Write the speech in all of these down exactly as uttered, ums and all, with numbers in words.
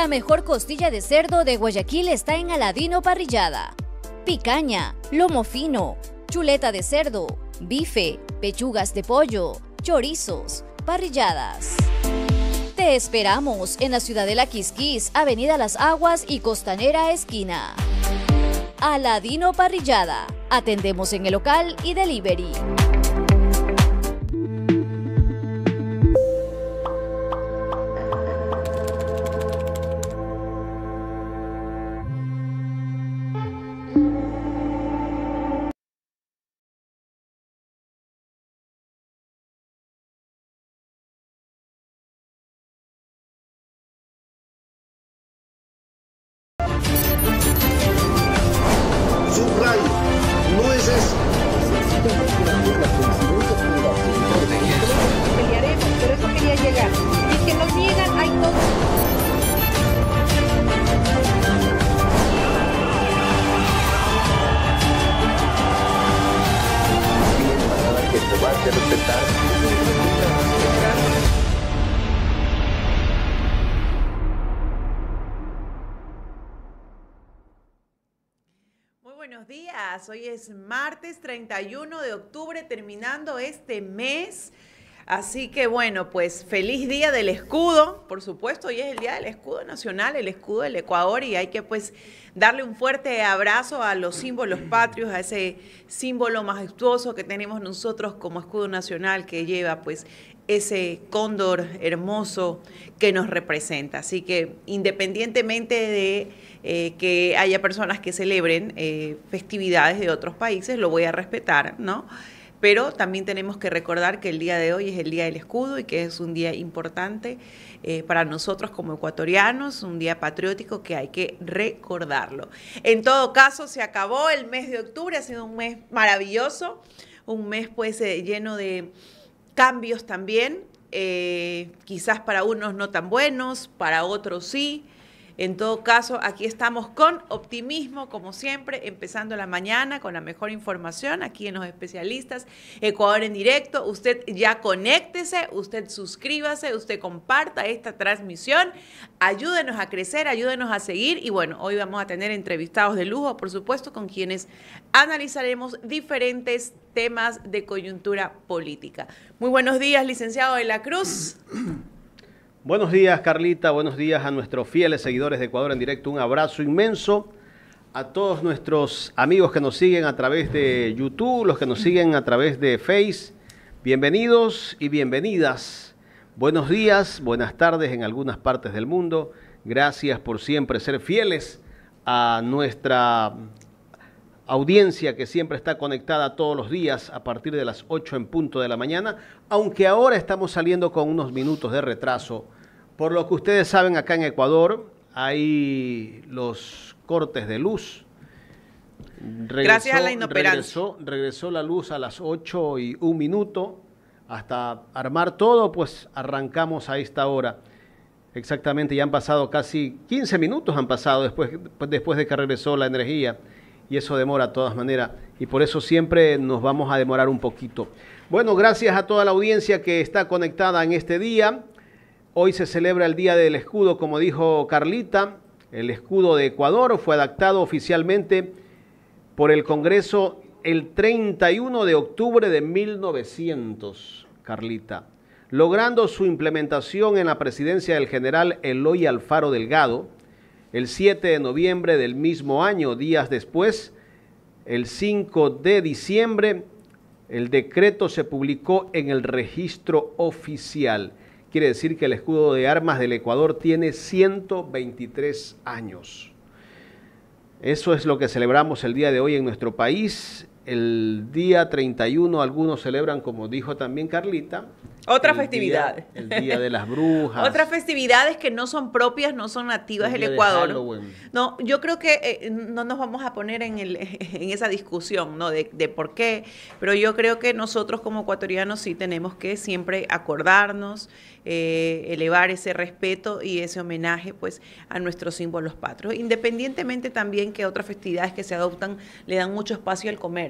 La mejor costilla de cerdo de Guayaquil está en Aladino Parrillada. Picaña, lomo fino, chuleta de cerdo, bife, pechugas de pollo, chorizos, parrilladas. Te esperamos en la ciudad de La Quisquis, Avenida Las Aguas y Costanera Esquina. Aladino Parrillada. Atendemos en el local y delivery. No es eso. Pelearemos, pero eso quería llegar. Y que nos niegan, hay todo. Que se va a hacer respetar. Buenos días, hoy es martes treinta y uno de octubre, terminando este mes, así que bueno, pues feliz día del escudo, por supuesto, hoy es el día del escudo nacional, el escudo del Ecuador, y hay que pues darle un fuerte abrazo a los símbolos patrios, a ese símbolo majestuoso que tenemos nosotros como escudo nacional, que lleva pues ese cóndor hermoso que nos representa. Así que independientemente de eh, que haya personas que celebren eh, festividades de otros países, lo voy a respetar, ¿no? Pero también tenemos que recordar que el día de hoy es el Día del Escudo y que es un día importante eh, para nosotros como ecuatorianos, un día patriótico que hay que recordarlo. En todo caso, se acabó el mes de octubre, ha sido un mes maravilloso, un mes pues eh, lleno de cambios también, eh, quizás para unos no tan buenos, para otros sí. En todo caso, aquí estamos con optimismo, como siempre, empezando la mañana con la mejor información, aquí en Los Especialistas, Ecuador en Directo. Usted ya conéctese, usted suscríbase, usted comparta esta transmisión, ayúdenos a crecer, ayúdenos a seguir. Y bueno, hoy vamos a tener entrevistados de lujo, por supuesto, con quienes analizaremos diferentes temas de coyuntura política. Muy buenos días, licenciado de la Cruz. Buenos días, Carlita. Buenos días a nuestros fieles seguidores de Ecuador en Directo. Un abrazo inmenso a todos nuestros amigos que nos siguen a través de YouTube, los que nos siguen a través de Face. Bienvenidos y bienvenidas. Buenos días, buenas tardes en algunas partes del mundo. Gracias por siempre ser fieles a nuestra audiencia que siempre está conectada todos los días a partir de las ocho en punto de la mañana, aunque ahora estamos saliendo con unos minutos de retraso. Por lo que ustedes saben, acá en Ecuador hay los cortes de luz. Regresó, Gracias a la inoperancia. Regresó, regresó la luz a las ocho y un minuto. Hasta armar todo, pues arrancamos a esta hora. Exactamente, ya han pasado casi quince minutos han pasado después, después de que regresó la energía. Y eso demora de todas maneras. Y por eso siempre nos vamos a demorar un poquito. Bueno, gracias a toda la audiencia que está conectada en este día. Hoy se celebra el Día del Escudo, como dijo Carlita. El escudo de Ecuador fue adaptado oficialmente por el Congreso el treinta y uno de octubre de mil novecientos, Carlita, logrando su implementación en la presidencia del general Eloy Alfaro Delgado el siete de noviembre del mismo año. Días después, el cinco de diciembre, el decreto se publicó en el registro oficial. Quiere decir que el escudo de armas del Ecuador tiene ciento veintitrés años. Eso es lo que celebramos el día de hoy en nuestro país. El día treinta y uno, algunos celebran, como dijo también Carlita, Otras el festividades. Día, el Día de las Brujas. Otras festividades que no son propias, no son nativas del Ecuador. No, yo creo que eh, no nos vamos a poner en, el, en esa discusión, ¿no? De, de por qué, pero yo creo que nosotros como ecuatorianos sí tenemos que siempre acordarnos, eh, elevar ese respeto y ese homenaje pues a nuestros símbolos patrios, independientemente también que otras festividades que se adoptan le dan mucho espacio al comercio.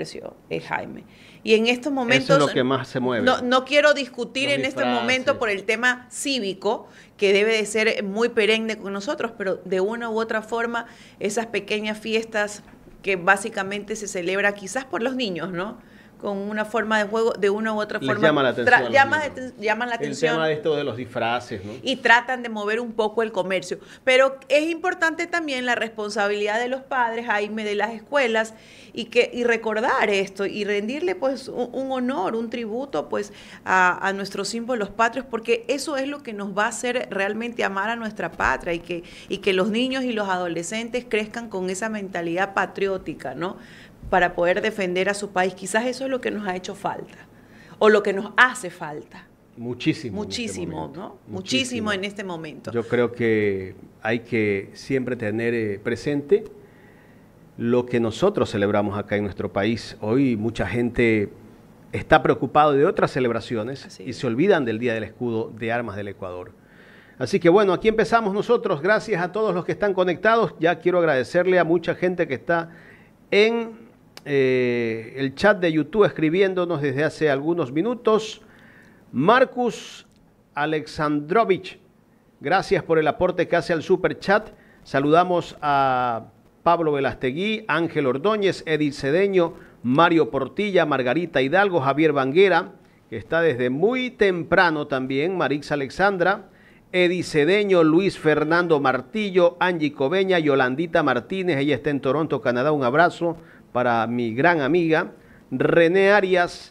comercio, eh, Jaime. Y en estos momentos... Eso es lo que más se mueve. No, no quiero discutir Los en este disfraces. momento por el tema cívico, que debe de ser muy perenne con nosotros, pero de una u otra forma, esas pequeñas fiestas que básicamente se celebra quizás por los niños, ¿no? Con una forma de juego, de una u otra Les forma. llama la atención a los llama niños. de- llaman la El atención. tema de esto de los disfraces, ¿no? Y tratan de mover un poco el comercio. Pero es importante también la responsabilidad de los padres, Jaime, de las escuelas, y que y recordar esto y rendirle pues un, un honor, un tributo pues a, a nuestros símbolos patrios, porque eso es lo que nos va a hacer realmente amar a nuestra patria y que, y que los niños y los adolescentes crezcan con esa mentalidad patriótica, ¿no? Para poder defender a su país. Quizás eso es lo que nos ha hecho falta o lo que nos hace falta. Muchísimo. Muchísimo, en este ¿no? momento. Muchísimo en este momento. Yo creo que hay que siempre tener eh, presente lo que nosotros celebramos acá en nuestro país. Hoy mucha gente está preocupado de otras celebraciones Así y es. se olvidan del Día del Escudo de Armas del Ecuador. Así que bueno, aquí empezamos nosotros. Gracias a todos los que están conectados. Ya quiero agradecerle a mucha gente que está en eh, el chat de YouTube escribiéndonos desde hace algunos minutos. Marcus Alexandrovich, gracias por el aporte que hace al super chat. Saludamos a Pablo Velastegui, Ángel Ordóñez, Edith Cedeño, Mario Portilla, Margarita Hidalgo, Javier Banguera, que está desde muy temprano también, Marix Alexandra, Edith Cedeño, Luis Fernando Martillo, Angie Cobeña, Yolandita Martínez, ella está en Toronto, Canadá, un abrazo para mi gran amiga, René Arias,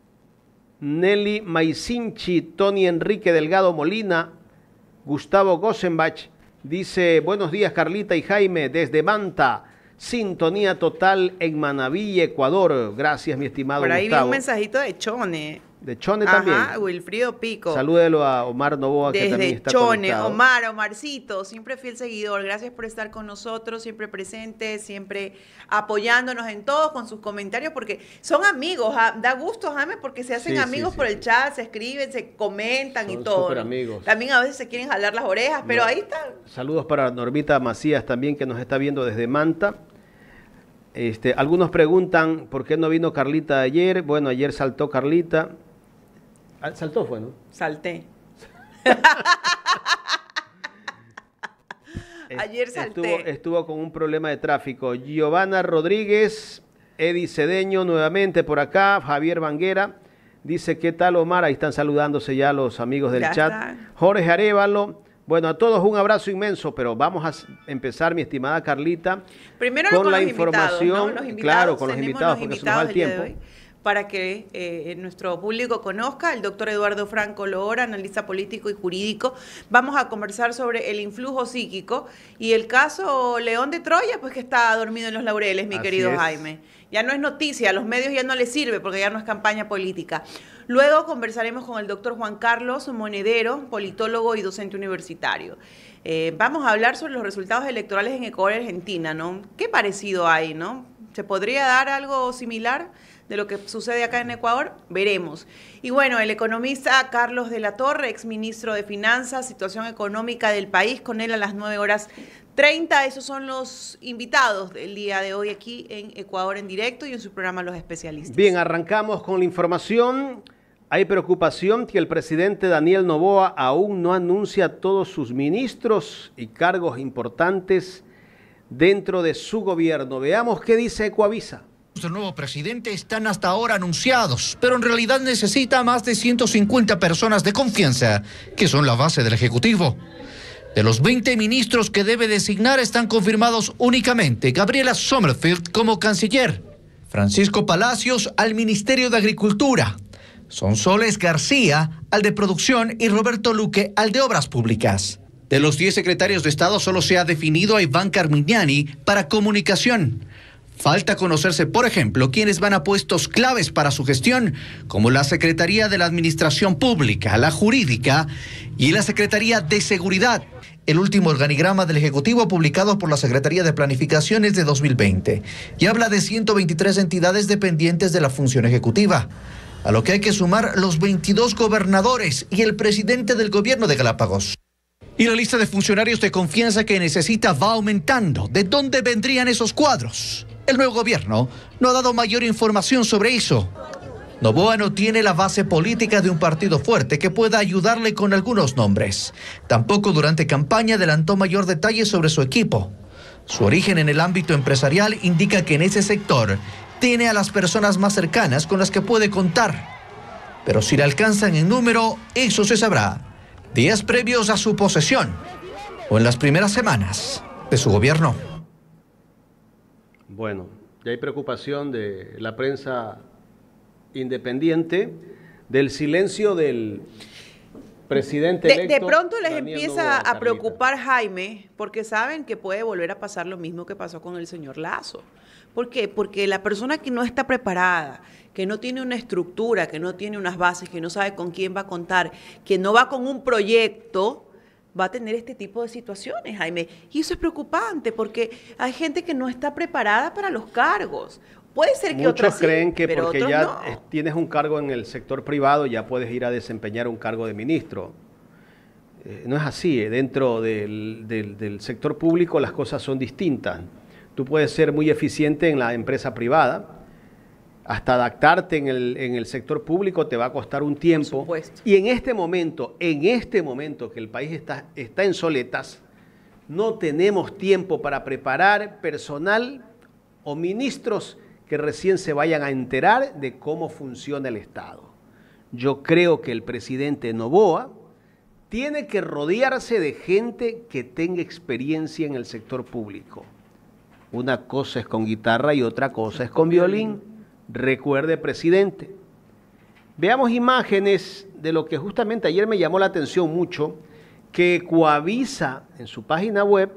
Nelly Maisinchi, Tony Enrique Delgado Molina, Gustavo Gosenbach, dice, buenos días Carlita y Jaime, desde Manta, sintonía total en Manabí, Ecuador. Gracias, mi estimado Por ahí vi Gustavo. un mensajito de Chone. De Chone también. Ajá, Wilfrido Pico. Salúdelo a Omar Novoa, que también Desde está Chone, conectado. Omar, Omarcito, siempre fiel seguidor. Gracias por estar con nosotros, siempre presente, siempre apoyándonos en todo con sus comentarios, porque son amigos. ¿ah? Da gusto, Jaime, porque se hacen Sí, sí, amigos sí, por sí. el chat, se escriben, se comentan Son y todo. súper amigos. También a veces se quieren jalar las orejas, pero No. ahí está. Saludos para Normita Macías también, que nos está viendo desde Manta. Este, algunos preguntan por qué no vino Carlita ayer. Bueno, ayer saltó Carlita. Ah, saltó fue, ¿no? Salté. Ayer salté. Estuvo, estuvo con un problema de tráfico. Giovanna Rodríguez, Eddie Cedeño nuevamente por acá, Javier Banguera. Dice, ¿qué tal Omar? Ahí están saludándose ya los amigos del Ya chat. están. Jorge Arévalo. Bueno, a todos un abrazo inmenso, pero vamos a s- empezar, mi estimada Carlita, Primero con con la los invitados, información. ¿no? Los invitados, Claro, con los tenemos invitados, los porque se nos va el invitados el día de tiempo. hoy, para que eh, nuestro público conozca. El doctor Eduardo Franco Lora, analista político y jurídico. Vamos a conversar sobre el influjo psíquico y el caso León de Troya, pues que está dormido en los laureles, mi Así querido es. Jaime. Ya no es noticia, a los medios ya no les sirve porque ya no es campaña política. Luego conversaremos con el doctor Juan Carlos Monedero, politólogo y docente universitario. Eh, vamos a hablar sobre los resultados electorales en Ecuador y Argentina, ¿no? ¿Qué parecido hay, no? ¿Se podría dar algo similar de lo que sucede acá en Ecuador? Veremos. Y bueno, el economista Carlos de la Torre, exministro de Finanzas, situación económica del país, con él a las nueve horas treinta. Esos son los invitados del día de hoy aquí en Ecuador en directo y en su programa Los Especialistas. Bien, arrancamos con la información. Hay preocupación que el presidente Daniel Noboa aún no anuncia a todos sus ministros y cargos importantes dentro de su gobierno. Veamos qué dice Ecuavisa. El nuevo presidente están hasta ahora anunciados, pero en realidad necesita más de ciento cincuenta personas de confianza, que son la base del Ejecutivo. De los veinte ministros que debe designar están confirmados únicamente Gabriela Sommerfeld como canciller, Francisco Palacios al Ministerio de Agricultura, Sonsoles García al de Producción y Roberto Luque al de Obras Públicas. De los diez secretarios de Estado solo se ha definido a Iván Carmignani para comunicación. Falta conocerse, por ejemplo, quiénes van a puestos claves para su gestión, como la Secretaría de la Administración Pública, la Jurídica y la Secretaría de Seguridad. El último organigrama del Ejecutivo publicado por la Secretaría de Planificación es de dos mil veinte y habla de ciento veintitrés entidades dependientes de la función ejecutiva, a lo que hay que sumar los veintidós gobernadores y el presidente del gobierno de Galápagos. Y la lista de funcionarios de confianza que necesita va aumentando. ¿De dónde vendrían esos cuadros? El nuevo gobierno no ha dado mayor información sobre eso. Noboa no tiene la base política de un partido fuerte que pueda ayudarle con algunos nombres. Tampoco durante campaña adelantó mayor detalle sobre su equipo. Su origen en el ámbito empresarial indica que en ese sector tiene a las personas más cercanas con las que puede contar. Pero si le alcanzan en número, eso se sabrá días previos a su posesión o en las primeras semanas de su gobierno. Bueno, ya hay preocupación de la prensa independiente del silencio del presidente electo. De, de pronto les Daniel empieza Noboa, a Carlita. preocupar Jaime, porque saben que puede volver a pasar lo mismo que pasó con el señor Lazo. ¿Por qué? Porque la persona que no está preparada, que no tiene una estructura, que no tiene unas bases, que no sabe con quién va a contar, que no va con un proyecto, va a tener este tipo de situaciones, Jaime. Y eso es preocupante, porque hay gente que no está preparada para los cargos. Puede ser que Muchos otros sí, creen que pero porque otros ya no. es- tienes un cargo en el sector privado ya puedes ir a desempeñar un cargo de ministro. Eh, no es así, eh, dentro del, del- del sector público las cosas son distintas. Tú puedes ser muy eficiente en la empresa privada, hasta adaptarte en el, en el sector público te va a costar un tiempo. supuesto. Y en este momento, en este momento que el país está, está en soletas, no tenemos tiempo para preparar personal o ministros que recién se vayan a enterar de cómo funciona el Estado. Yo creo que el presidente Noboa tiene que rodearse de gente que tenga experiencia en el sector público. Una cosa es con guitarra y otra cosa es con violín. Recuerde, presidente. Veamos imágenes de lo que justamente ayer me llamó la atención mucho, que Coavisa en su página web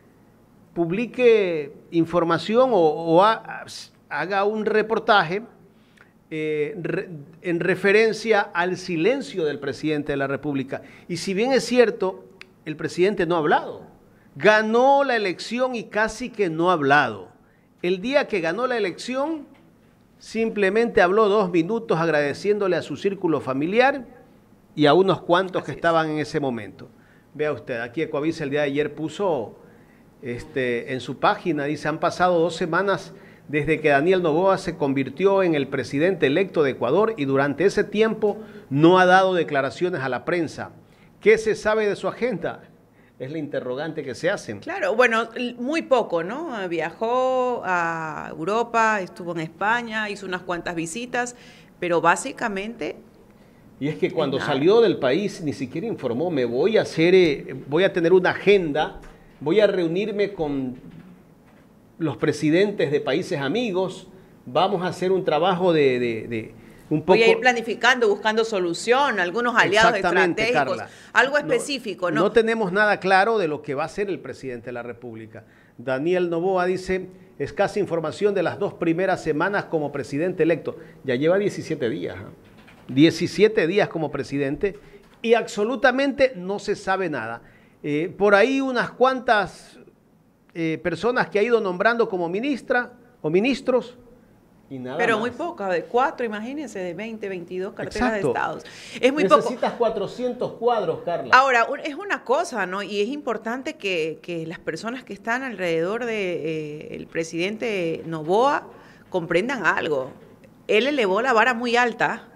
publique información o, o ha, haga un reportaje eh, re, en referencia al silencio del presidente de la República. Y si bien es cierto, el presidente no ha hablado. Ganó la elección y casi que no ha hablado. El día que ganó la elección, simplemente habló dos minutos agradeciéndole a su círculo familiar y a unos cuantos que estaban en ese momento. Vea usted, aquí Ecoavisa el día de ayer puso este, en su página, dice, han pasado dos semanas desde que Daniel Noboa se convirtió en el presidente electo de Ecuador y durante ese tiempo no ha dado declaraciones a la prensa. ¿Qué se sabe de su agenda? Es la interrogante que se hacen. Claro, bueno, muy poco, ¿no? Viajó a Europa, estuvo en España, hizo unas cuantas visitas, pero básicamente... Y es que cuando nada. salió del país ni siquiera informó, me voy a hacer, eh, voy a tener una agenda, voy a reunirme con los presidentes de países amigos, vamos a hacer un trabajo de, de, de un poco... Voy a ir planificando, buscando solución, algunos aliados Exactamente, estratégicos, Carla. algo específico, ¿no? No tenemos nada claro de lo que va a hacer el presidente de la República. Daniel Noboa dice, escasa información de las dos primeras semanas como presidente electo. Ya lleva diecisiete días, ¿eh? diecisiete días como presidente y absolutamente no se sabe nada. Eh, por ahí unas cuantas eh, personas que ha ido nombrando como ministra o ministros, y nada Pero más. muy poca, de cuatro, imagínense, de veinte, veintidós carteras Exacto. de estados. Es muy poco. Necesitas cuatrocientos cuadros, Carla. Ahora, un- es una cosa, ¿no? Y es importante que, que las personas que están alrededor del presidente Noboa comprendan algo. Él elevó la vara muy alta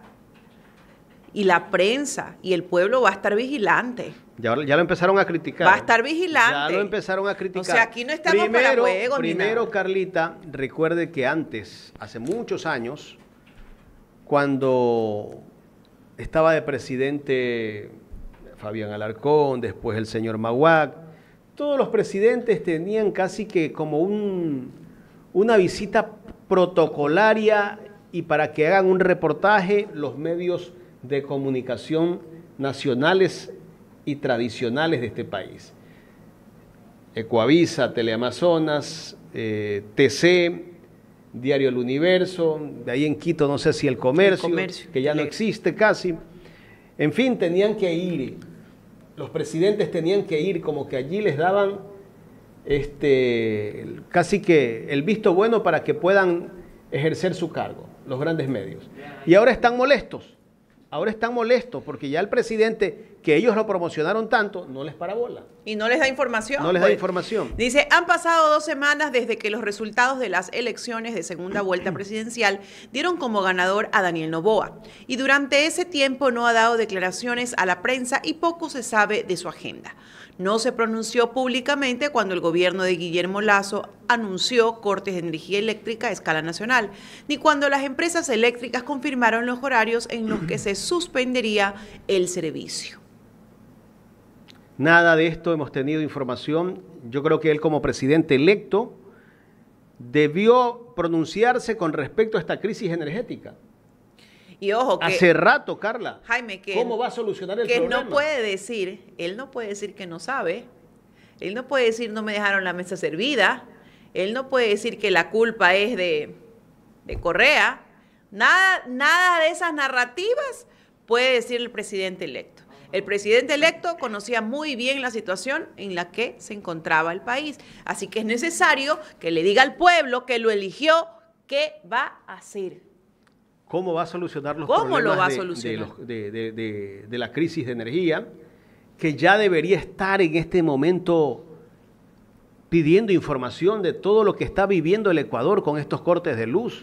y la prensa y el pueblo va a estar vigilante. Ya, ya lo empezaron a criticar. Va a estar vigilante. Ya lo empezaron a criticar. O sea, aquí no estamos para juegos ni Primero, nada. Carlita, recuerde que antes, hace muchos años, cuando estaba de presidente Fabián Alarcón, después el señor Maguac, todos los presidentes tenían casi que como un, una visita protocolaria y para que hagan un reportaje los medios de comunicación nacionales y tradicionales de este país. Ecoavisa, Teleamazonas, eh, T C, Diario El Universo, de ahí en Quito no sé si El Comercio, El Comercio, que ya no el- existe casi. En fin, tenían que ir, los presidentes tenían que ir, como que allí les daban este, casi que el visto bueno para que puedan ejercer su cargo, los grandes medios. Y ahora están molestos, ahora están molestos porque ya el presidente que ellos lo promocionaron tanto, no les para bola. Y no les da información. No les pues. da información. Dice, han pasado dos semanas desde que los resultados de las elecciones de segunda vuelta presidencial dieron como ganador a Daniel Noboa. Y durante ese tiempo no ha dado declaraciones a la prensa y poco se sabe de su agenda. No se pronunció públicamente cuando el gobierno de Guillermo Lasso anunció cortes de energía eléctrica a escala nacional, ni cuando las empresas eléctricas confirmaron los horarios en los que se suspendería el servicio. Nada de esto hemos tenido información. Yo creo que él como presidente electo debió pronunciarse con respecto a esta crisis energética. Y ojo que... Hace rato, Carla. Jaime, que... ¿Cómo va a solucionar el que problema? no puede decir, él no puede decir que no sabe, él no puede decir no me dejaron la mesa servida, él no puede decir que la culpa es de, de Correa, nada, nada de esas narrativas puede decir el presidente electo. El presidente electo conocía muy bien la situación en la que se encontraba el país, así que es necesario que le diga al pueblo que lo eligió qué va a hacer. ¿Cómo va a solucionar los ¿Cómo problemas lo va a de, solucionar? de, los- de- de- de- de la crisis de energía, que ya debería estar en este momento pidiendo información de todo lo que está viviendo el Ecuador con estos cortes de luz?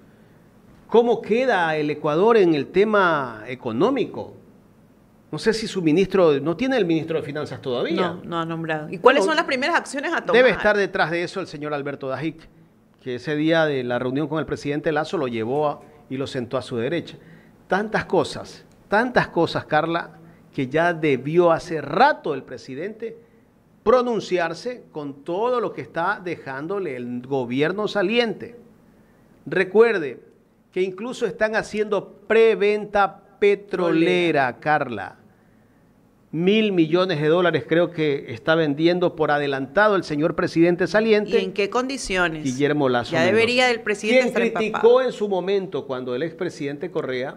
¿Cómo queda el Ecuador en el tema económico? No sé si su ministro, no tiene el ministro de Finanzas todavía. No, no ha nombrado. ¿Y cuáles No, son las primeras acciones a tomar? Debe estar detrás de eso el señor Alberto Dajic, que ese día de la reunión con el presidente Lasso lo llevó a- y lo sentó a su derecha. Tantas cosas, tantas cosas, Carla, que ya debió hace rato el presidente pronunciarse con todo lo que está dejándole el gobierno saliente. Recuerde que incluso están haciendo preventa petrolera, Carla. Mil millones de dólares creo que está vendiendo por adelantado el señor presidente saliente. ¿Y en qué condiciones? Guillermo Lasso Ya Mendoza, debería el presidente quien estar criticó empapado. en su momento cuando el expresidente Correa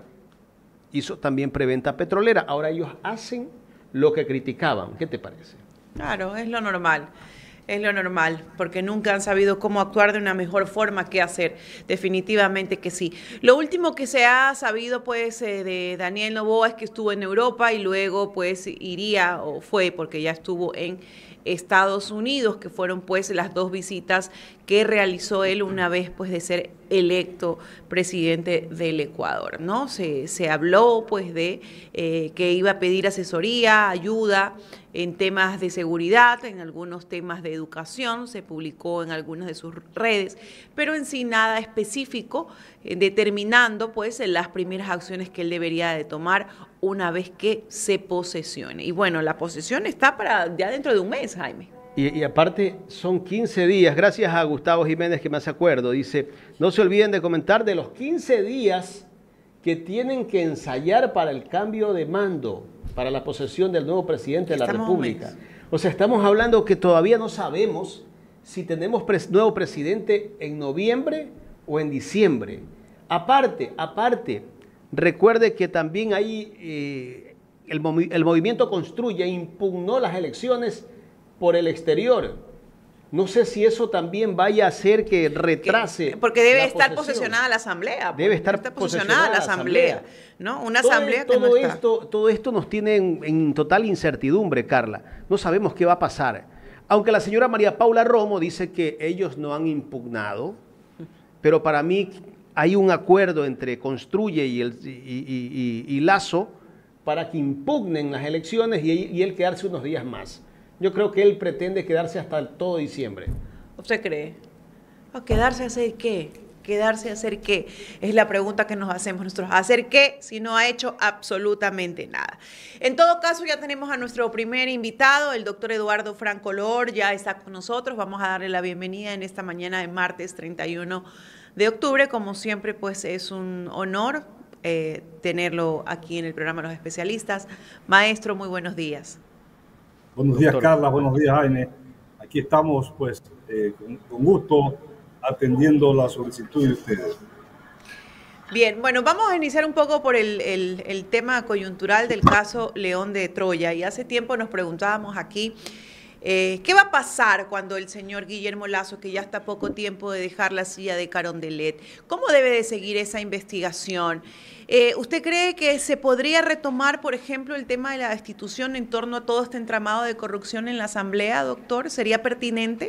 hizo también preventa petrolera. Ahora ellos hacen lo que criticaban. ¿Qué te parece? Claro, es lo normal. Es lo normal, porque nunca han sabido cómo actuar de una mejor forma, qué hacer. Definitivamente que sí. Lo último que se ha sabido, pues, eh, de Daniel Noboa es que estuvo en Europa y luego, pues, iría, o fue, porque ya estuvo en Estados Unidos, que fueron, pues, las dos visitas que realizó él una vez, pues, de ser electo presidente del Ecuador, ¿no? Se, se habló, pues, de eh, que iba a pedir asesoría, ayuda en temas de seguridad, en algunos temas de educación, se publicó en algunas de sus redes, pero en sí nada específico, eh, determinando, pues, las primeras acciones que él debería de tomar una vez que se posesione. Y bueno, la posesión está para ya dentro de un mes, Jaime. Y, y aparte son quince días, gracias a Gustavo Jiménez que me hace acuerdo, dice, no se olviden de comentar de los quince días que tienen que ensayar para el cambio de mando, para la posesión del nuevo presidente de la Estamos a un República. mes. O sea, estamos hablando que todavía no sabemos si tenemos pres- nuevo presidente en noviembre o en diciembre. Aparte, aparte, recuerde que también hay eh, el, movi- el movimiento Construye impugnó las elecciones por el exterior. No sé si eso también vaya a hacer que retrase. Que- porque debe la estar posesión. posesionada la asamblea. Debe estar posesionada la asamblea, ¿no? Una asamblea todo, que no todo está. esto, todo esto nos tiene en, en total incertidumbre, Carla. No sabemos qué va a pasar. Aunque la señora María Paula Romo dice que ellos no han impugnado, pero para mí hay un acuerdo entre Construye y, el, y, y- y- y Lasso para que impugnen las elecciones y, y él quedarse unos días más. Yo creo que él pretende quedarse hasta todo diciembre. ¿Usted cree? ¿A quedarse a hacer qué? ¿Quedarse a hacer qué? Es la pregunta que nos hacemos nosotros. ¿Hacer qué si no ha hecho absolutamente nada? En todo caso, ya tenemos a nuestro primer invitado, el doctor Eduardo Franco Lor, ya está con nosotros. Vamos a darle la bienvenida en esta mañana de martes treinta y uno de octubre. Como siempre, pues es un honor eh, tenerlo aquí en el programa Los Especialistas. Maestro, muy buenos días. Buenos días, Doctor. Carla. Buenos días, Jaime. Aquí estamos, pues, eh, con, con gusto atendiendo la solicitud de ustedes. Bien, bueno, vamos a iniciar un poco por el, el- el tema coyuntural del caso León de Troya. Y hace tiempo nos preguntábamos aquí Eh, ¿Qué va a pasar cuando el señor Guillermo Lasso, que ya está a poco tiempo de dejar la silla de Carondelet, cómo debe de seguir esa investigación? Eh, ¿Usted cree que se podría retomar, por ejemplo, el tema de la destitución en torno a todo este entramado de corrupción en la Asamblea, doctor? ¿Sería pertinente?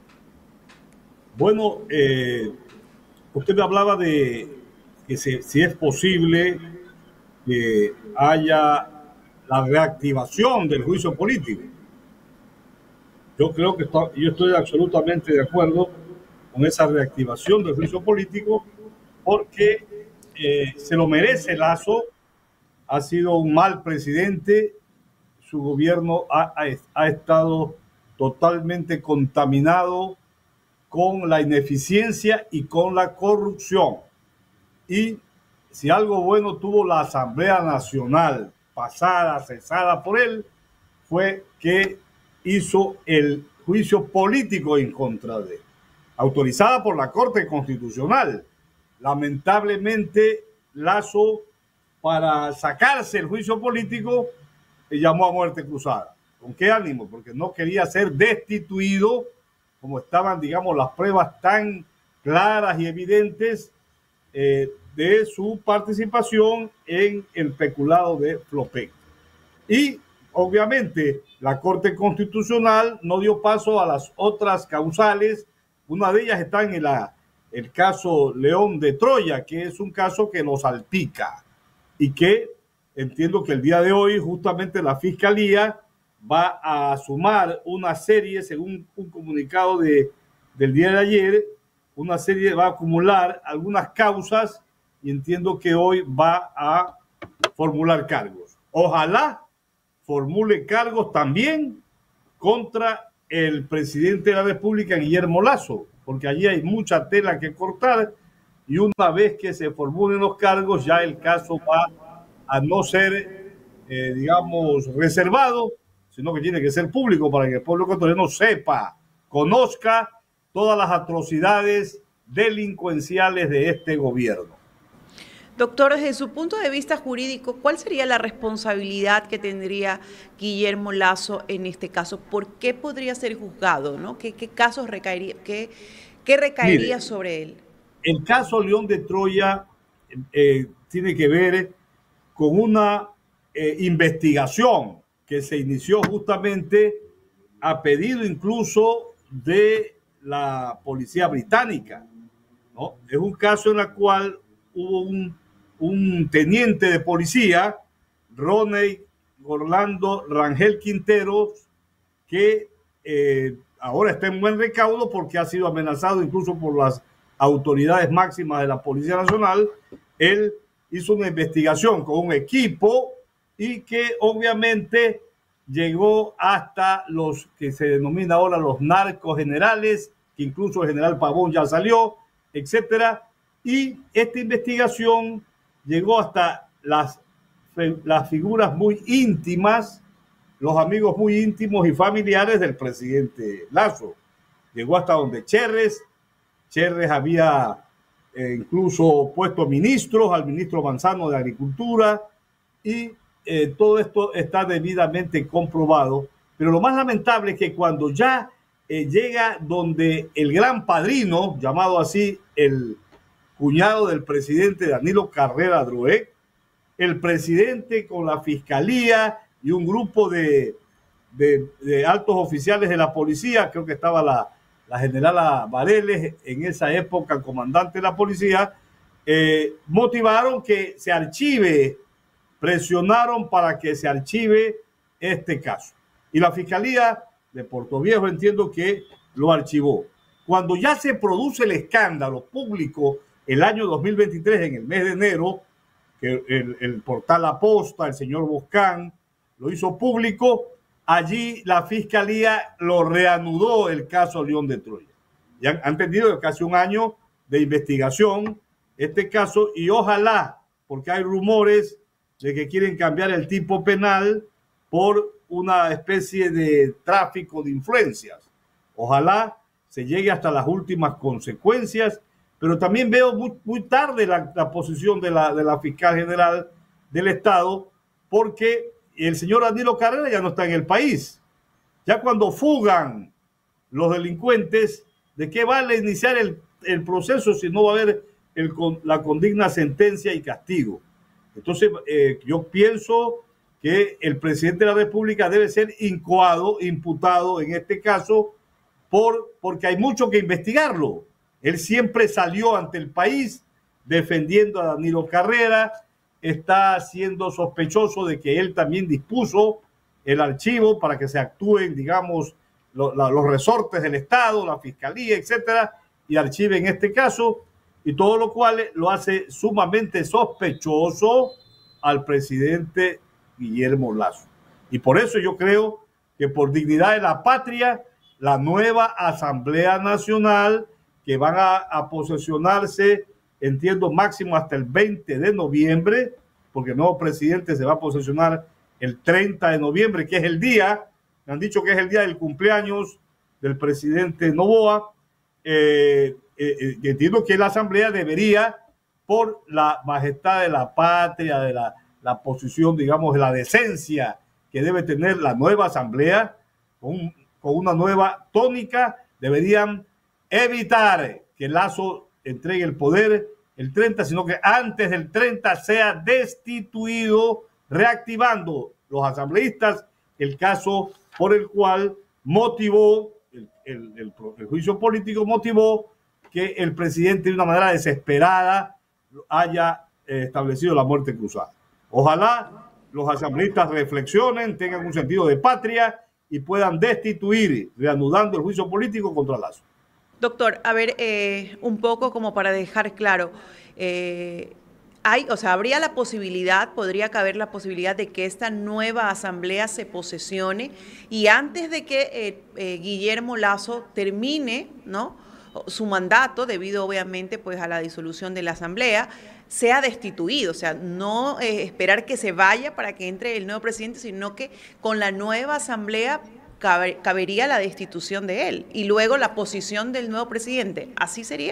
Bueno, eh, usted me hablaba de que si, si es posible que haya la reactivación del juicio político. Yo creo que está, yo estoy absolutamente de acuerdo con esa reactivación del juicio político porque eh, se lo merece Lasso. Ha sido un mal presidente, su gobierno ha, ha, ha estado totalmente contaminado con la ineficiencia y con la corrupción. Y si algo bueno tuvo la Asamblea Nacional pasada, cesada por él, fue que hizo el juicio político en contra de él, autorizada por la Corte Constitucional. Lamentablemente, Lasso, para sacarse el juicio político, llamó a muerte cruzada. ¿Con qué ánimo? Porque no quería ser destituido, como estaban, digamos, las pruebas tan claras y evidentes eh, de su participación en el peculado de Flopec. Y obviamente la Corte Constitucional no dio paso a las otras causales. Una de ellas está en la, el caso León de Troya, que es un caso que nos salpica y que entiendo que el día de hoy justamente la Fiscalía va a sumar una serie, según un comunicado de, del día de ayer, una serie va a acumular algunas causas y entiendo que hoy va a formular cargos. Ojalá formule cargos también contra el presidente de la República, Guillermo Lasso, porque allí hay mucha tela que cortar y una vez que se formulen los cargos ya el caso va a no ser, eh, digamos, reservado, sino que tiene que ser público para que el pueblo ecuatoriano sepa, conozca todas las atrocidades delincuenciales de este gobierno. Doctor, desde su punto de vista jurídico, ¿cuál sería la responsabilidad que tendría Guillermo Lasso en este caso? ¿Por qué podría ser juzgado, ¿no? ¿Qué, qué casos recaería, qué, qué recaería Mire, sobre él? El caso León de Troya eh, tiene que ver con una eh, investigación que se inició justamente a pedido incluso de la policía británica, ¿no? Es un caso en el cual hubo un, un teniente de policía, Ronnie Orlando Rangel Quinteros, que eh, ahora está en buen recaudo porque ha sido amenazado incluso por las autoridades máximas de la Policía Nacional. Él hizo una investigación con un equipo y que obviamente llegó hasta los que se denomina ahora los narcos generales, que incluso el general Pavón ya salió, etcétera. Y esta investigación llegó hasta las, las figuras muy íntimas, los amigos muy íntimos y familiares del presidente Lasso. Llegó hasta donde Cherres. Cherres había eh, incluso puesto ministros, al ministro Manzano de Agricultura, y eh, todo esto está debidamente comprobado. Pero lo más lamentable es que cuando ya eh, llega donde el gran padrino, llamado así el cuñado del presidente Danilo Carrera Droguett, el presidente con la fiscalía y un grupo de, de, de altos oficiales de la policía, creo que estaba la, la generala Vareles, en esa época comandante de la policía, eh, motivaron que se archive, presionaron para que se archive este caso. Y la fiscalía de Portoviejo entiendo que lo archivó. Cuando ya se produce el escándalo público el año dos mil veintitrés, en el mes de enero, que el, el portal La Posta, el señor Boscán, lo hizo público, allí la fiscalía lo reanudó el caso León de Troya. Ya han tenido casi un año de investigación este caso y ojalá, porque hay rumores de que quieren cambiar el tipo penal por una especie de tráfico de influencias. Ojalá se llegue hasta las últimas consecuencias, pero también veo muy, muy tarde la, la posición de la, de la fiscal general del Estado, porque el señor Danilo Carrera ya no está en el país. Ya cuando fugan los delincuentes, ¿de qué vale iniciar el, el proceso si no va a haber el, la condigna sentencia y castigo? Entonces, eh, yo pienso que el presidente de la República debe ser incoado, imputado en este caso, por, porque hay mucho que investigarlo. Él siempre salió ante el país defendiendo a Danilo Carrera, está siendo sospechoso de que él también dispuso el archivo para que se actúen, digamos, lo, la, los resortes del Estado, la Fiscalía, etcétera, y archiven este caso, y todo lo cual lo hace sumamente sospechoso al presidente Guillermo Lasso. Y por eso yo creo que por dignidad de la patria, la nueva Asamblea Nacional, que van a, a posesionarse, entiendo, máximo hasta el veinte de noviembre, porque el nuevo presidente se va a posesionar el treinta de noviembre, que es el día, me han dicho que es el día del cumpleaños del presidente Noboa. Eh, eh, eh, entiendo que la Asamblea debería, por la majestad de la patria, de la, la posición, digamos, de la decencia que debe tener la nueva Asamblea, con, con una nueva tónica, deberían evitar que Lasso entregue el poder el treinta, sino que antes del treinta sea destituido, reactivando los asambleístas el caso por el cual motivó, el, el, el, el juicio político motivó que el presidente de una manera desesperada haya eh, establecido la muerte cruzada. Ojalá los asambleístas reflexionen, tengan un sentido de patria y puedan destituir, reanudando el juicio político contra Lasso. Doctor, a ver, eh, un poco como para dejar claro, eh, hay, o sea, habría la posibilidad, podría caber la posibilidad de que esta nueva asamblea se posesione y antes de que eh, eh, Guillermo Lasso termine, ¿no?, su mandato, debido obviamente pues a la disolución de la asamblea, sea destituido, o sea, no eh, esperar que se vaya para que entre el nuevo presidente, sino que con la nueva asamblea Cabe, cabería la destitución de él y luego la posición del nuevo presidente. ¿Así sería?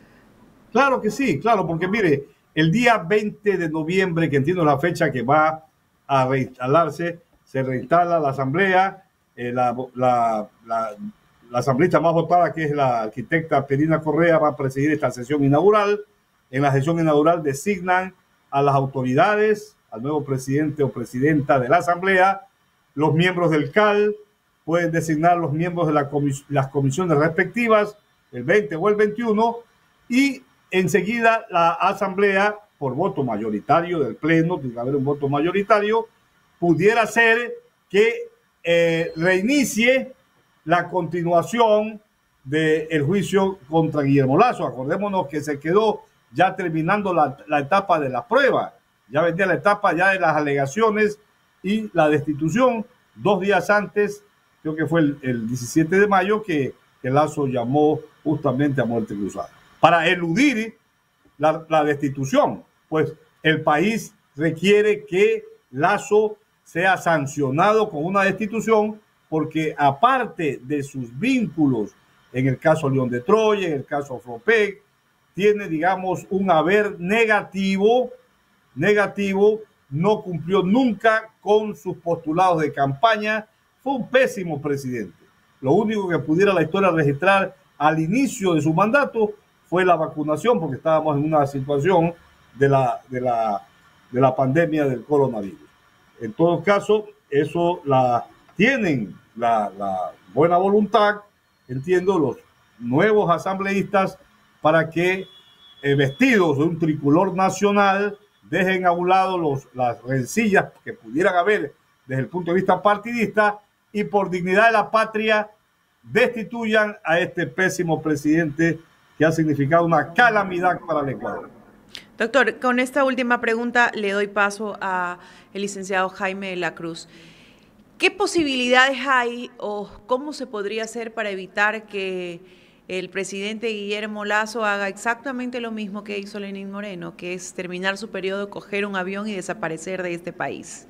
Claro que sí, claro, porque mire, el día veinte de noviembre, que entiendo la fecha que va a reinstalarse, se reinstala la asamblea, eh, la, la, la, la asambleísta más votada, que es la arquitecta Perina Correa, va a presidir esta sesión inaugural. En la sesión inaugural designan a las autoridades, al nuevo presidente o presidenta de la asamblea, los miembros del C A L, pueden designar los miembros de la comis las comisiones respectivas, el veinte o el veintiuno, y enseguida la asamblea, por voto mayoritario del pleno, tiene que haber un voto mayoritario, pudiera ser que eh, reinicie la continuación del juicio contra Guillermo Lasso. Acordémonos que se quedó ya terminando la, la etapa de la prueba, ya venía la etapa ya de las alegaciones y la destitución, dos días antes, creo que fue el, el diecisiete de mayo, que, que Lasso llamó justamente a muerte cruzada. Para eludir la, la destitución, pues el país requiere que Lasso sea sancionado con una destitución, porque aparte de sus vínculos en el caso León de Troya, en el caso Afropec, tiene, digamos, un haber negativo, negativo, no cumplió nunca con sus postulados de campaña. Fue un pésimo presidente. Lo único que pudiera la historia registrar al inicio de su mandato fue la vacunación, porque estábamos en una situación de la, de la, de la pandemia del coronavirus. En todo caso, eso la tienen la, la buena voluntad, entiendo, los nuevos asambleístas, para que eh, vestidos de un tricolor nacional dejen a un lado los, las rencillas que pudieran haber desde el punto de vista partidista y por dignidad de la patria destituyan a este pésimo presidente que ha significado una calamidad para el Ecuador. Doctor, con esta última pregunta le doy paso al licenciado Jaime de la Cruz. ¿Qué posibilidades hay o cómo se podría hacer para evitar que el presidente Guillermo Lasso haga exactamente lo mismo que hizo Lenín Moreno, que es terminar su periodo, coger un avión y desaparecer de este país?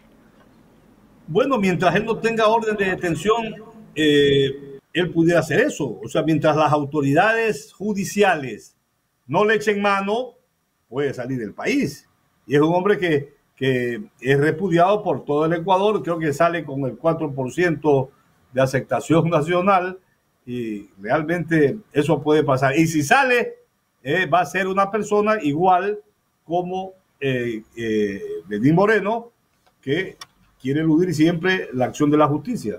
Bueno, mientras él no tenga orden de detención, eh, él pudiera hacer eso. O sea, mientras las autoridades judiciales no le echen mano, puede salir del país. Y es un hombre que, que es repudiado por todo el Ecuador. Creo que sale con el cuatro por ciento de aceptación nacional y realmente eso puede pasar. Y si sale, eh, va a ser una persona igual como eh, eh, Lenín Moreno, que quiere eludir siempre la acción de la justicia.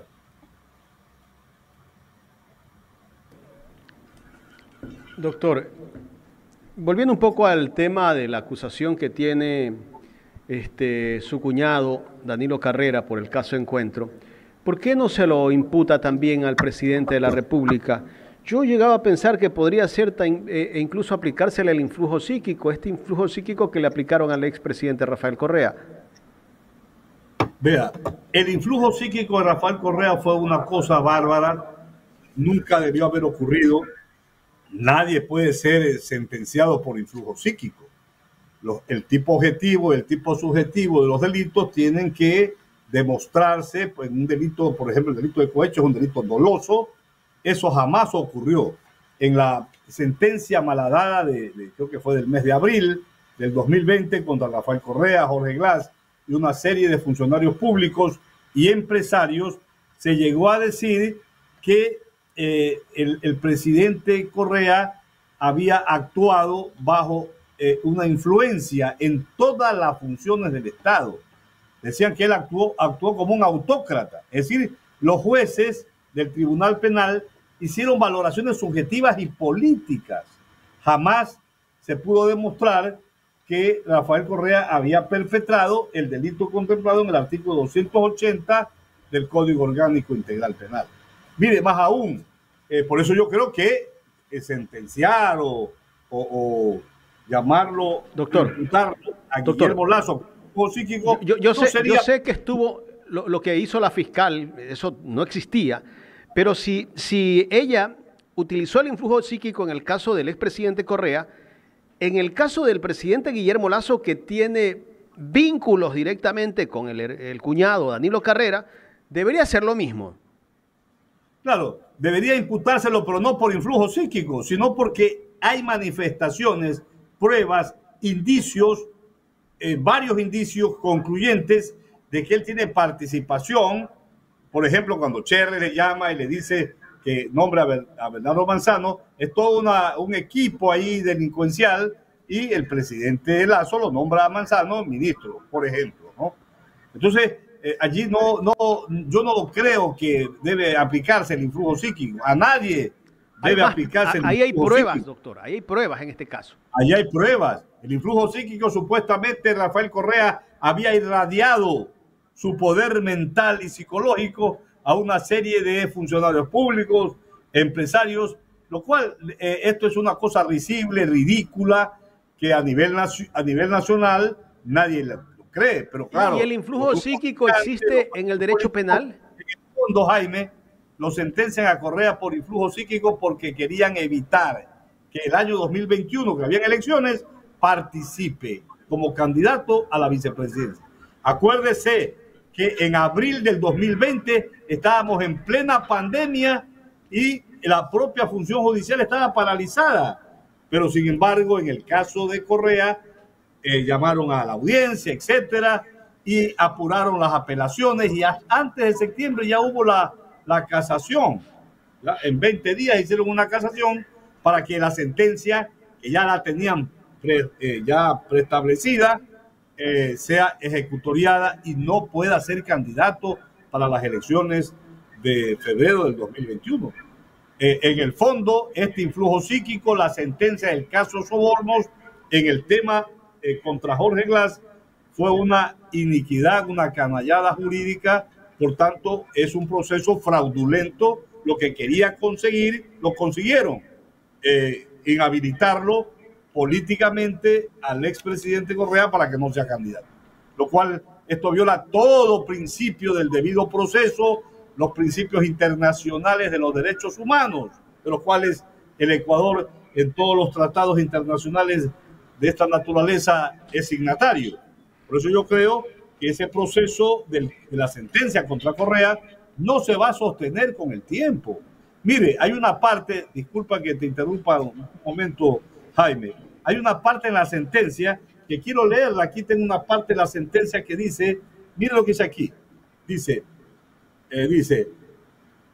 Doctor, volviendo un poco al tema de la acusación que tiene este, su cuñado Danilo Carrera por el caso Encuentro, ¿por qué no se lo imputa también al presidente de la República? Yo llegaba a pensar que podría ser tan, e incluso aplicársele el influjo psíquico, este influjo psíquico que le aplicaron al expresidente Rafael Correa. Vea, el influjo psíquico de Rafael Correa fue una cosa bárbara, nunca debió haber ocurrido. Nadie puede ser sentenciado por influjo psíquico. Los, el tipo objetivo y el tipo subjetivo de los delitos tienen que demostrarse. Pues, un delito, por ejemplo, el delito de cohecho es un delito doloso. Eso jamás ocurrió. En la sentencia malhadada de, de, creo que fue del mes de abril del dos mil veinte contra Rafael Correa, Jorge Glass y una serie de funcionarios públicos y empresarios, se llegó a decir que eh, el, el presidente Correa había actuado bajo eh, una influencia en todas las funciones del Estado. Decían que él actuó, actuó como un autócrata. Es decir, los jueces del Tribunal Penal hicieron valoraciones subjetivas y políticas. Jamás se pudo demostrar que Rafael Correa había perpetrado el delito contemplado en el artículo doscientos ochenta del Código Orgánico Integral Penal. Mire, más aún, eh, por eso yo creo que eh, sentenciar o, o, o llamarlo, doctor, a doctor, Guillermo Lazo como psíquico, yo, yo, no sé, sería... yo sé que estuvo, lo, lo que hizo la fiscal, eso no existía, pero si, si ella utilizó el influjo psíquico en el caso del expresidente Correa, en el caso del presidente Guillermo Lazo, que tiene vínculos directamente con el, el cuñado Danilo Carrera, debería ser lo mismo. Claro, debería imputárselo, pero no por influjo psíquico, sino porque hay manifestaciones, pruebas, indicios, eh, varios indicios concluyentes de que él tiene participación. Por ejemplo, cuando Cherry le llama y le dice que nombra a Bernardo Manzano, es todo una, un equipo ahí delincuencial y el presidente Lazo lo nombra a Manzano ministro, por ejemplo, ¿no? Entonces, eh, allí no, no, yo no creo que debe aplicarse el influjo psíquico. A nadie debe Además, aplicarse el ahí hay influjo pruebas, psíquico. doctor, ahí hay pruebas en este caso. Allí hay pruebas. El influjo psíquico, supuestamente Rafael Correa había irradiado su poder mental y psicológico a una serie de funcionarios públicos, empresarios, lo cual eh, esto es una cosa risible, ridícula, que a nivel, a nivel nacional nadie lo cree. Pero claro, ¿y el influjo psíquico existe en el derecho penal? En el fondo, Jaime, lo sentencian a Correa por influjo psíquico porque querían evitar que el año dos mil veintiuno, que habían elecciones, participe como candidato a la vicepresidencia. Acuérdese que en abril del dos mil veinte estábamos en plena pandemia y la propia función judicial estaba paralizada. Pero sin embargo, en el caso de Correa, eh, llamaron a la audiencia, etcétera, y apuraron las apelaciones y antes de septiembre ya hubo la, la casación. ¿Ya? En veinte días hicieron una casación para que la sentencia, que ya la tenían pre, eh, ya preestablecida, Eh, sea ejecutoriada y no pueda ser candidato para las elecciones de febrero del dos mil veintiuno. Eh, en el fondo, este influjo psíquico, la sentencia del caso Sobornos, en el tema eh, contra Jorge Glass, fue una iniquidad, una canallada jurídica. Por tanto, es un proceso fraudulento. Lo que quería conseguir, lo consiguieron. Eh, inhabilitarlo políticamente al expresidente Correa para que no sea candidato. Lo cual, esto viola todo principio del debido proceso, los principios internacionales de los derechos humanos, de los cuales el Ecuador en todos los tratados internacionales de esta naturaleza es signatario. Por eso yo creo que ese proceso de la sentencia contra Correa no se va a sostener con el tiempo. Mire, hay una parte, disculpa que te interrumpa un momento, Jaime, hay una parte en la sentencia que quiero leerla. Aquí tengo una parte de la sentencia que dice, mire lo que dice aquí, dice, eh, dice,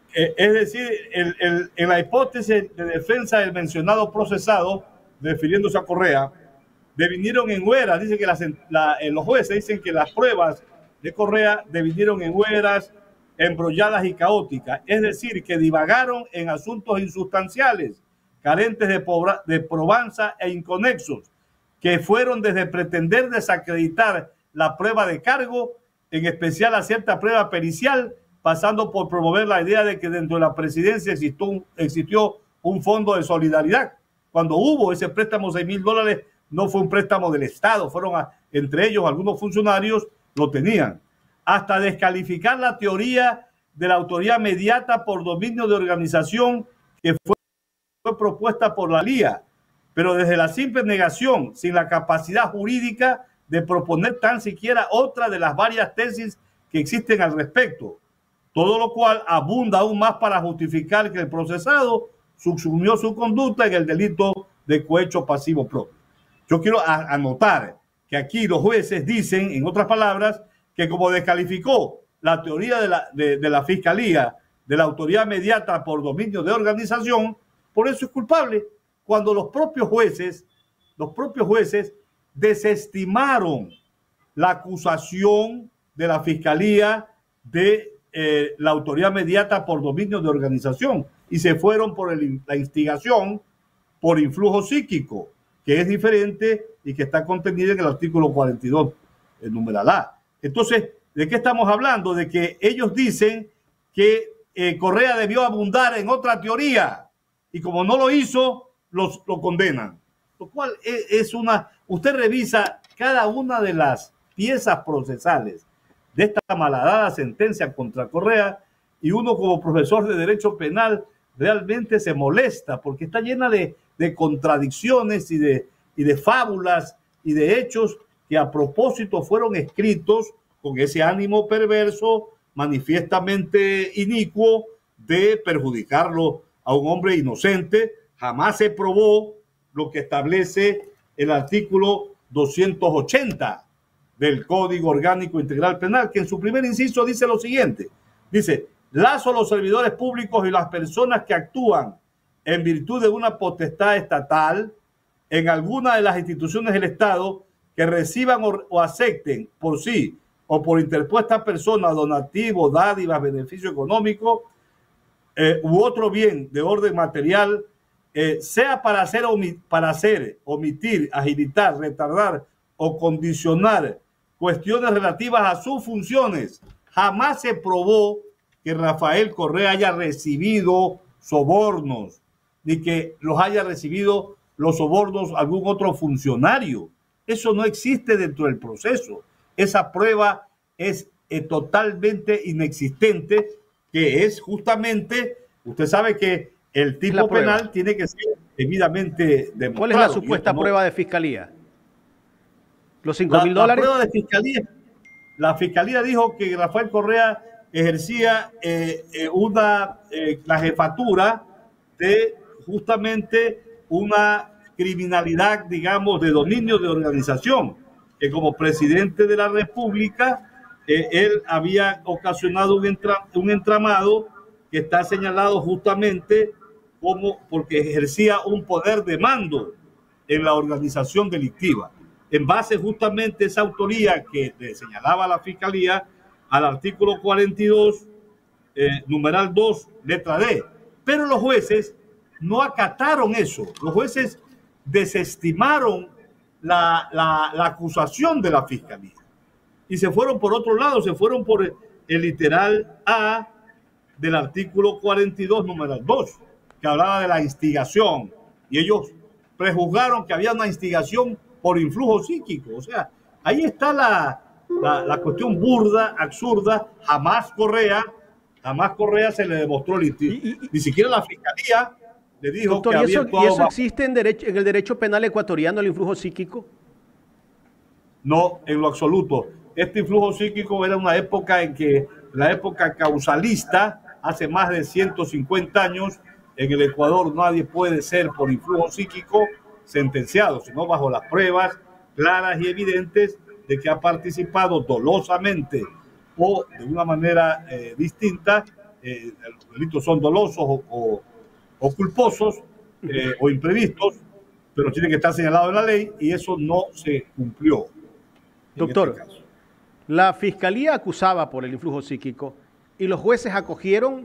Eh, es decir, el, el, en la hipótesis de defensa del mencionado procesado, refiriéndose a Correa, devinieron en hueras. Dice que las, la, los jueces dicen que las pruebas de Correa devinieron en hueras, embrolladas y caóticas. Es decir, que divagaron en asuntos insustanciales, carentes de, de probanza e inconexos, que fueron desde pretender desacreditar la prueba de cargo, en especial a cierta prueba pericial, pasando por promover la idea de que dentro de la presidencia existió un, existió un fondo de solidaridad. Cuando hubo ese préstamo de seis mil dólares, no fue un préstamo del Estado, fueron a, entre ellos algunos funcionarios lo tenían. Hasta descalificar la teoría de la autoría mediata por dominio de organización que fue, fue propuesta por la L I A, pero desde la simple negación, sin la capacidad jurídica de proponer tan siquiera otra de las varias tesis que existen al respecto. Todo lo cual abunda aún más para justificar que el procesado subsumió su conducta en el delito de cohecho pasivo propio. Yo quiero a, anotar que aquí los jueces dicen, en otras palabras, que como descalificó la teoría de la, de, de la Fiscalía de la autoridad mediata por dominio de organización, por eso es culpable, cuando los propios jueces, los propios jueces desestimaron la acusación de la Fiscalía de eh, la autoridad mediata por dominio de organización y se fueron por el, la instigación por influjo psíquico, que es diferente y que está contenida en el artículo cuarenta y dos, el numeral A. Entonces, ¿de qué estamos hablando? De que ellos dicen que eh, Correa debió abundar en otra teoría y como no lo hizo, los, lo condenan. Lo cual es, es una... Usted revisa cada una de las piezas procesales de esta malhadada sentencia contra Correa y uno como profesor de Derecho Penal realmente se molesta porque está llena de, de contradicciones y de, y de fábulas y de hechos que a propósito fueron escritos con ese ánimo perverso, manifiestamente inicuo, de perjudicarlo a un hombre inocente. Jamás se probó lo que establece el artículo doscientos ochenta del Código Orgánico Integral Penal, que en su primer inciso dice lo siguiente. Dice, las o los servidores públicos y las personas que actúan en virtud de una potestad estatal en alguna de las instituciones del Estado que reciban o, o acepten por sí o por interpuesta persona donativo, dádiva, beneficio económico eh, u otro bien de orden material, eh, sea para hacer, para hacer, omitir, agilitar, retardar o condicionar cuestiones relativas a sus funciones. Jamás se probó que Rafael Correa haya recibido sobornos, ni que los haya recibido los sobornos algún otro funcionario. Eso no existe dentro del proceso. Esa prueba es eh, totalmente inexistente, que es justamente, usted sabe que el tipo penal tiene que ser debidamente demostrado. ¿Cuál es la supuesta no, prueba de fiscalía? ¿Los cinco mil dólares? La prueba de fiscalía, la fiscalía dijo que Rafael Correa ejercía eh, eh, una, eh, la jefatura de justamente una criminalidad, digamos, de dominio de organización, que como presidente de la República, eh, él había ocasionado un, entra, un entramado que está señalado justamente como porque ejercía un poder de mando en la organización delictiva. En base justamente a esa autoría que le señalaba la Fiscalía al artículo cuarenta y dos, eh, numeral dos, letra D. Pero los jueces no acataron eso. Los jueces desestimaron la, la, la acusación de la Fiscalía y se fueron por otro lado, se fueron por el, el literal A del artículo cuarenta y dos, numeral dos, que hablaba de la instigación, y ellos prejuzgaron que había una instigación por influjo psíquico. O sea, ahí está la, la, la cuestión burda, absurda. Jamás Correa, jamás Correa se le demostró, ni, ni siquiera la Fiscalía le dijo. Doctor, que ¿y eso, ¿y eso existe en, derecho, en el derecho penal ecuatoriano, el influjo psíquico? No, en lo absoluto. Este influjo psíquico era una época en que, la época causalista, hace más de ciento cincuenta años, en el Ecuador nadie puede ser por influjo psíquico sentenciado, sino bajo las pruebas claras y evidentes de que ha participado dolosamente o de una manera eh, distinta eh, los delitos son dolosos o, o, o culposos eh, o imprevistos, pero tiene que estar señalado en la ley y eso no se cumplió. Doctor, este caso. La fiscalía acusaba por el influjo psíquico y los jueces acogieron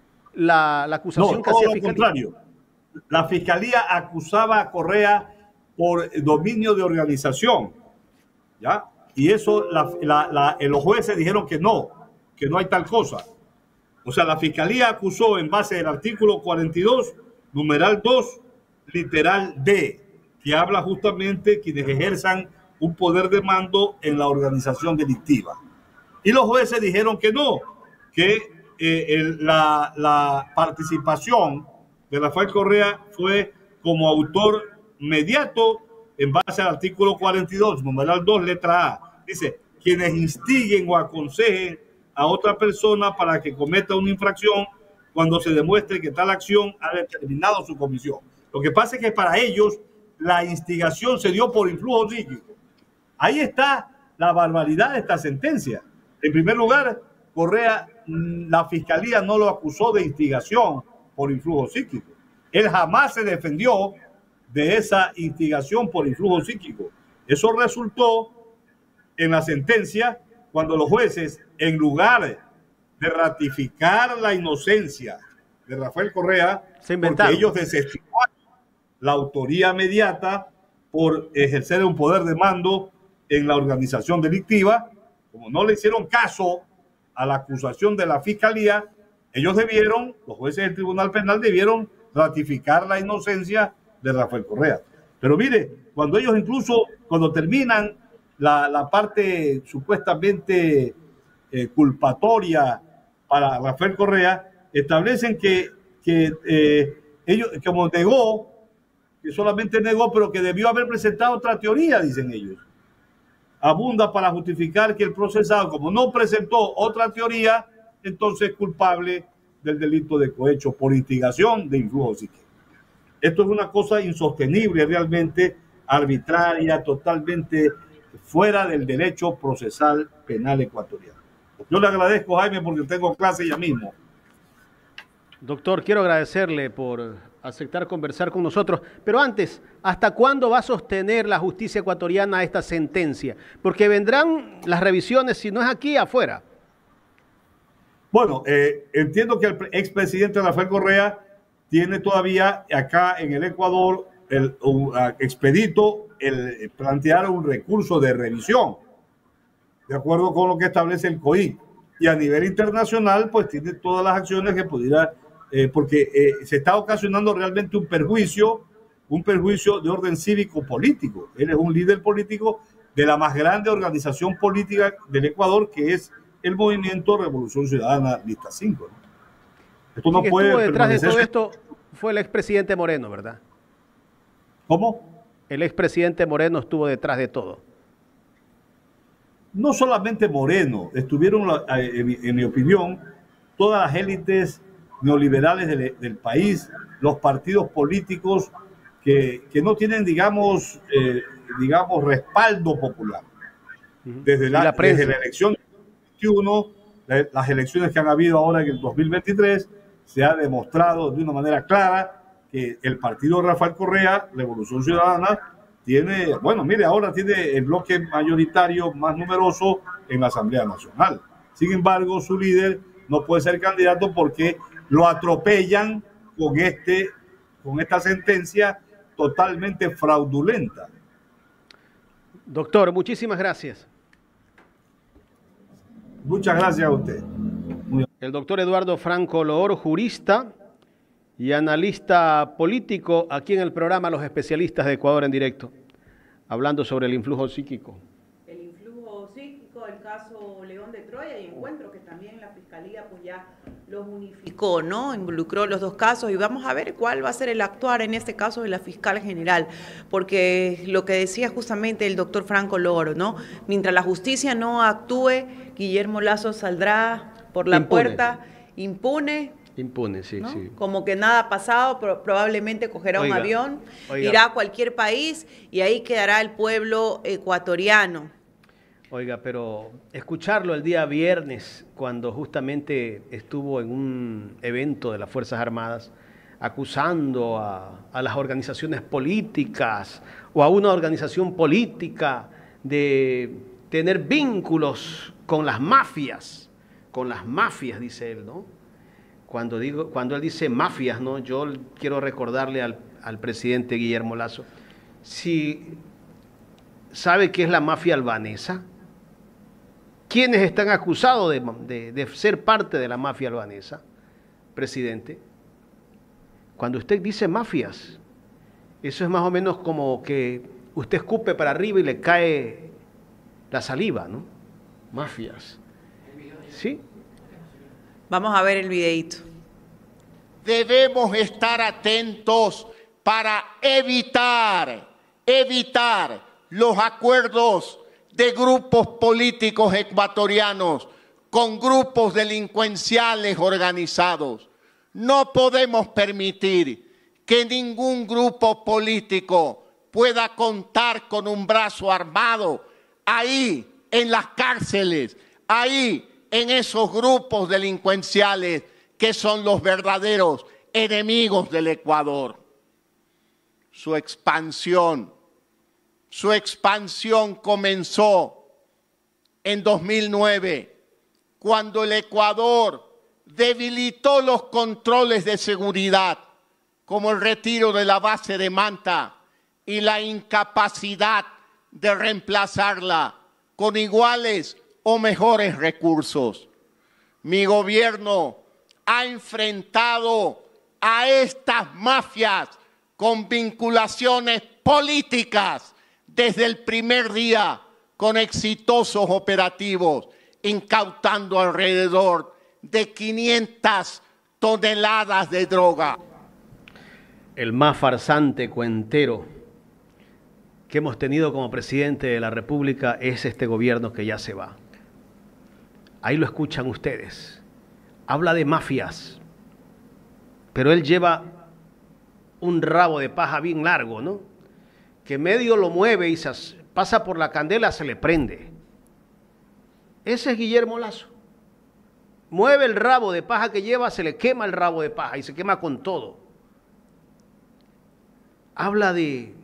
la, la acusación no, que hacía todo la lo fiscalía. contrario. La fiscalía acusaba a Correa por dominio de organización, ¿ya? Y eso la, la, la, los jueces dijeron que no, que no hay tal cosa. O sea, la fiscalía acusó en base del artículo cuarenta y dos, numeral dos, literal D, que habla justamente quienes ejerzan un poder de mando en la organización delictiva. Y los jueces dijeron que no, que eh, el, la, la participación de Rafael Correa fue como autor mediato en base al artículo cuarenta y dos, numeral dos, letra A. Dice, quienes instiguen o aconsejen a otra persona para que cometa una infracción cuando se demuestre que tal acción ha determinado su comisión. Lo que pasa es que para ellos la instigación se dio por influjo psíquico. Ahí está la barbaridad de esta sentencia. En primer lugar, Correa, la fiscalía no lo acusó de instigación por influjo psíquico. Él jamás se defendió de esa instigación por influjo psíquico. Eso resultó en la sentencia cuando los jueces, en lugar de ratificar la inocencia de Rafael Correa, se porque ellos desestimaron la autoría mediata por ejercer un poder de mando en la organización delictiva, como no le hicieron caso a la acusación de la fiscalía, ellos debieron, los jueces del Tribunal Penal debieron ratificar la inocencia de Rafael Correa. Pero mire, cuando ellos incluso, cuando terminan la, la parte supuestamente eh, culpatoria para Rafael Correa, establecen que, que eh, ellos, como negó, que solamente negó, pero que debió haber presentado otra teoría, dicen ellos. Abunda para justificar que el procesado, como no presentó otra teoría, entonces es culpable del delito de cohecho por instigación de influjo psíquico. Esto es una cosa insostenible, realmente arbitraria, totalmente fuera del derecho procesal penal ecuatoriano. Yo le agradezco, Jaime, porque tengo clase ya mismo. Doctor, quiero agradecerle por aceptar conversar con nosotros, pero antes, ¿hasta cuándo va a sostener la justicia ecuatoriana esta sentencia? Porque vendrán las revisiones, si no es aquí, afuera. Bueno, eh, entiendo que el expresidente Rafael Correa tiene todavía acá en el Ecuador el uh, expedito el plantear un recurso de revisión, de acuerdo con lo que establece el C O I C. Y a nivel internacional, pues tiene todas las acciones que pudiera, eh, porque eh, se está ocasionando realmente un perjuicio, un perjuicio de orden cívico-político. Él es un líder político de la más grande organización política del Ecuador, que es el Movimiento Revolución Ciudadana Lista cinco, ¿no? Esto no puede estuvo detrás de todo permanecer... esto fue el expresidente Moreno, ¿verdad? ¿Cómo? El expresidente Moreno estuvo detrás de todo. No solamente Moreno, estuvieron, en mi opinión, todas las élites neoliberales del, del país, los partidos políticos que, que no tienen, digamos, eh, digamos, respaldo popular. Desde la, la desde la elección del dos mil veintiuno, las elecciones que han habido ahora en el dos mil veintitrés, se ha demostrado de una manera clara que el partido de Rafael Correa, Revolución Ciudadana, tiene, bueno, mire, ahora tiene el bloque mayoritario más numeroso en la Asamblea Nacional. Sin embargo, su líder no puede ser candidato porque lo atropellan con, este, con esta sentencia totalmente fraudulenta. Doctor, muchísimas gracias. Muchas gracias a usted. Muy... El doctor Eduardo Franco Loor, jurista y analista político, aquí en el programa Los Especialistas de Ecuador en Directo, hablando sobre el influjo psíquico. El influjo psíquico, el caso León de Troya, y encuentro que también la Fiscalía pues ya los unificó, ¿no? Involucró los dos casos y vamos a ver cuál va a ser el actuar en este caso de la fiscal general, porque lo que decía justamente el doctor Franco Loor, ¿no? Mientras la justicia no actúe, Guillermo Lazo saldrá por la impune. puerta impune. Impune, sí, ¿no? sí. Como que nada ha pasado, pero probablemente cogerá Oiga, un avión, oiga. irá a cualquier país y ahí quedará el pueblo ecuatoriano. Oiga, pero escucharlo el día viernes, cuando justamente estuvo en un evento de las Fuerzas Armadas, acusando a, a las organizaciones políticas o a una organización política de tener vínculos con las mafias, con las mafias, dice él, ¿no? Cuando, digo, cuando él dice mafias, ¿no? Yo quiero recordarle al, al presidente Guillermo Lasso, si sabe qué es la mafia albanesa, ¿quiénes están acusados de, de, de ser parte de la mafia albanesa, presidente? Cuando usted dice mafias, eso es más o menos como que usted escupe para arriba y le cae la saliva, ¿no? Mafias. ¿Sí? Vamos a ver el videíto. Debemos estar atentos para evitar, evitar los acuerdos de grupos políticos ecuatorianos con grupos delincuenciales organizados. No podemos permitir que ningún grupo político pueda contar con un brazo armado ahí en las cárceles, ahí en esos grupos delincuenciales que son los verdaderos enemigos del Ecuador. Su expansión, su expansión comenzó en dos mil nueve, cuando el Ecuador debilitó los controles de seguridad, como el retiro de la base de Manta y la incapacidad de reemplazarla con iguales o mejores recursos. Mi gobierno ha enfrentado a estas mafias con vinculaciones políticas desde el primer día, con exitosos operativos, incautando alrededor de quinientas toneladas de droga. El más farsante cuentero que hemos tenido como presidente de la República es este gobierno que ya se va. Ahí lo escuchan ustedes. Habla de mafias, pero él lleva un rabo de paja bien largo, ¿no? Que medio lo mueve y se pasa por la candela, se le prende. Ese es Guillermo Lasso. Mueve el rabo de paja que lleva, se le quema el rabo de paja y se quema con todo. Habla de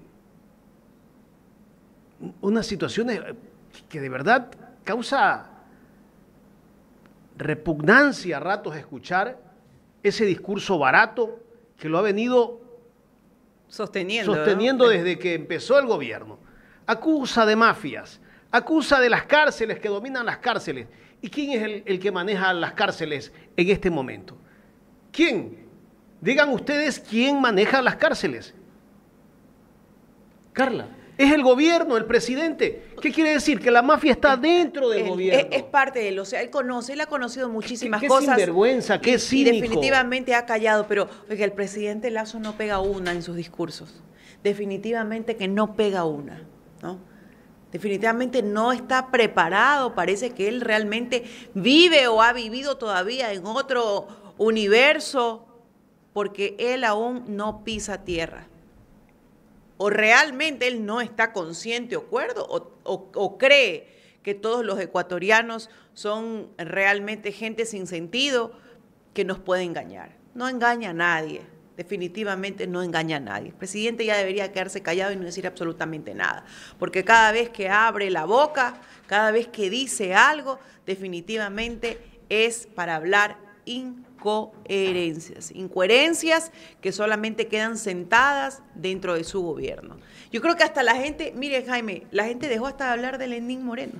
unas situaciones que de verdad causa repugnancia a ratos escuchar ese discurso barato que lo ha venido sosteniendo, sosteniendo ¿no? desde que empezó el gobierno. Acusa de mafias, acusa de las cárceles, que dominan las cárceles. ¿Y quién es el, el que maneja las cárceles en este momento? ¿Quién? Digan ustedes quién maneja las cárceles. Carla, es el gobierno, el presidente. ¿Qué quiere decir? Que la mafia está dentro del Él, gobierno. Es, es parte de él, o sea, él conoce, él ha conocido muchísimas qué, qué cosas. Sinvergüenza, qué y, cínico. y definitivamente ha callado, pero oiga, el presidente Lasso no pega una en sus discursos. Definitivamente que no pega una, ¿no? Definitivamente no está preparado, parece que él realmente vive o ha vivido todavía en otro universo, porque él aún no pisa tierra. O realmente él no está consciente o cuerdo, o, o, o cree que todos los ecuatorianos son realmente gente sin sentido que nos puede engañar. No engaña a nadie, definitivamente no engaña a nadie. El presidente ya debería quedarse callado y no decir absolutamente nada, porque cada vez que abre la boca, cada vez que dice algo, definitivamente es para hablar incoherencias, incoherencias que solamente quedan sentadas dentro de su gobierno. Yo creo que hasta la gente, mire Jaime, la gente dejó hasta de hablar de Lenín Moreno.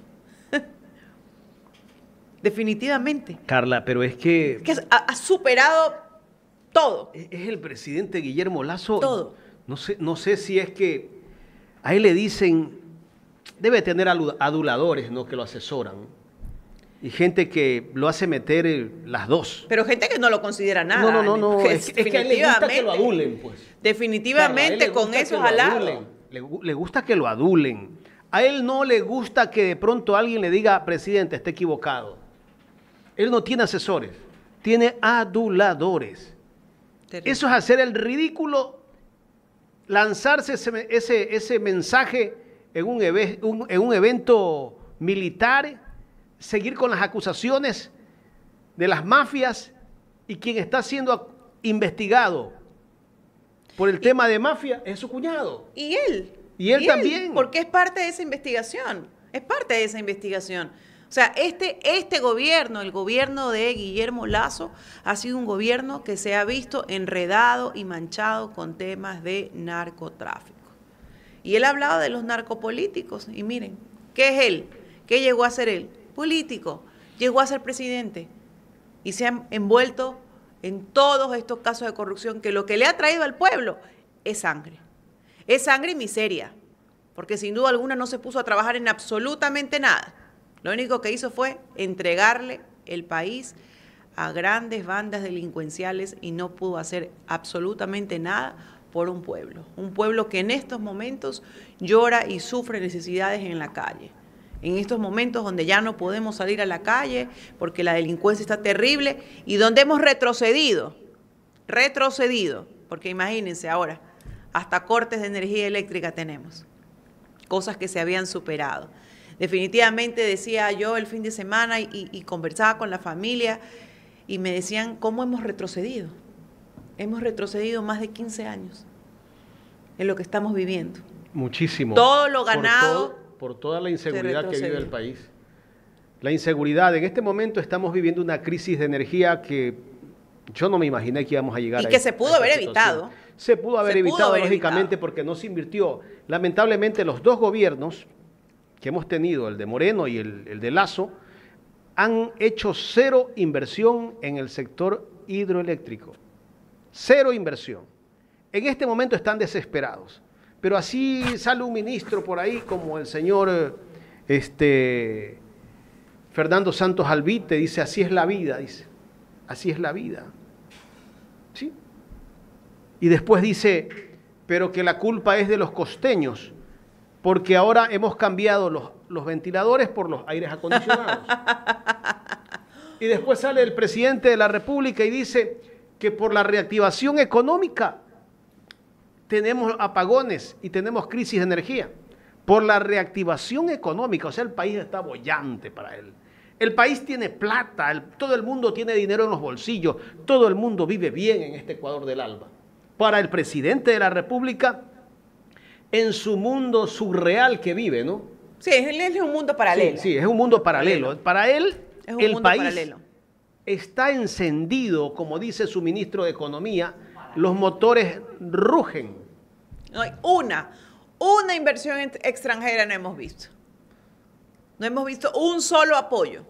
Definitivamente. Carla, pero es que... que ha, ha superado todo. Es el presidente Guillermo Lasso. Todo. No sé, no sé si es que a él le dicen, debe tener aduladores, ¿no?, que lo asesoran. Y gente que lo hace meter las dos. Pero gente que no lo considera nada. No, no, no, no. Es, es, es que a él le gusta que lo adulen, pues. Definitivamente, Carla, con esos halados. Le, le gusta que lo adulen. A él no le gusta que de pronto alguien le diga, presidente, está equivocado. Él no tiene asesores, tiene aduladores. Terrible. Eso es hacer el ridículo, lanzarse ese, ese, ese mensaje en un, eve, un, en un evento militar, seguir con las acusaciones de las mafias, y quien está siendo investigado por el tema de mafia es su cuñado. Y él. Y él ¿Y también. Él? Porque es parte de esa investigación. Es parte de esa investigación. O sea, este, este gobierno, el gobierno de Guillermo Lasso, ha sido un gobierno que se ha visto enredado y manchado con temas de narcotráfico. Y él ha hablado de los narcopolíticos. Y miren, ¿qué es él? ¿Qué llegó a ser él? Político. Llegó a ser presidente. Y se han envuelto en todos estos casos de corrupción, que lo que le ha traído al pueblo es sangre. Es sangre y miseria. Porque sin duda alguna no se puso a trabajar en absolutamente nada. Lo único que hizo fue entregarle el país a grandes bandas delincuenciales y no pudo hacer absolutamente nada por un pueblo. Un pueblo que en estos momentos llora y sufre necesidades en la calle. En estos momentos donde ya no podemos salir a la calle porque la delincuencia está terrible y donde hemos retrocedido, retrocedido, porque imagínense ahora, hasta cortes de energía eléctrica tenemos, cosas que se habían superado. Definitivamente decía yo el fin de semana y, y conversaba con la familia y me decían cómo hemos retrocedido. Hemos retrocedido más de quince años en lo que estamos viviendo. Muchísimo. Todo lo ganado. Por, todo, por toda la inseguridad que vive el país. La inseguridad. En este momento estamos viviendo una crisis de energía que yo no me imaginé que íbamos a llegar y a que se pudo haber evitado. Se pudo haber se evitado, pudo haber lógicamente, evitado. porque no se invirtió. Lamentablemente, los dos gobiernos que hemos tenido, el de Moreno y el, el de Lasso, han hecho cero inversión en el sector hidroeléctrico. Cero inversión. En este momento están desesperados. Pero así sale un ministro por ahí, como el señor este, Fernando Santos Alvite, dice, así es la vida, dice, así es la vida. ¿Sí? Y después dice, pero que la culpa es de los costeños, porque ahora hemos cambiado los, los ventiladores por los aires acondicionados. Y después sale el presidente de la República y dice que por la reactivación económica tenemos apagones y tenemos crisis de energía. Por la reactivación económica, o sea, el país está boyante para él. El país tiene plata, el, todo el mundo tiene dinero en los bolsillos, todo el mundo vive bien en este Ecuador del Alba. Para el presidente de la República, en su mundo surreal que vive, ¿no? Sí, es un mundo paralelo. Sí, sí, es un mundo paralelo. paralelo. Para él, es un el mundo país paralelo. Está encendido, como dice su ministro de Economía, los motores rugen. No hay una, una inversión extranjera no hemos visto. No hemos visto un solo apoyo.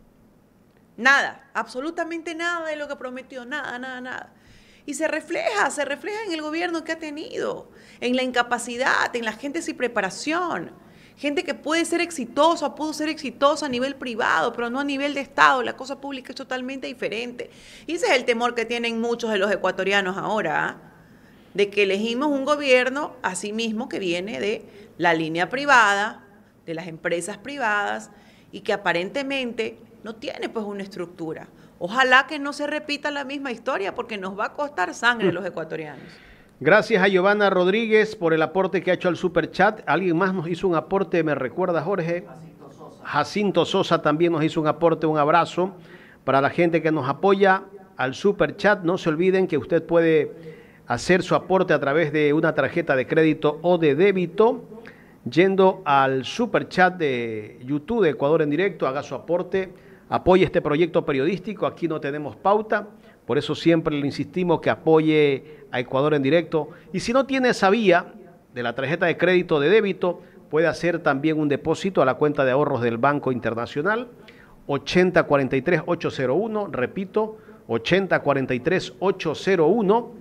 Nada, absolutamente nada de lo que prometió, nada, nada, nada. Y se refleja, se refleja en el gobierno que ha tenido, en la incapacidad, en la gente sin preparación. Gente que puede ser exitosa, pudo ser exitosa a nivel privado, pero no a nivel de Estado. La cosa pública es totalmente diferente. Y ese es el temor que tienen muchos de los ecuatorianos ahora, ¿eh? De que elegimos un gobierno, así mismo, que viene de la línea privada, de las empresas privadas, y que aparentemente no tiene pues una estructura. Ojalá que no se repita la misma historia, porque nos va a costar sangre a los ecuatorianos. Gracias a Giovanna Rodríguez por el aporte que ha hecho al Superchat. Alguien más nos hizo un aporte, me recuerda Jorge. Jacinto Sosa. Jacinto Sosa también nos hizo un aporte, un abrazo. Para la gente que nos apoya al Superchat, no se olviden que usted puede hacer su aporte a través de una tarjeta de crédito o de débito. Yendo al Superchat de YouTube de Ecuador en Directo, haga su aporte, apoye este proyecto periodístico. Aquí no tenemos pauta. Por eso siempre le insistimos que apoye a Ecuador en Directo. Y si no tiene esa vía de la tarjeta de crédito o de débito, puede hacer también un depósito a la cuenta de ahorros del Banco Internacional, ochenta cuarenta y tres ochocientos uno, repito, ochenta cuarenta y tres ochocientos uno.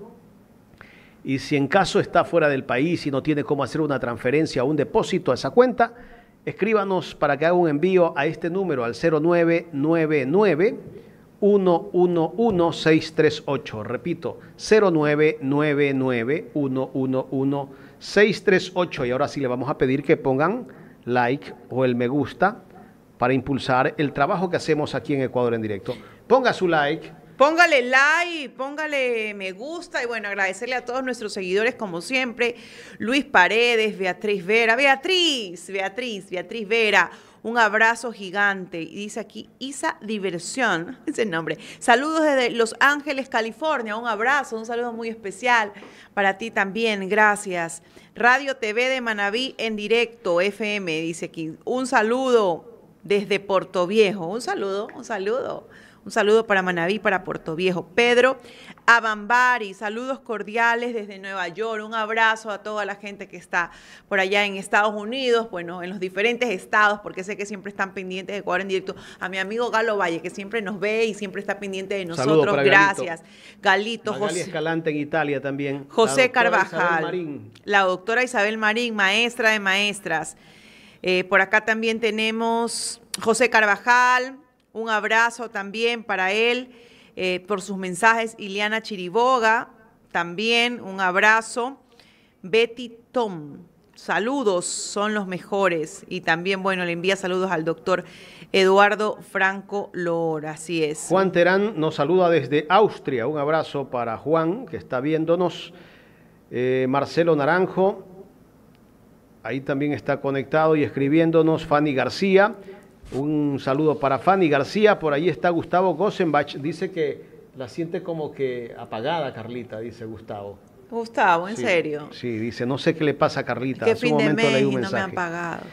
Y si en caso está fuera del país y no tiene cómo hacer una transferencia o un depósito a esa cuenta, escríbanos para que haga un envío a este número, al cero nueve nueve nueve, uno uno uno, seis tres ocho. Repito, cero nueve nueve nueve, uno uno uno, seis tres ocho. Y ahora sí le vamos a pedir que pongan like o el me gusta para impulsar el trabajo que hacemos aquí en Ecuador en Directo. Ponga su like. Póngale like, póngale me gusta y bueno, agradecerle a todos nuestros seguidores como siempre. Luis Paredes, Beatriz Vera, Beatriz, Beatriz, Beatriz Vera. Un abrazo gigante. Y dice aquí Isa Diversión, ese nombre. Saludos desde Los Ángeles, California. Un abrazo, un saludo muy especial para ti también. Gracias. Radio T V de Manabí en directo, F M, dice aquí. Un saludo desde Puerto Viejo. Un saludo, un saludo. Un saludo para Manabí, para Puerto Viejo. Pedro Abambari, saludos cordiales desde Nueva York. Un abrazo a toda la gente que está por allá en Estados Unidos, bueno, en los diferentes estados, porque sé que siempre están pendientes de Ecuador en directo. A mi amigo Galo Valle, que siempre nos ve y siempre está pendiente de nosotros. Gracias. Galito, Magali José Escalante en Italia también. José Carvajal. La doctora Isabel Marín, maestra de maestras. Eh, por acá también tenemos José Carvajal. Un abrazo también para él, eh, por sus mensajes. Ileana Chiriboga, también un abrazo. Betty Tom, saludos, son los mejores. Y también, bueno, le envía saludos al doctor Eduardo Franco Lora, así es. Juan Terán nos saluda desde Austria. Un abrazo para Juan, que está viéndonos. Eh, Marcelo Naranjo, ahí también está conectado y escribiéndonos. Fanny García. Un saludo para Fanny García. Por ahí está Gustavo Gosenbach. Dice que la siente como que apagada, Carlita, dice Gustavo. Gustavo, ¿en sí, serio? Sí, dice, no sé qué le pasa a Carlita. ¿Qué Hace fin un de momento mes leí un y no mensaje. me han pagado?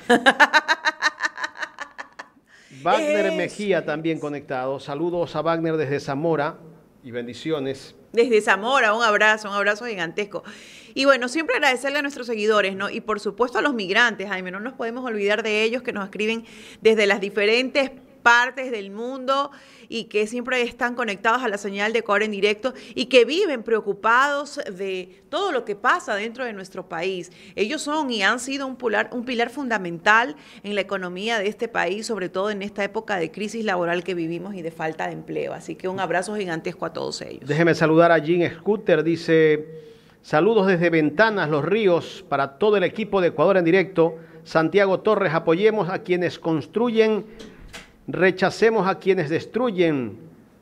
Wagner Es... Mejía también conectado. Saludos a Wagner desde Zamora y bendiciones. Desde Zamora, un abrazo, un abrazo gigantesco. Y bueno, siempre agradecerle a nuestros seguidores, ¿no? Y por supuesto a los migrantes, Jaime, no nos podemos olvidar de ellos que nos escriben desde las diferentes partes del mundo y que siempre están conectados a la señal de Ecuador en directo y que viven preocupados de todo lo que pasa dentro de nuestro país. Ellos son y han sido un pilar, un pilar fundamental en la economía de este país, sobre todo en esta época de crisis laboral que vivimos y de falta de empleo. Así que un abrazo gigantesco a todos ellos. Déjeme saludar a Jean Scooter, dice, saludos desde Ventanas, Los Ríos, para todo el equipo de Ecuador en directo. Santiago Torres, apoyemos a quienes construyen, rechacemos a quienes destruyen.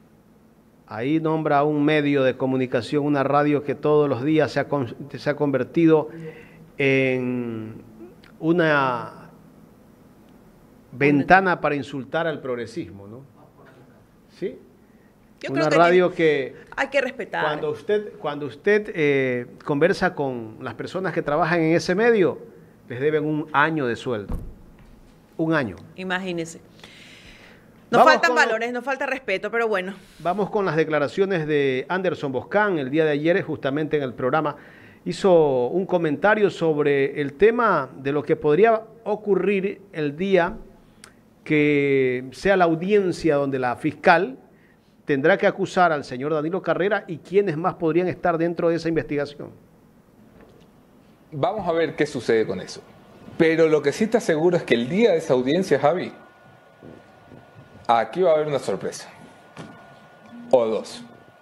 Ahí nombra un medio de comunicación, una radio que todos los días se ha, se ha convertido en una ventana para insultar al progresismo, ¿no? ¿Sí? Yo una creo que radio que hay que respetar. Cuando usted, cuando usted eh, conversa con las personas que trabajan en ese medio, les deben un año de sueldo. Un año. Imagínese. Nos Vamos faltan con valores, nos falta respeto, pero bueno. Vamos con las declaraciones de Anderson Boscan. El día de ayer, justamente en el programa, hizo un comentario sobre el tema de lo que podría ocurrir el día que sea la audiencia donde la fiscal tendrá que acusar al señor Danilo Carrera y quiénes más podrían estar dentro de esa investigación. Vamos a ver qué sucede con eso. Pero lo que sí te aseguro es que el día de esa audiencia, Javi, aquí va a haber una sorpresa. O dos.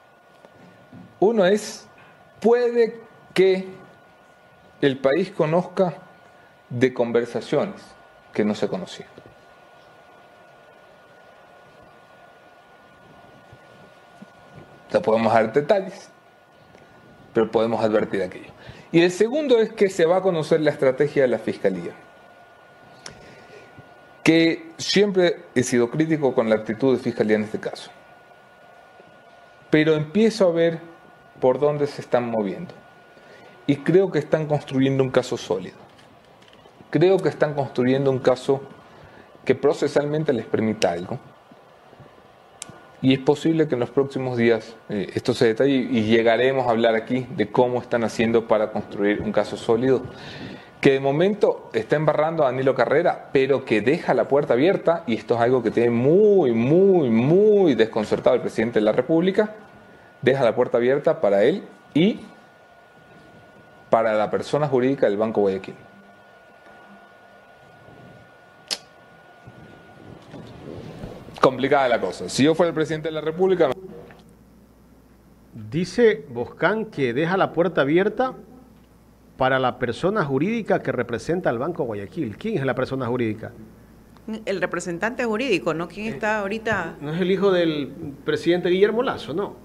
Uno es, puede que el país conozca de conversaciones que no se conocían. No podemos dar detalles, pero podemos advertir aquello. Y el segundo es que se va a conocer la estrategia de la Fiscalía. Que siempre he sido crítico con la actitud de Fiscalía en este caso. Pero empiezo a ver por dónde se están moviendo. Y creo que están construyendo un caso sólido. Creo que están construyendo un caso que procesalmente les permita algo. Y es posible que en los próximos días eh, esto se detalle y llegaremos a hablar aquí de cómo están haciendo para construir un caso sólido que de momento está embarrando a Danilo Carrera, pero que deja la puerta abierta, y esto es algo que tiene muy, muy, muy desconcertado el presidente de la República, deja la puerta abierta para él y para la persona jurídica del Banco Guayaquil. Complicada la cosa. Si yo fuera el presidente de la República... Dice Boscan que deja la puerta abierta para la persona jurídica que representa al Banco Guayaquil. ¿Quién es la persona jurídica? El representante jurídico, ¿no? ¿Quién está ahorita? No es el hijo del presidente Guillermo Lasso, ¿no?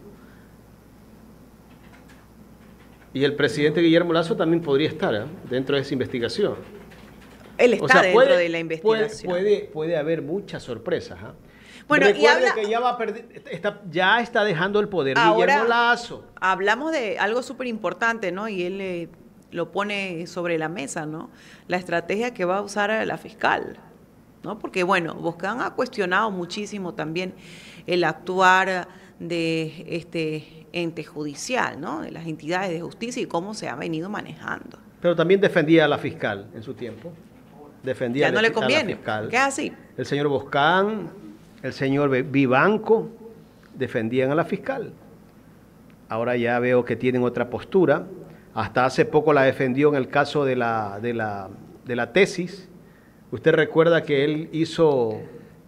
Y el presidente Guillermo Lasso también podría estar ¿eh? dentro de esa investigación. Él está O sea, dentro puede- de la investigación. Puede, puede, puede haber muchas sorpresas. ¿ah? Bueno, y Recuerde habla- que ya, va a perder- está, ya está dejando el poder Ahora- Guillermo Lasso. Hablamos de algo súper importante, ¿no? Y él eh, lo pone sobre la mesa, ¿no? La estrategia que va a usar la fiscal, ¿no? Porque, bueno, Boscán ha cuestionado muchísimo también el actuar de este ente judicial, ¿no? De las entidades de justicia y cómo se ha venido manejando. Pero también defendía a la fiscal en su tiempo. Defendía Ya no a le la conviene, fiscal. ¿qué es así? El señor Boscán, el señor Vivanco defendían a la fiscal. Ahora ya veo que tienen otra postura. Hasta hace poco la defendió en el caso de la, de la, de la tesis. Usted recuerda que él hizo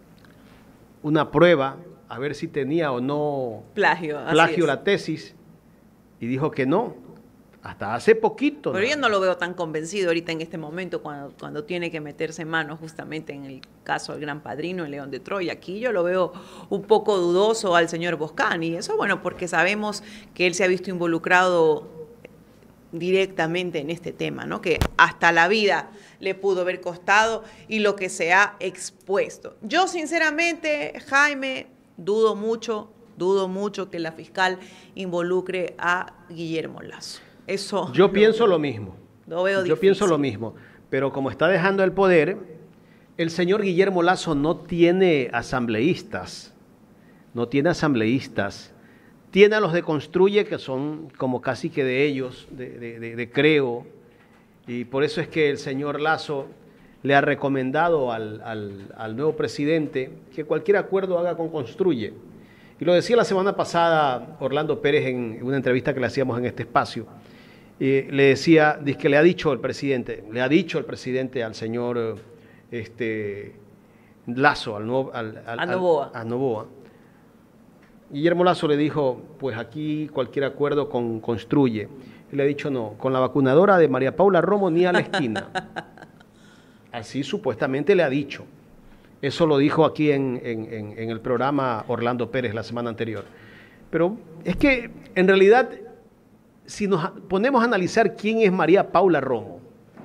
una prueba a ver si tenía o no Plagio. así plagio es. la tesis y dijo que no. Hasta hace poquito. Pero ¿no? yo no lo veo tan convencido ahorita en este momento cuando, cuando tiene que meterse mano justamente en el caso del Gran Padrino, el León de Troya. Aquí yo lo veo un poco dudoso al señor Boscán y eso, bueno, porque sabemos que él se ha visto involucrado directamente en este tema, ¿no? Que hasta la vida le pudo haber costado y lo que se ha expuesto. Yo sinceramente, Jaime, dudo mucho, dudo mucho que la fiscal involucre a Guillermo Lasso. Eso Yo lo- pienso lo mismo. lo veo Yo difícil. pienso lo mismo. Pero como está dejando el poder, el señor Guillermo Lasso no tiene asambleístas. No tiene asambleístas. Tiene a los de Construye, que son como casi que de ellos, de, de- de- de Creo. Y por eso es que el señor Lasso le ha recomendado al, al- al nuevo presidente que cualquier acuerdo haga con Construye. Y lo decía la semana pasada Orlando Pérez en una entrevista que le hacíamos en este espacio. Eh, le decía, dice que le ha dicho el presidente, le ha dicho el presidente al señor eh, este, Lasso, al, nuevo, al, al- A Noboa. al- a Noboa. Guillermo Lasso le dijo, pues aquí cualquier acuerdo con Construye. Y le ha dicho, no, con la vacunadora de María Paula Romo ni a la esquina. Así supuestamente le ha dicho. Eso lo dijo aquí en, en- en- en el programa Orlando Pérez la semana anterior. Pero es que en realidad, si nos a- ponemos a analizar quién es María Paula Romo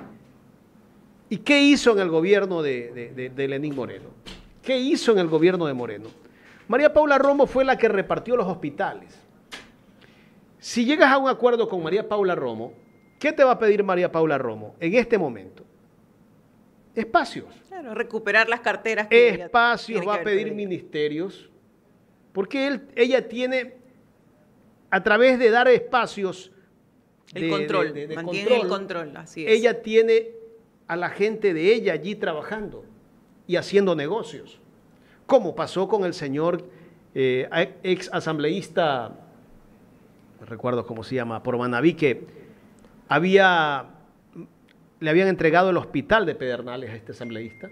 y qué hizo en el gobierno de, de- de- de Lenín Moreno, qué hizo en el gobierno de Moreno. María Paula Romo fue la que repartió los hospitales. Si llegas a un acuerdo con María Paula Romo, ¿qué te va a pedir María Paula Romo en este momento? Espacios. Claro, recuperar las carteras. que ella Espacios, tiene va que a haber pedir perdido. ministerios, porque él, ella tiene, a través de dar espacios, El de- control, de- de- de mantiene el control, así es. ella tiene a la gente de ella allí trabajando y haciendo negocios, como pasó con el señor eh, ex asambleísta, no recuerdo cómo se llama, por Manaví, que había, le habían entregado el hospital de Pedernales a este asambleísta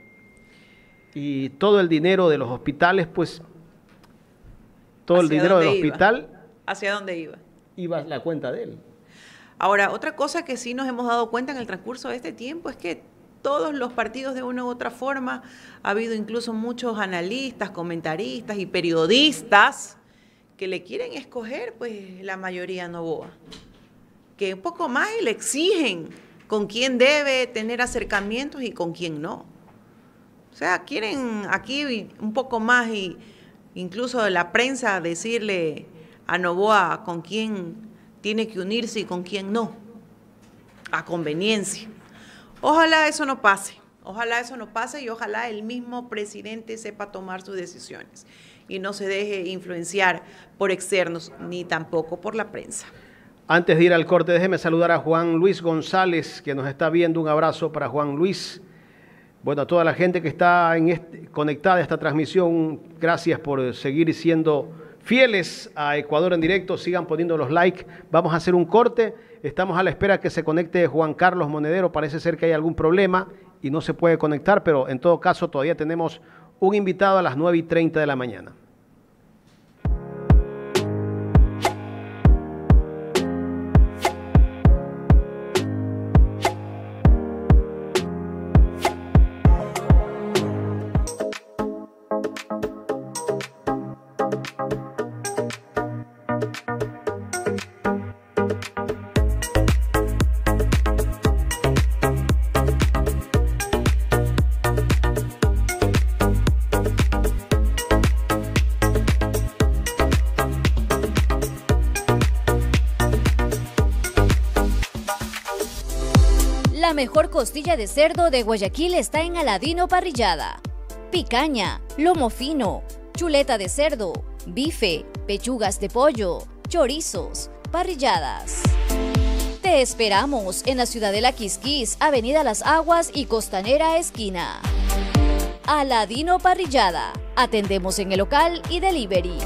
y todo el dinero de los hospitales, pues todo el ¿Hacia dinero del dónde iba? hospital ¿Hacia dónde iba? iba a la cuenta de él. Ahora, otra cosa que sí nos hemos dado cuenta en el transcurso de este tiempo es que todos los partidos de una u otra forma, ha habido incluso muchos analistas, comentaristas y periodistas que le quieren escoger pues la mayoría Noboa, que un poco más y le exigen con quién debe tener acercamientos y con quién no. O sea, quieren aquí un poco más y incluso la prensa decirle a Noboa con quién tiene que unirse y con quién no, a conveniencia. Ojalá eso no pase, ojalá eso no pase y ojalá el mismo presidente sepa tomar sus decisiones y no se deje influenciar por externos ni tampoco por la prensa. Antes de ir al corte, déjeme saludar a Juan Luis González, que nos está viendo. Un abrazo para Juan Luis. Bueno, a toda la gente que está en este, conectada a esta transmisión, gracias por seguir siendo fieles a Ecuador en directo. Sigan poniendo los likes. Vamos a hacer un corte. Estamos a la espera que se conecte Juan Carlos Monedero. Parece ser que hay algún problema y no se puede conectar, pero en todo caso todavía tenemos un invitado a las nueve y treinta de la mañana. mejor costilla de cerdo de Guayaquil está en Aladino Parrillada. Picaña, lomo fino, chuleta de cerdo, bife, pechugas de pollo, chorizos, parrilladas. Te esperamos en la ciudad de La Quisquis, Avenida Las Aguas y Costanera Esquina. Aladino Parrillada. Atendemos en el local y delivery.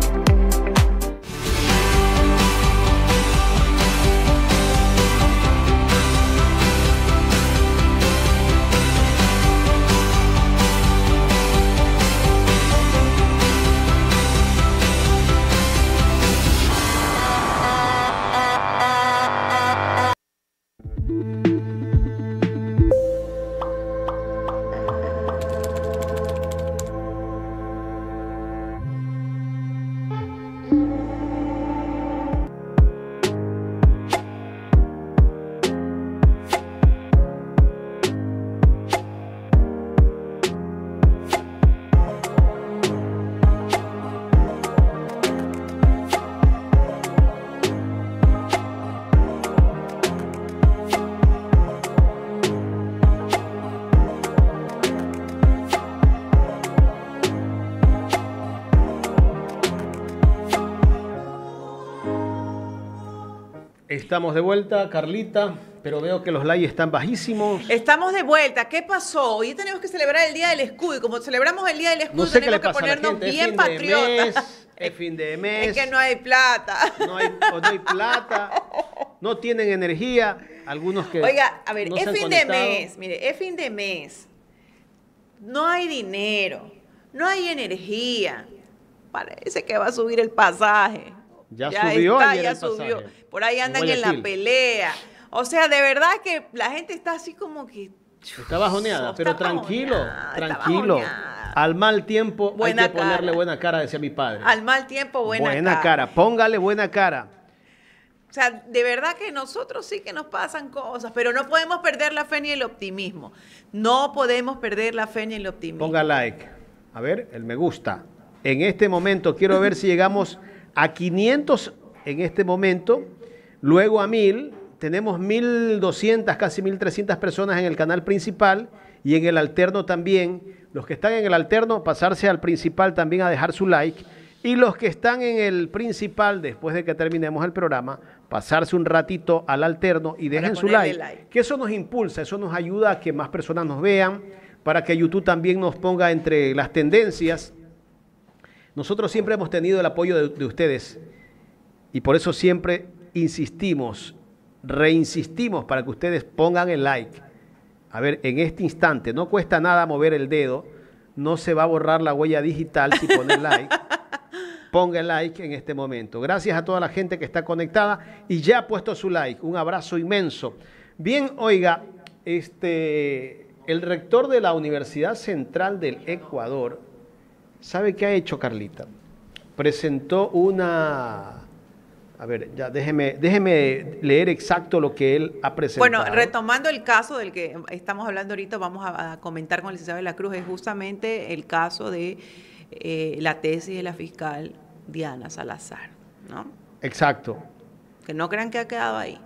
Estamos de vuelta, Carlita, pero veo que los likes están bajísimos. Estamos de vuelta. ¿Qué pasó? Hoy tenemos que celebrar el Día del Escudo y como celebramos el Día del Escudo No sé tenemos qué le que pasa a la ponernos gente. bien Es fin de patriotas. mes, es fin de mes. Es que no hay plata. No hay, o no hay plata, no tienen energía. Algunos que Oiga, a ver, no es se han fin de conectado. mes, mire, es fin de mes. No hay dinero, no hay energía. Parece que va a subir el pasaje. Ya subió está, ayer ya el subió. pasaje. Por ahí andan en la Guayaquil. pelea. O sea, de verdad que la gente está así como que... Está bajoneada, Está pero tranquilo, bajoneada, está tranquilo. bajoneada. Al mal tiempo Buena hay que ponerle cara. buena cara, decía mi padre. Al mal tiempo, buena, buena cara. cara. Póngale buena cara. O sea, de verdad que nosotros sí que nos pasan cosas, pero no podemos perder la fe ni el optimismo. No podemos perder la fe ni el optimismo. Ponga like. A ver, el me gusta. En este momento quiero ver si llegamos a quinientos en este momento, luego a mil. Tenemos mil doscientas, casi mil trescientas personas en el canal principal y en el alterno también. Los que están en el alterno, pasarse al principal también a dejar su like. Y los que están en el principal, después de que terminemos el programa, pasarse un ratito al alterno y dejen su ponerle like, like. Que eso nos impulsa, eso nos ayuda a que más personas nos vean, para que YouTube también nos ponga entre las tendencias. Nosotros siempre hemos tenido el apoyo de, de ustedes y por eso siempre insistimos, reinsistimos para que ustedes pongan el like. A ver, en este instante no cuesta nada mover el dedo, no se va a borrar la huella digital si pone like. Ponga el like en este momento. Gracias a toda la gente que está conectada y ya ha puesto su like. Un abrazo inmenso. Bien, oiga, este, el rector de la Universidad Central del Ecuador, ¿sabe qué ha hecho, Carlita? Presentó una... A ver, ya déjeme, déjeme leer exacto lo que él ha presentado. Bueno, retomando el caso del que estamos hablando ahorita, vamos a, a comentar con el licenciado de la Cruz, es justamente el caso de eh, la tesis de la fiscal Diana Salazar, ¿no? Exacto. Que no crean que ha quedado ahí.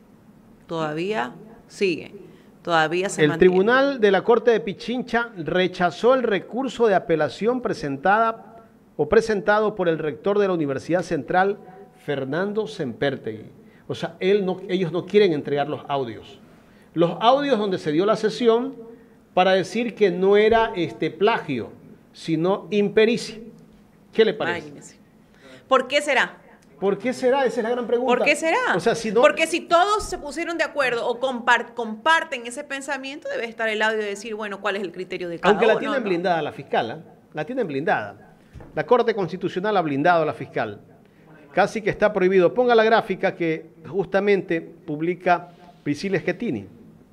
Todavía sigue, todavía se El mantiene. Tribunal de la Corte de Pichincha rechazó el recurso de apelación presentada o presentado por el rector de la Universidad Central, Fernando Sempértegui. O sea, él no, ellos no quieren entregar los audios. Los audios donde se dio la sesión para decir que no era este plagio, sino impericia. ¿Qué le parece? Imagínese. ¿Por qué será? ¿Por qué será? Esa es la gran pregunta. ¿Por qué será? O sea, si no... Porque si todos se pusieron de acuerdo o compar- comparten ese pensamiento, debe estar el audio de decir, bueno, cuál es el criterio de cada Aunque la uno, tienen ¿no? blindada la fiscal, ¿eh? La tienen blindada. La Corte Constitucional ha blindado a la fiscal. Casi que está prohibido. Ponga la gráfica que justamente publica Priscila Schettini.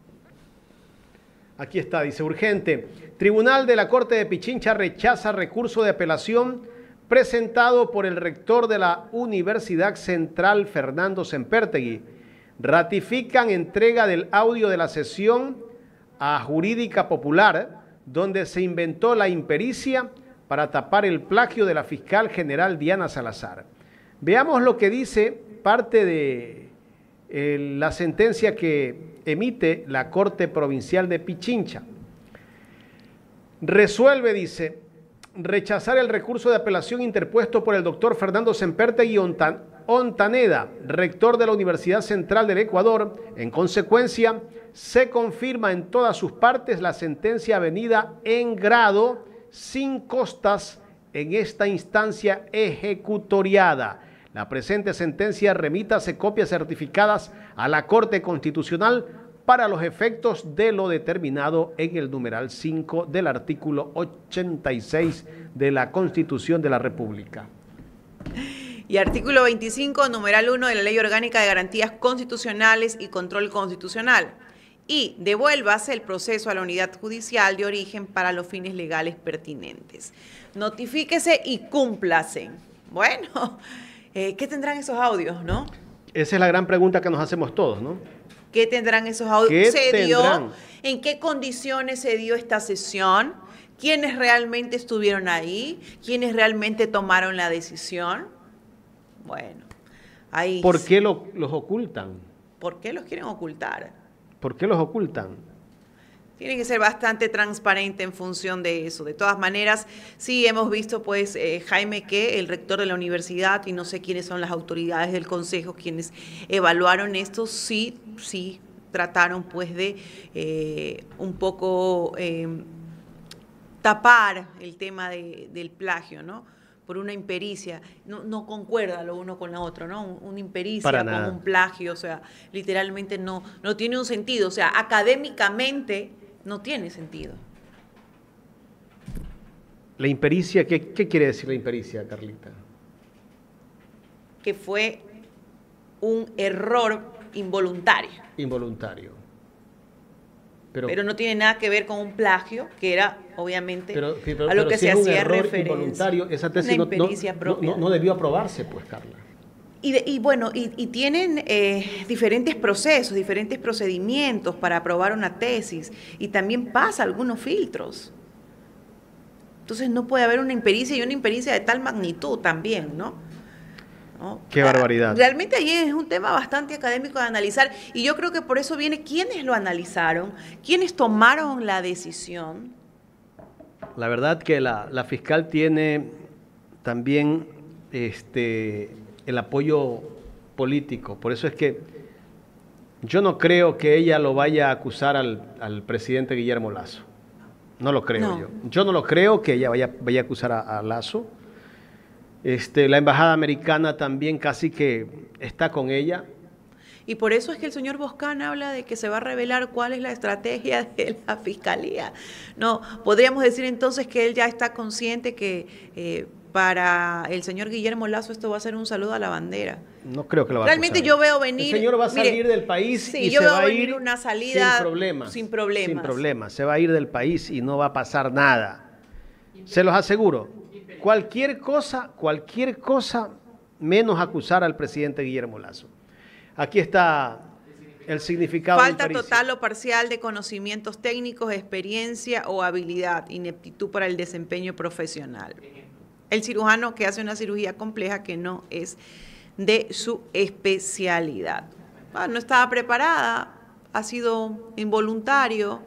Aquí está, dice urgente. Tribunal de la Corte de Pichincha rechaza recurso de apelación presentado por el rector de la Universidad Central, Fernando Sempértegui. Ratifican entrega del audio de la sesión a Jurídica Popular, donde se inventó la impericia para tapar el plagio de la fiscal general Diana Salazar. Veamos lo que dice parte de eh, la sentencia que emite la Corte Provincial de Pichincha. Resuelve, dice, rechazar el recurso de apelación interpuesto por el doctor Fernando Sempertegui Ontaneda, rector de la Universidad Central del Ecuador. En consecuencia, se confirma en todas sus partes la sentencia avenida en grado, sin costas, en esta instancia ejecutoriada. La presente sentencia remítase copias certificadas a la Corte Constitucional para los efectos de lo determinado en el numeral cinco del artículo ochenta y seis de la Constitución de la República. Y artículo veinticinco, numeral uno de la Ley Orgánica de Garantías Constitucionales y Control Constitucional. Y devuélvase el proceso a la unidad judicial de origen para los fines legales pertinentes. Notifíquese y cúmplase. Bueno, eh, ¿qué tendrán esos audios, no? Esa es la gran pregunta que nos hacemos todos, ¿no? ¿Qué tendrán esos audios? ¿Qué ¿Se tendrán? dio? ¿En qué condiciones se dio esta sesión? ¿Quiénes realmente estuvieron ahí? ¿Quiénes realmente tomaron la decisión? Bueno, ahí... ¿Por qué lo, los ocultan? ¿Por qué los quieren ocultar? ¿Por qué los ocultan? Tiene que ser bastante transparente en función de eso. De todas maneras, sí hemos visto, pues, eh, Jaime Que, el rector de la universidad, y no sé quiénes son las autoridades del consejo quienes evaluaron esto, sí, sí trataron, pues, de eh, un poco eh, tapar el tema de, del plagio, ¿no? Por una impericia, no, no concuerda lo uno con lo otro, ¿no? Un, una impericia con un plagio, o sea, literalmente no, no tiene un sentido, o sea, académicamente no tiene sentido. La impericia, ¿qué, qué quiere decir la impericia, Carlita? Que fue un error involuntario. Involuntario. Pero, pero no tiene nada que ver con un plagio, que era, obviamente, pero, pero, a lo pero que si se es un hacía error referencia. Involuntario, esa tesis no, no, no, no debió aprobarse, pues, Carla. Y, de, y bueno, y, y tienen eh, diferentes procesos, diferentes procedimientos para aprobar una tesis, y también pasa algunos filtros. Entonces no puede haber una impericia y una impericia de tal magnitud también, ¿no? ¿No? Qué barbaridad. Realmente ahí es un tema bastante académico de analizar, y yo creo que por eso viene quiénes lo analizaron, quiénes tomaron la decisión. La verdad que la, la fiscal tiene también este, el apoyo político, por eso es que yo no creo que ella lo vaya a acusar al, al presidente Guillermo Lasso. No lo creo no. yo. Yo no lo creo que ella vaya, vaya a acusar a, a Lasso. Este, la embajada americana también casi que está con ella. Y por eso es que el señor Boscan habla de que se va a revelar cuál es la estrategia de la fiscalía. No, podríamos decir entonces que él ya está consciente que eh, para el señor Guillermo Lasso esto va a ser un saludo a la bandera. No creo que lo va Realmente a yo veo venir... El señor va a salir mire, del país sí, y yo se veo va a venir ir una salida sin problemas. Sin problemas. Sin problemas. Se va a ir del país y no va a pasar nada. Se los aseguro. Cualquier cosa, cualquier cosa menos acusar al presidente Guillermo Lasso. Aquí está el significado. Falta total o parcial de conocimientos técnicos, experiencia o habilidad, ineptitud para el desempeño profesional. El cirujano que hace una cirugía compleja que no es de su especialidad. Ah, no estaba preparada, ha sido involuntario.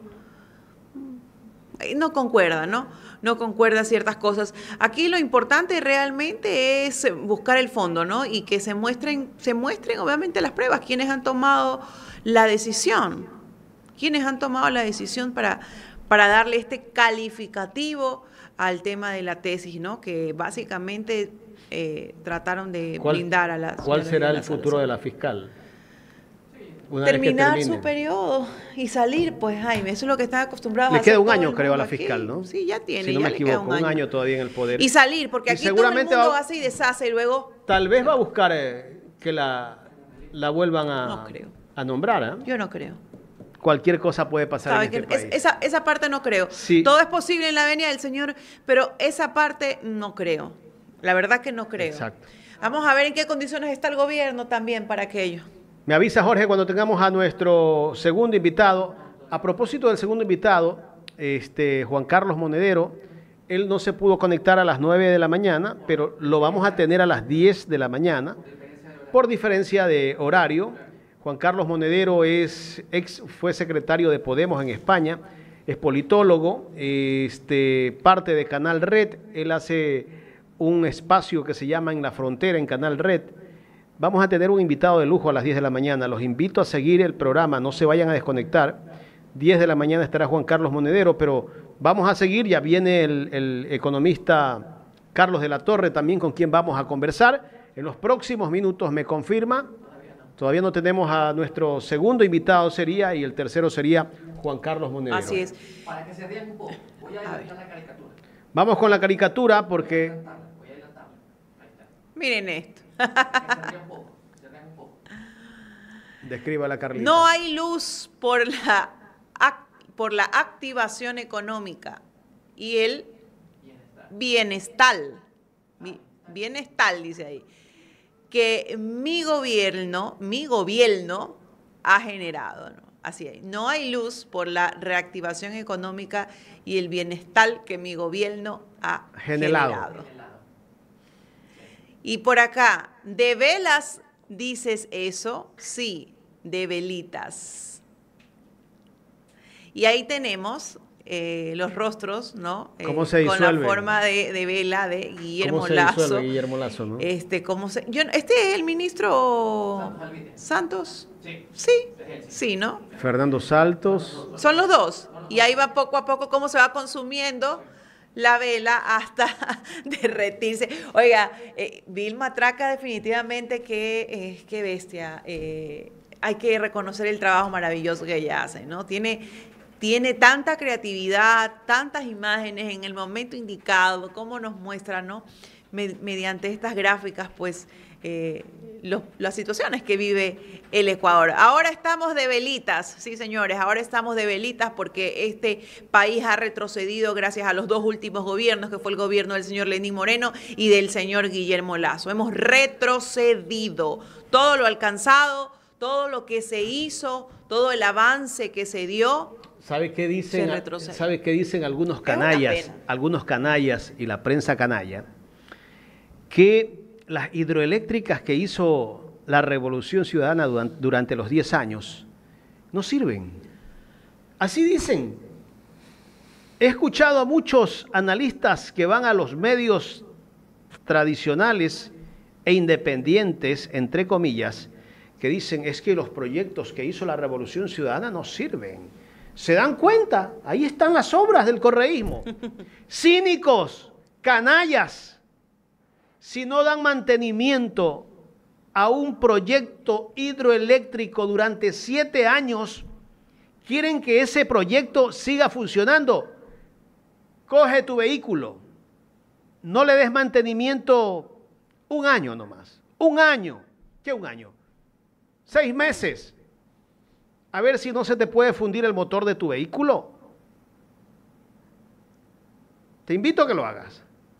No concuerda, ¿no? No concuerda ciertas cosas. Aquí lo importante realmente es buscar el fondo, ¿no? Y que se muestren, se muestren obviamente las pruebas, quienes han tomado la decisión, quienes han tomado la decisión para, para darle este calificativo al tema de la tesis, ¿no? Que básicamente eh, trataron de brindar a la... ¿Cuál será el futuro de la fiscal? Una terminar su periodo y salir, pues Jaime, eso es lo que están acostumbrados a hacer. Le queda un año, creo, a la aquí. fiscal, ¿no? Sí, ya tiene. Si no ya me le equivoco, queda un, un año. año todavía en el poder. Y salir, porque aquí todo el mundo va, hace y deshace y luego... Tal vez va a buscar eh, que la, la vuelvan a, no creo. a nombrar, ¿eh? Yo no creo. Cualquier cosa puede pasar en este es, país. Esa, esa parte no creo. Sí. Todo es posible en la venia del Señor, pero esa parte no creo. La verdad que no creo. Exacto. Vamos a ver en qué condiciones está el gobierno también para aquello. Me avisa Jorge cuando tengamos a nuestro segundo invitado. A propósito del segundo invitado, este Juan Carlos Monedero, él no se pudo conectar a las nueve de la mañana, pero lo vamos a tener a las diez de la mañana por diferencia de horario. Juan Carlos Monedero es ex, fue secretario de Podemos en España, es politólogo, este, parte de Canal Red. Él hace un espacio que se llama En la Frontera en Canal Red. Vamos a tener un invitado de lujo a las diez de la mañana. Los invito a seguir el programa, no se vayan a desconectar. diez de la mañana estará Juan Carlos Monedero, pero vamos a seguir. Ya viene el, el economista Carlos de la Torre también, con quien vamos a conversar. En los próximos minutos me confirma. Todavía no tenemos a nuestro segundo invitado, sería, y el tercero sería Juan Carlos Monedero. Así es. Para que se vean un poco, voy a adelantar la caricatura. Vamos con la caricatura porque... Voy a adelantarla. Ahí está. Miren esto. Que se vean un poco, se vean un poco. Describa la Carlita. No hay luz por la, por la activación económica y el bienestar. Bienestar, dice ahí. Que mi gobierno, mi gobierno ha generado, ¿no? Así es. No hay luz por la reactivación económica y el bienestar que mi gobierno ha generado. generado. Y por acá, ¿de velas dices eso? Sí, de velitas. Y ahí tenemos eh, los rostros, ¿no? Eh, ¿Cómo se disuelve? Con la forma de, de vela de Guillermo ¿Cómo se Lazo. disuelve Guillermo Lazo, ¿no? Este, ¿cómo se, yo, este es el ministro Santos. Sí. Sí, sí, ¿no? Fernando Saltos. Son los dos. Y ahí va poco a poco cómo se va consumiendo la vela hasta derretirse. Oiga, eh, Vilma Traca definitivamente que, eh, qué bestia. Eh, hay que reconocer el trabajo maravilloso que ella hace, ¿no? Tiene, tiene tanta creatividad, tantas imágenes en el momento indicado, cómo nos muestra, ¿no? Me, mediante estas gráficas, pues, eh, los, las situaciones que vive el Ecuador. Ahora estamos de velitas, sí señores, ahora estamos de velitas porque este país ha retrocedido gracias a los dos últimos gobiernos, que fue el gobierno del señor Lenín Moreno y del señor Guillermo Lazo. Hemos retrocedido todo lo alcanzado, todo lo que se hizo, todo el avance que se dio. ¿Sabe qué dicen, ¿sabe qué dicen algunos canallas, algunos canallas y la prensa canalla? Que las hidroeléctricas que hizo la Revolución Ciudadana durante, durante los diez años no sirven. Así dicen. He escuchado a muchos analistas que van a los medios tradicionales e independientes, entre comillas, que dicen es que los proyectos que hizo la Revolución Ciudadana no sirven. ¿Se dan cuenta? Ahí están las obras del correísmo. Cínicos, canallas. Si no dan mantenimiento a un proyecto hidroeléctrico durante siete años, quieren que ese proyecto siga funcionando. Coge tu vehículo, no le des mantenimiento un año nomás. Un año. ¿Qué un año? Seis meses. A ver si no se te puede fundir el motor de tu vehículo. Te invito a que lo hagas.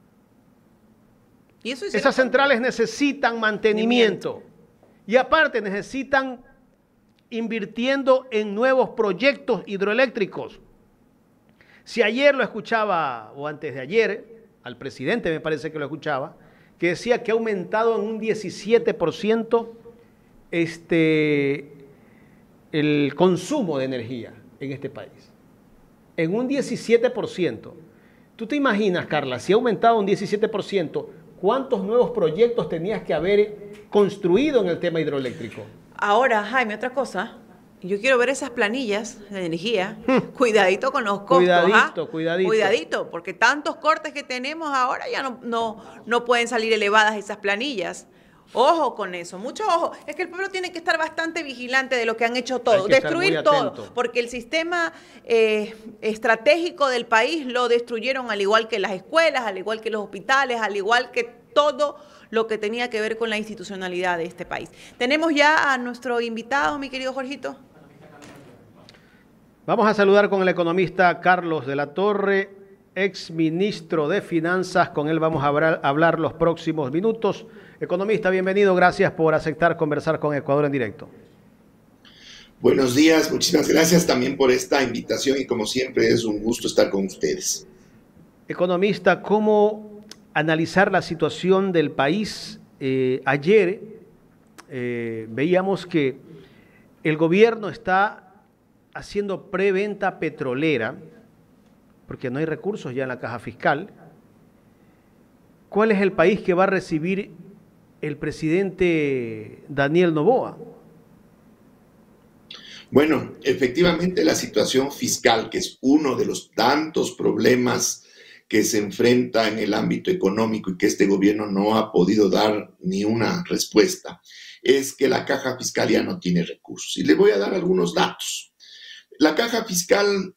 ¿Y eso Esas centrales necesitan mantenimiento y aparte necesitan invirtiendo en nuevos proyectos hidroeléctricos. Si ayer lo escuchaba, o antes de ayer, al presidente me parece que lo escuchaba, que decía que ha aumentado en un diecisiete por ciento este, el consumo de energía en este país. En un diecisiete por ciento. ¿Tú te imaginas, Carla, si ha aumentado un diecisiete por ciento, cuántos nuevos proyectos tenías que haber construido en el tema hidroeléctrico? Ahora, Jaime, otra cosa. Yo quiero ver esas planillas de energía. Cuidadito con los costos. Cuidadito, ¿ah? cuidadito. Cuidadito, porque tantos cortes que tenemos ahora ya no, no, no pueden salir elevadas esas planillas. Ojo con eso, mucho ojo. Es que el pueblo tiene que estar bastante vigilante de lo que han hecho todos, destruir todo, porque el sistema eh, estratégico del país lo destruyeron, al igual que las escuelas, al igual que los hospitales, al igual que todo lo que tenía que ver con la institucionalidad de este país. Tenemos ya a nuestro invitado, mi querido Jorgito. Vamos a saludar con el economista Carlos de la Torre, ex ministro de Finanzas. Con él vamos a hablar, hablar los próximos minutos. Economista, bienvenido. Gracias por aceptar conversar con Ecuador en directo. Buenos días, muchísimas gracias también por esta invitación y como siempre es un gusto estar con ustedes. Economista, ¿cómo analizar la situación del país? Eh, ayer eh, veíamos que el gobierno está haciendo preventa petrolera, porque no hay recursos ya en la caja fiscal. ¿Cuál es el país que va a recibir el presidente Daniel Noboa? Bueno, efectivamente la situación fiscal, que es uno de los tantos problemas que se enfrenta en el ámbito económico y que este gobierno no ha podido dar ni una respuesta, es que la caja fiscal ya no tiene recursos. Y le voy a dar algunos datos. La caja fiscal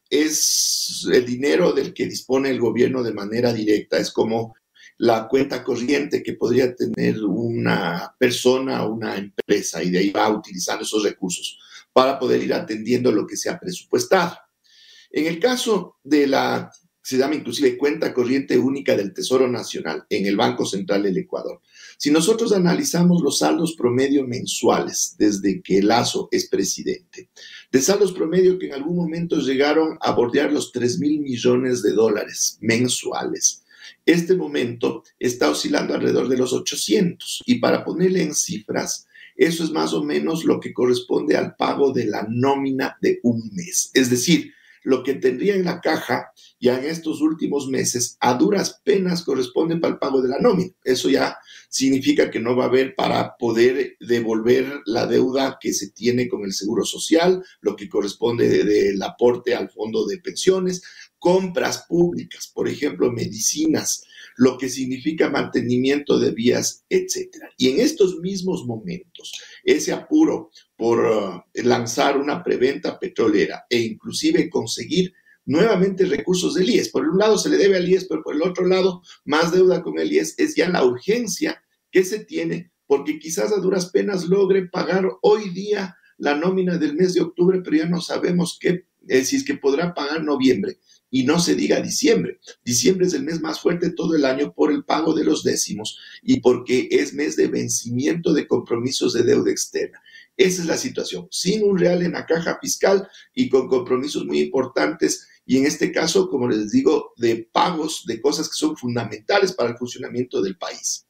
es el dinero del que dispone el gobierno de manera directa, es como la cuenta corriente que podría tener una persona o una empresa, y de ahí va utilizando esos recursos para poder ir atendiendo lo que se ha presupuestado. En el caso de la, se llama inclusive cuenta corriente única del Tesoro Nacional en el Banco Central del Ecuador, si nosotros analizamos los saldos promedio mensuales desde que Lasso es presidente, de saldos promedio que en algún momento llegaron a bordear los tres mil millones de dólares mensuales, este momento está oscilando alrededor de los ochocientos, y para ponerle en cifras, eso es más o menos lo que corresponde al pago de la nómina de un mes. Es decir, lo que tendría en la caja ya en estos últimos meses a duras penas corresponde para el pago de la nómina. Eso ya significa que no va a haber para poder devolver la deuda que se tiene con el Seguro Social, lo que corresponde del de, de aporte al fondo de pensiones, compras públicas, por ejemplo, medicinas, lo que significa mantenimiento de vías, etcétera. Y en estos mismos momentos, ese apuro por uh, lanzar una preventa petrolera e inclusive conseguir nuevamente recursos del I E S. Por un lado se le debe al I E S, pero por el otro lado, más deuda con el I E S, es ya la urgencia que se tiene, porque quizás a duras penas logre pagar hoy día la nómina del mes de octubre, pero ya no sabemos qué, eh, si es que podrá pagar noviembre. Y no se diga diciembre. Diciembre es el mes más fuerte todo el año por el pago de los décimos y porque es mes de vencimiento de compromisos de deuda externa. Esa es la situación, sin un real en la caja fiscal y con compromisos muy importantes y en este caso, como les digo, de pagos de cosas que son fundamentales para el funcionamiento del país.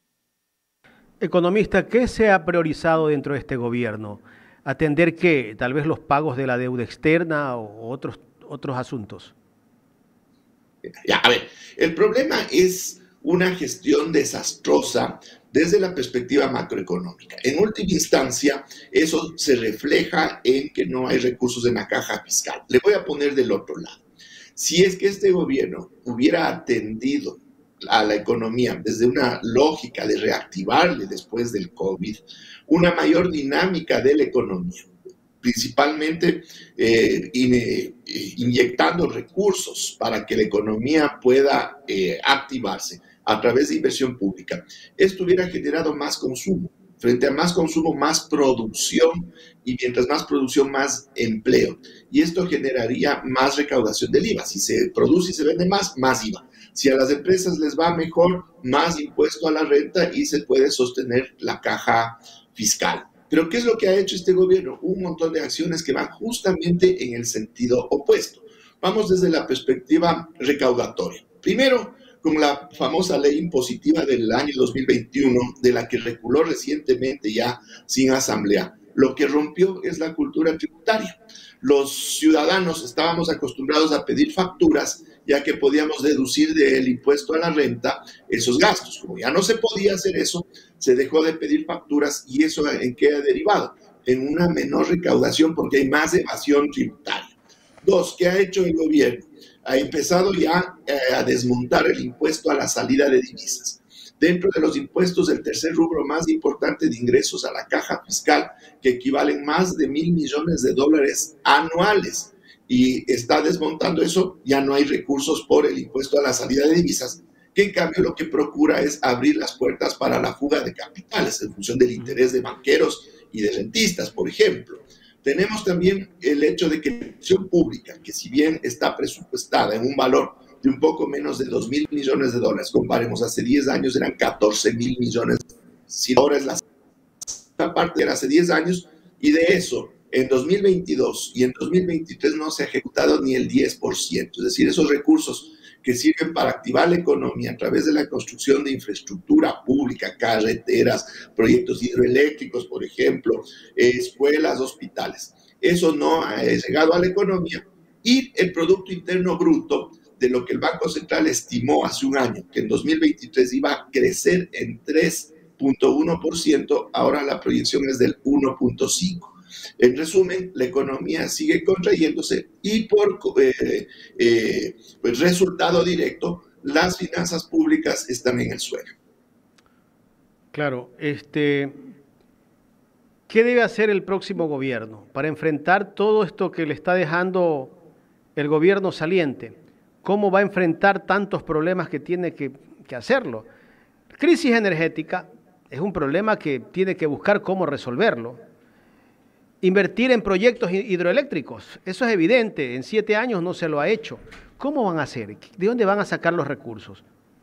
Economista, ¿qué se ha priorizado dentro de este gobierno? ¿Atender qué? ¿Tal vez los pagos de la deuda externa o otros, otros asuntos? Ya, a ver, el problema es una gestión desastrosa desde la perspectiva macroeconómica. En última instancia, eso se refleja en que no hay recursos en la caja fiscal. Le voy a poner del otro lado. Si es que este gobierno hubiera atendido a la economía desde una lógica de reactivarle después del COVID, una mayor dinámica de la economía, principalmente eh, in, eh, inyectando recursos para que la economía pueda eh, activarse a través de inversión pública. Esto hubiera generado más consumo. Frente a más consumo, más producción, y mientras más producción, más empleo. Y esto generaría más recaudación del I V A. Si se produce y se vende más, más I V A. Si a las empresas les va mejor, más impuesto a la renta y se puede sostener la caja fiscal. Pero ¿qué es lo que ha hecho este gobierno? Un montón de acciones que van justamente en el sentido opuesto. Vamos desde la perspectiva recaudatoria. Primero, con la famosa ley impositiva del año dos mil veintiuno, de la que reculó recientemente ya sin asamblea. Lo que rompió es la cultura tributaria. Los ciudadanos estábamos acostumbrados a pedir facturas, ya que podíamos deducir del impuesto a la renta esos gastos. Como ya no se podía hacer eso, se dejó de pedir facturas y eso ¿en qué ha derivado? En una menor recaudación porque hay más evasión tributaria. Dos, ¿qué ha hecho el gobierno? Ha empezado ya eh, a desmontar el impuesto a la salida de divisas. Dentro de los impuestos, el tercer rubro más importante de ingresos a la caja fiscal, que equivalen más de mil millones de dólares anuales. Y está desmontando eso, ya no hay recursos por el impuesto a la salida de divisas, que en cambio lo que procura es abrir las puertas para la fuga de capitales en función del interés de banqueros y de rentistas, por ejemplo. Tenemos también el hecho de que la inversión pública, que si bien está presupuestada en un valor de un poco menos de dos mil millones de dólares, comparemos, hace diez años eran catorce mil millones, si ahora es la parte de hace diez años, y de eso en dos mil veintidós y en dos mil veintitrés no se ha ejecutado ni el diez por ciento, es decir, esos recursos que sirven para activar la economía a través de la construcción de infraestructura pública, carreteras, proyectos hidroeléctricos, por ejemplo, eh, escuelas, hospitales. eso no ha llegado a la economía, y el Producto Interno Bruto, de lo que el Banco Central estimó hace un año, que en dos mil veintitrés iba a crecer en tres punto uno por ciento, ahora la proyección es del uno punto cinco por ciento. En resumen, la economía sigue contrayéndose y por eh, eh, pues resultado directo, las finanzas públicas están en el suelo. Claro, este, ¿qué debe hacer el próximo gobierno para enfrentar todo esto que le está dejando el gobierno saliente? ¿Cómo va a enfrentar tantos problemas que tiene que, que hacerlo? Crisis energética es un problema que tiene que buscar cómo resolverlo. Invertir en proyectos hidroeléctricos, eso es evidente, en siete años no se lo ha hecho. ¿Cómo van a hacer? ¿De dónde van a sacar los recursos?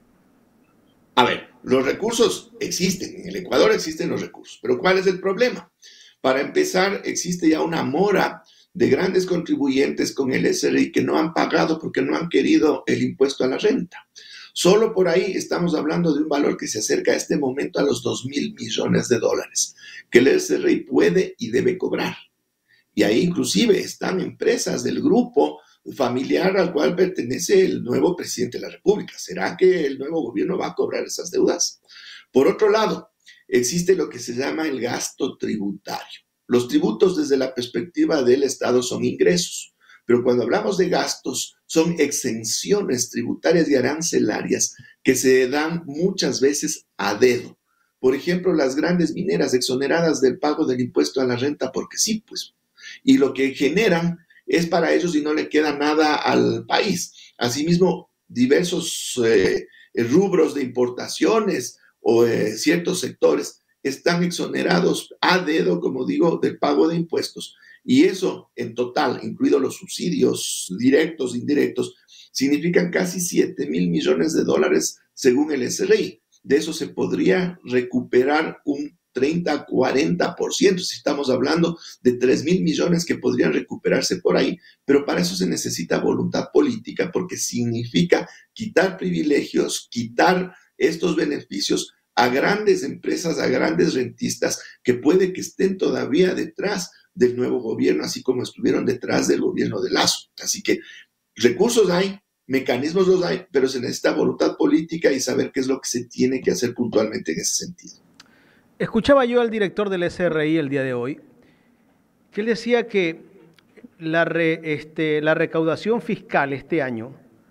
A ver, los recursos existen, en el Ecuador existen los recursos, pero ¿cuál es el problema? Para empezar, existe ya una mora de grandes contribuyentes con el S R I que no han pagado porque no han querido el impuesto a la renta. Solo por ahí estamos hablando de un valor que se acerca a este momento a los dos mil millones de dólares, que el S R I puede y debe cobrar. Y ahí inclusive están empresas del grupo familiar al cual pertenece el nuevo presidente de la República. ¿Será que el nuevo gobierno va a cobrar esas deudas? Por otro lado, existe lo que se llama el gasto tributario. Los tributos desde la perspectiva del Estado son ingresos, pero cuando hablamos de gastos son exenciones tributarias y arancelarias que se dan muchas veces a dedo. Por ejemplo, las grandes mineras exoneradas del pago del impuesto a la renta porque sí, pues. Y lo que generan es para ellos y no le queda nada al país. Asimismo, diversos eh, rubros de importaciones o eh, ciertos sectores están exonerados a dedo, como digo, del pago de impuestos. Y eso, en total, incluidos los subsidios directos e indirectos, significan casi siete mil millones de dólares según el S R I. De eso se podría recuperar un treinta a cuarenta por ciento, si estamos hablando de tres mil millones que podrían recuperarse por ahí, pero para eso se necesita voluntad política, porque significa quitar privilegios, quitar estos beneficios a grandes empresas, a grandes rentistas, que puede que estén todavía detrás del nuevo gobierno, así como estuvieron detrás del gobierno de Lazo. Así que recursos hay, mecanismos los hay, pero se necesita voluntad política y saber qué es lo que se tiene que hacer puntualmente en ese sentido. Escuchaba yo al director del S R I el día de hoy, que él decía que la, re, este, la recaudación fiscal este año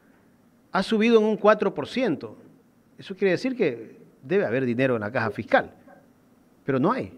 ha subido en un cuatro por ciento. Eso quiere decir que debe haber dinero en la caja fiscal, pero no hay.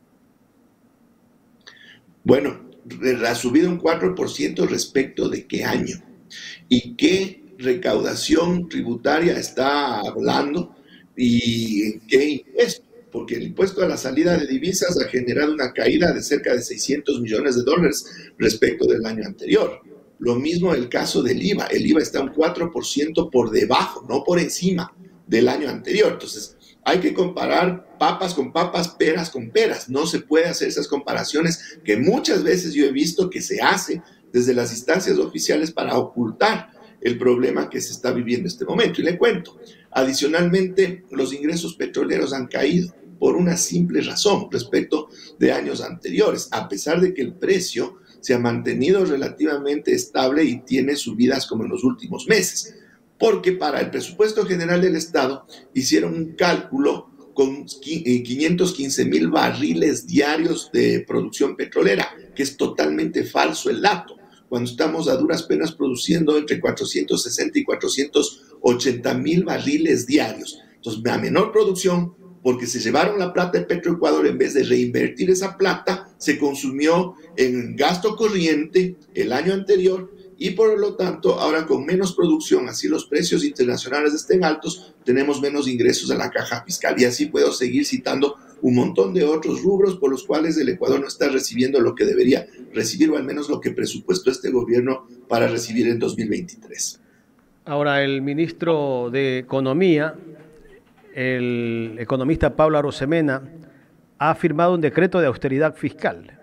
Bueno, ha subido un cuatro por ciento respecto de qué año y qué recaudación tributaria está hablando y qué impuesto. Porque el impuesto a la salida de divisas ha generado una caída de cerca de seiscientos millones de dólares respecto del año anterior. Lo mismo el caso del I V A. El I V A está un cuatro por ciento por debajo, no por encima del año anterior. Entonces, hay que comparar papas con papas, peras con peras. No se puede hacer esas comparaciones que muchas veces yo he visto que se hace desde las instancias oficiales para ocultar el problema que se está viviendo en este momento. Y le cuento, adicionalmente, los ingresos petroleros han caído por una simple razón respecto de años anteriores, a pesar de que el precio se ha mantenido relativamente estable y tiene subidas como en los últimos meses, porque para el presupuesto general del Estado hicieron un cálculo con quinientos quince mil barriles diarios de producción petrolera, que es totalmente falso el dato, cuando estamos a duras penas produciendo entre cuatrocientos sesenta y cuatrocientos ochenta mil barriles diarios. Entonces, a menor producción, porque se llevaron la plata de Petroecuador, en vez de reinvertir esa plata, se consumió en gasto corriente el año anterior y por lo tanto, ahora con menos producción, así los precios internacionales estén altos, tenemos menos ingresos a la caja fiscal. Y así puedo seguir citando un montón de otros rubros por los cuales el Ecuador no está recibiendo lo que debería recibir, o al menos lo que presupuestó este gobierno para recibir en dos mil veintitrés. Ahora, el ministro de Economía, el economista Pablo Arosemena, ha firmado un decreto de austeridad fiscal,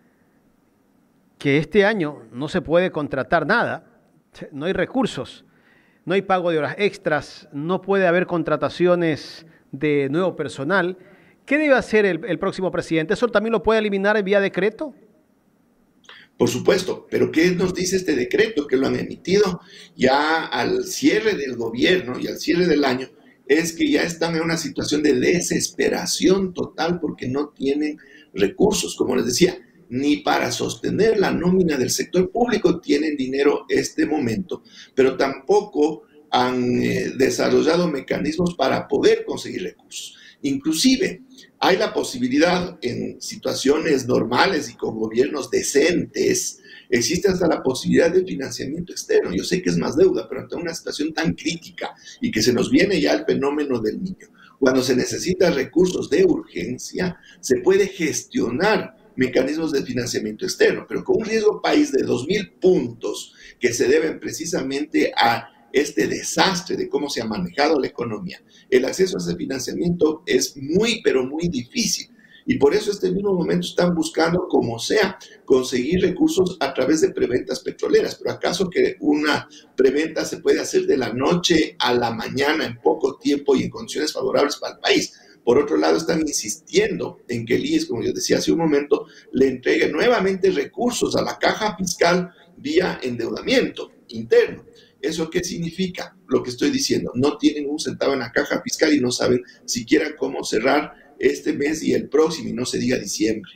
que este año no se puede contratar nada, no hay recursos, no hay pago de horas extras, no puede haber contrataciones de nuevo personal. ¿Qué debe hacer el, el próximo presidente? ¿Eso también lo puede eliminar en vía decreto? Por supuesto, pero ¿qué nos dice este decreto que lo han emitido ya al cierre del gobierno y al cierre del año? Es que ya están en una situación de desesperación total porque no tienen recursos, como les decía, ni para sostener la nómina del sector público tienen dinero este momento, pero tampoco han eh, desarrollado mecanismos para poder conseguir recursos. Inclusive, hay la posibilidad en situaciones normales y con gobiernos decentes, existe hasta la posibilidad de financiamiento externo. Yo sé que es más deuda, pero ante una situación tan crítica y que se nos viene ya el fenómeno del niño, cuando se necesitan recursos de urgencia, se puede gestionar mecanismos de financiamiento externo, pero con un riesgo país de dos mil puntos que se deben precisamente a este desastre de cómo se ha manejado la economía. El acceso a ese financiamiento es muy, pero muy difícil. Y por eso este mismo momento están buscando, como sea, conseguir recursos a través de preventas petroleras. Pero ¿acaso que una preventa se puede hacer de la noche a la mañana en poco tiempo y en condiciones favorables para el país? Por otro lado, están insistiendo en que el I E S, como yo decía hace un momento, le entregue nuevamente recursos a la caja fiscal vía endeudamiento interno. ¿Eso qué significa? Lo que estoy diciendo, no tienen un centavo en la caja fiscal y no saben siquiera cómo cerrar este mes y el próximo, y no se diga diciembre.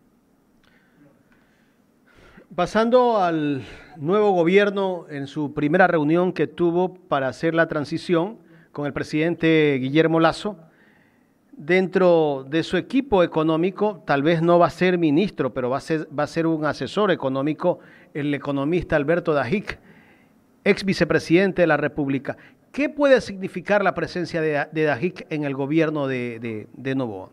Pasando al nuevo gobierno, en su primera reunión que tuvo para hacer la transición con el presidente Guillermo Lasso, dentro de su equipo económico, tal vez no va a ser ministro, pero va a ser, va a ser un asesor económico, el economista Alberto Dajic, ex vicepresidente de la República. ¿Qué puede significar la presencia de, de Dajic en el gobierno de, de, de Noboa?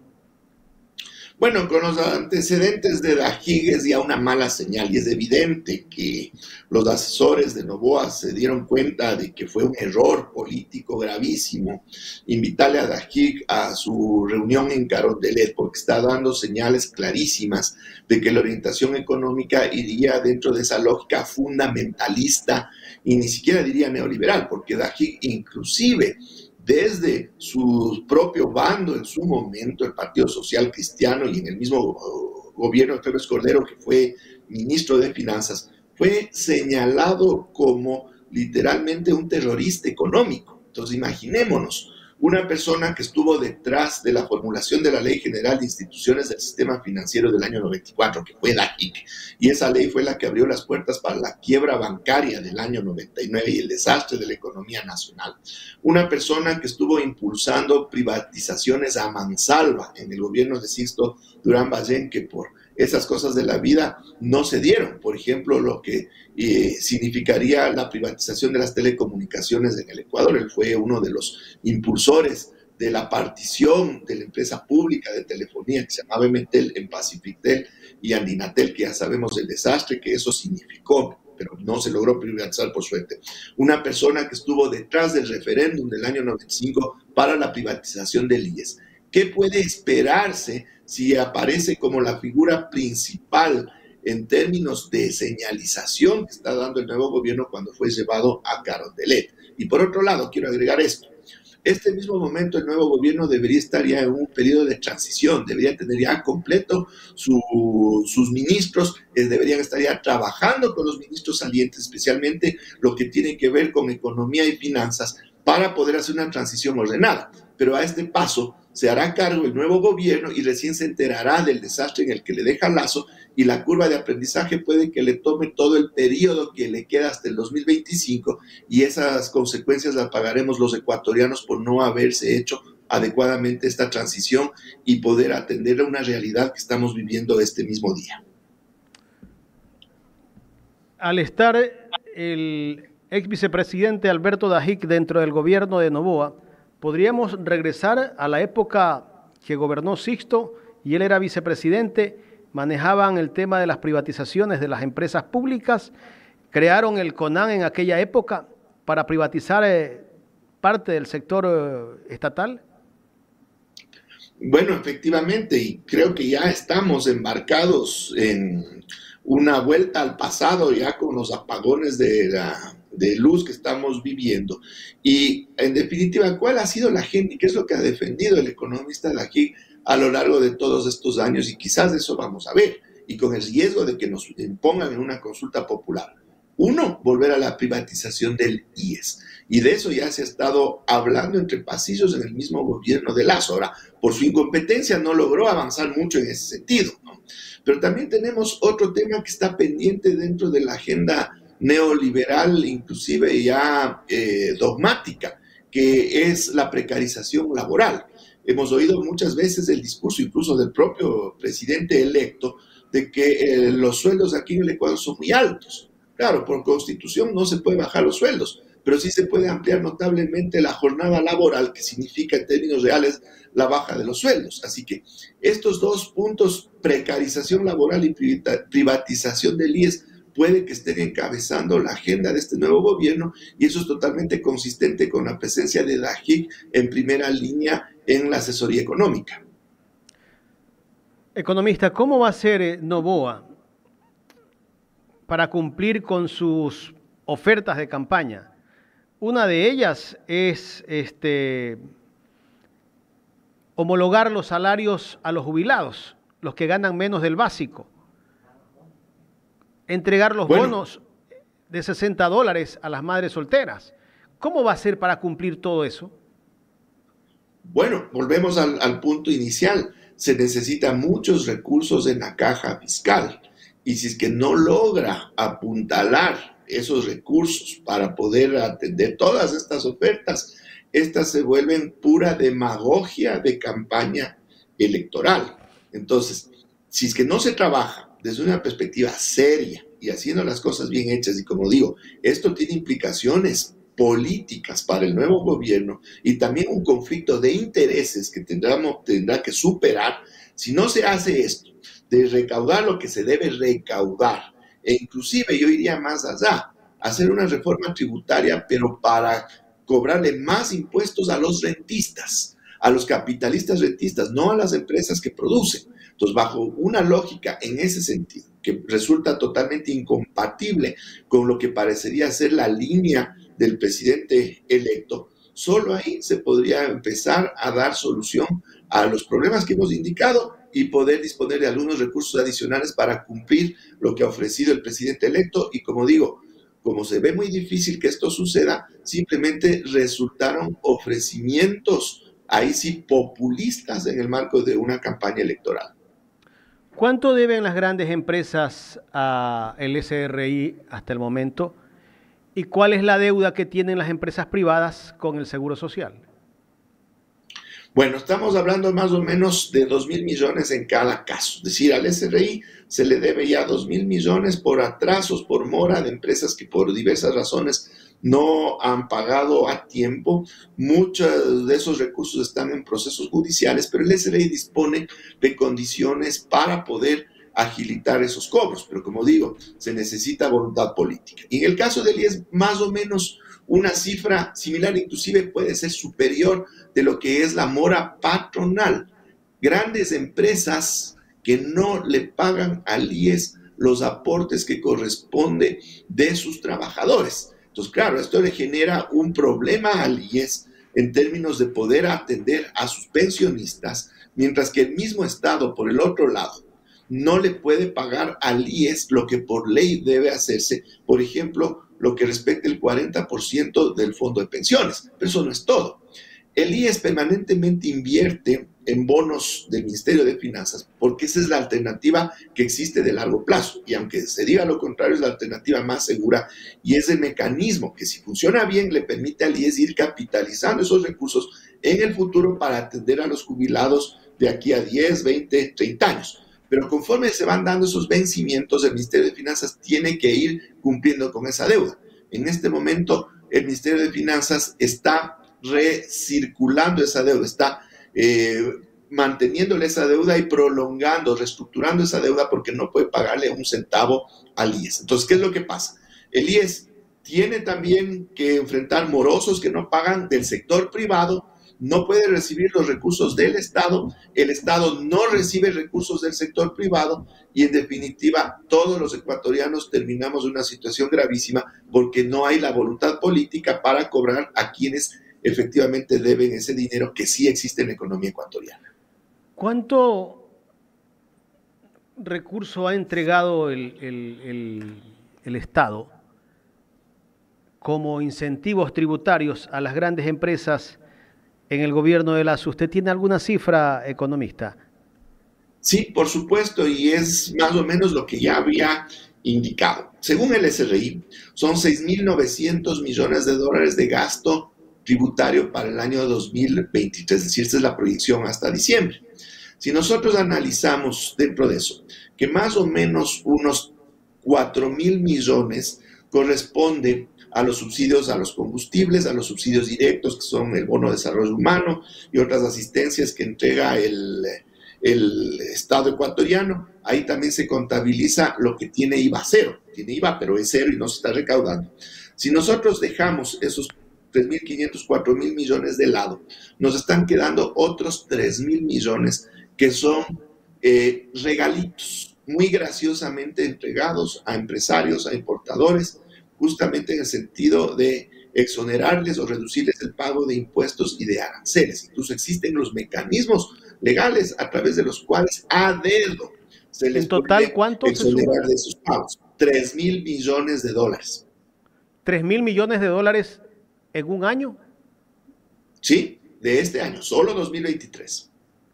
Bueno, con los antecedentes de Dajic es ya una mala señal y es evidente que los asesores de Noboa se dieron cuenta de que fue un error político gravísimo invitarle a Dajic a su reunión en Carondelet, porque está dando señales clarísimas de que la orientación económica iría dentro de esa lógica fundamentalista y ni siquiera diría neoliberal, porque Dajic inclusive desde su propio bando en su momento, el Partido Social Cristiano, y en el mismo gobierno de Félix Cordero, que fue ministro de Finanzas, fue señalado como literalmente un terrorista económico. Entonces imaginémonos, una persona que estuvo detrás de la formulación de la Ley General de Instituciones del Sistema Financiero del año noventa y cuatro, que fue Dajic, y esa ley fue la que abrió las puertas para la quiebra bancaria del año noventa y nueve y el desastre de la economía nacional. Una persona que estuvo impulsando privatizaciones a mansalva en el gobierno de Sixto Durán Ballén, que por esas cosas de la vida no se dieron. Por ejemplo, lo que eh, significaría la privatización de las telecomunicaciones en el Ecuador. Él fue uno de los impulsores de la partición de la empresa pública de telefonía que se llamaba Emetel en Pacifictel y Andinatel, que ya sabemos el desastre que eso significó, pero no se logró privatizar por suerte. Una persona que estuvo detrás del referéndum del año noventa y cinco para la privatización del I E S. ¿Qué puede esperarse si aparece como la figura principal en términos de señalización que está dando el nuevo gobierno cuando fue llevado a Carondelet? Y por otro lado, quiero agregar esto. Este mismo momento el nuevo gobierno debería estar ya en un periodo de transición, debería tener ya completo su, sus ministros, eh, deberían estar ya trabajando con los ministros salientes, especialmente lo que tiene que ver con economía y finanzas, para poder hacer una transición ordenada. Pero a este paso se hará cargo el nuevo gobierno y recién se enterará del desastre en el que le deja Lasso, y la curva de aprendizaje puede que le tome todo el periodo que le queda hasta el dos mil veinticinco, y esas consecuencias las pagaremos los ecuatorianos por no haberse hecho adecuadamente esta transición y poder atender a una realidad que estamos viviendo este mismo día. Al estar el ex vicepresidente Alberto Dajic dentro del gobierno de Noboa, ¿podríamos regresar a la época que gobernó Sixto y él era vicepresidente? Manejaban el tema de las privatizaciones de las empresas públicas, crearon el CONAN en aquella época para privatizar eh, parte del sector eh, estatal. Bueno, efectivamente, y creo que ya estamos embarcados en una vuelta al pasado ya con los apagones de la de luz que estamos viviendo. Y en definitiva, ¿cuál ha sido la agenda y qué es lo que ha defendido el economista Dajic a lo largo de todos estos años? Y quizás de eso vamos a ver. y con el riesgo de que nos impongan en una consulta popular. Uno, volver a la privatización del I E S. Y de eso ya se ha estado hablando entre pasillos en el mismo gobierno de Lazo. Ahora, por su incompetencia no logró avanzar mucho en ese sentido, ¿no? Pero también tenemos otro tema que está pendiente dentro de la agenda neoliberal, inclusive ya eh, dogmática, que es la precarización laboral. Hemos oído muchas veces el discurso, incluso del propio presidente electo, de que eh, los sueldos aquí en el Ecuador son muy altos. Claro, por constitución no se puede bajar los sueldos, pero sí se puede ampliar notablemente la jornada laboral, que significa en términos reales la baja de los sueldos. Así que estos dos puntos, precarización laboral y privatización del I E S, puede que estén encabezando la agenda de este nuevo gobierno, y eso es totalmente consistente con la presencia de DAGIC en primera línea en la asesoría económica. Economista, ¿cómo va a ser Noboa para cumplir con sus ofertas de campaña? Una de ellas es este, homologar los salarios a los jubilados, los que ganan menos del básico. Entregar los bueno, bonos de sesenta dólares a las madres solteras. ¿Cómo va a ser para cumplir todo eso? Bueno, volvemos al, al punto inicial. Se necesitan muchos recursos en la caja fiscal. Y si es que no logra apuntalar esos recursos para poder atender todas estas ofertas, estas se vuelven pura demagogia de campaña electoral. Entonces, si es que no se trabaja desde una perspectiva seria y haciendo las cosas bien hechas, y como digo, esto tiene implicaciones políticas para el nuevo gobierno y también un conflicto de intereses que tendrá, tendrá que superar. Si no se hace esto, de recaudar lo que se debe recaudar, e inclusive yo iría más allá, hacer una reforma tributaria, pero para cobrarle más impuestos a los rentistas, a los capitalistas rentistas, no a las empresas que producen. Entonces, bajo una lógica en ese sentido, que resulta totalmente incompatible con lo que parecería ser la línea del presidente electo, solo ahí se podría empezar a dar solución a los problemas que hemos indicado y poder disponer de algunos recursos adicionales para cumplir lo que ha ofrecido el presidente electo. Y como digo, como se ve muy difícil que esto suceda, simplemente resultaron ofrecimientos, ahí sí, populistas en el marco de una campaña electoral. ¿Cuánto deben las grandes empresas al S R I hasta el momento? ¿Y cuál es la deuda que tienen las empresas privadas con el Seguro Social? Bueno, estamos hablando más o menos de dos mil millones en cada caso. Es decir, al S R I se le debe ya dos mil millones por atrasos, por mora de empresas que por diversas razones no han pagado a tiempo. Muchos de esos recursos están en procesos judiciales, pero el S R I dispone de condiciones para poder agilitar esos cobros. Pero como digo, se necesita voluntad política. Y en el caso del I E S, más o menos una cifra similar, inclusive puede ser superior de lo que es la mora patronal. Grandes empresas que no le pagan al I E S los aportes que corresponde de sus trabajadores. Entonces, claro, esto le genera un problema al I E S en términos de poder atender a sus pensionistas, mientras que el mismo Estado, por el otro lado, no le puede pagar al I E S lo que por ley debe hacerse, por ejemplo, lo que respecta el cuarenta por ciento del fondo de pensiones. Pero eso no es todo. El I E S permanentemente invierte en bonos del Ministerio de Finanzas porque esa es la alternativa que existe de largo plazo. Y aunque se diga lo contrario, es la alternativa más segura y es el mecanismo que, si funciona bien, le permite al I E S ir capitalizando esos recursos en el futuro para atender a los jubilados de aquí a diez, veinte, treinta años. Pero conforme se van dando esos vencimientos, el Ministerio de Finanzas tiene que ir cumpliendo con esa deuda. En este momento, el Ministerio de Finanzas está recirculando esa deuda, está eh, manteniéndole esa deuda y prolongando, reestructurando esa deuda porque no puede pagarle un centavo al I E S. Entonces, ¿qué es lo que pasa? El I E S tiene también que enfrentar morosos que no pagan del sector privado, no puede recibir los recursos del Estado, el Estado no recibe recursos del sector privado y, en definitiva, todos los ecuatorianos terminamos en una situación gravísima porque no hay la voluntad política para cobrar a quienes efectivamente deben ese dinero que sí existe en la economía ecuatoriana. ¿Cuánto, recurso ha entregado el, el, el, el Estado como incentivos tributarios a las grandes empresas en el gobierno de Lazo? ¿Usted tiene alguna cifra, economista? Sí, por supuesto, y es más o menos lo que ya había indicado. Según el S R I, son seis mil novecientos millones de dólares de gasto tributario para el año dos mil veintitrés, es decir, esta es la proyección hasta diciembre. Si nosotros analizamos dentro de eso, que más o menos unos cuatro mil millones corresponde a los subsidios a los combustibles, a los subsidios directos, que son el bono de desarrollo humano y otras asistencias que entrega el, el Estado ecuatoriano, ahí también se contabiliza lo que tiene I V A cero. Tiene I V A, pero es cero y no se está recaudando. Si nosotros dejamos esos tres mil quinientos, cuatro mil millones de lado, nos están quedando otros tres mil millones que son eh, regalitos muy graciosamente entregados a empresarios, a importadores, justamente en el sentido de exonerarles o reducirles el pago de impuestos y de aranceles. Incluso existen los mecanismos legales a través de los cuales a dedo se les ¿En total cuánto exonerar de sus pagos? Tres mil millones de dólares. ¿Tres mil millones de dólares en un año? Sí, de este año, solo dos mil veintitrés.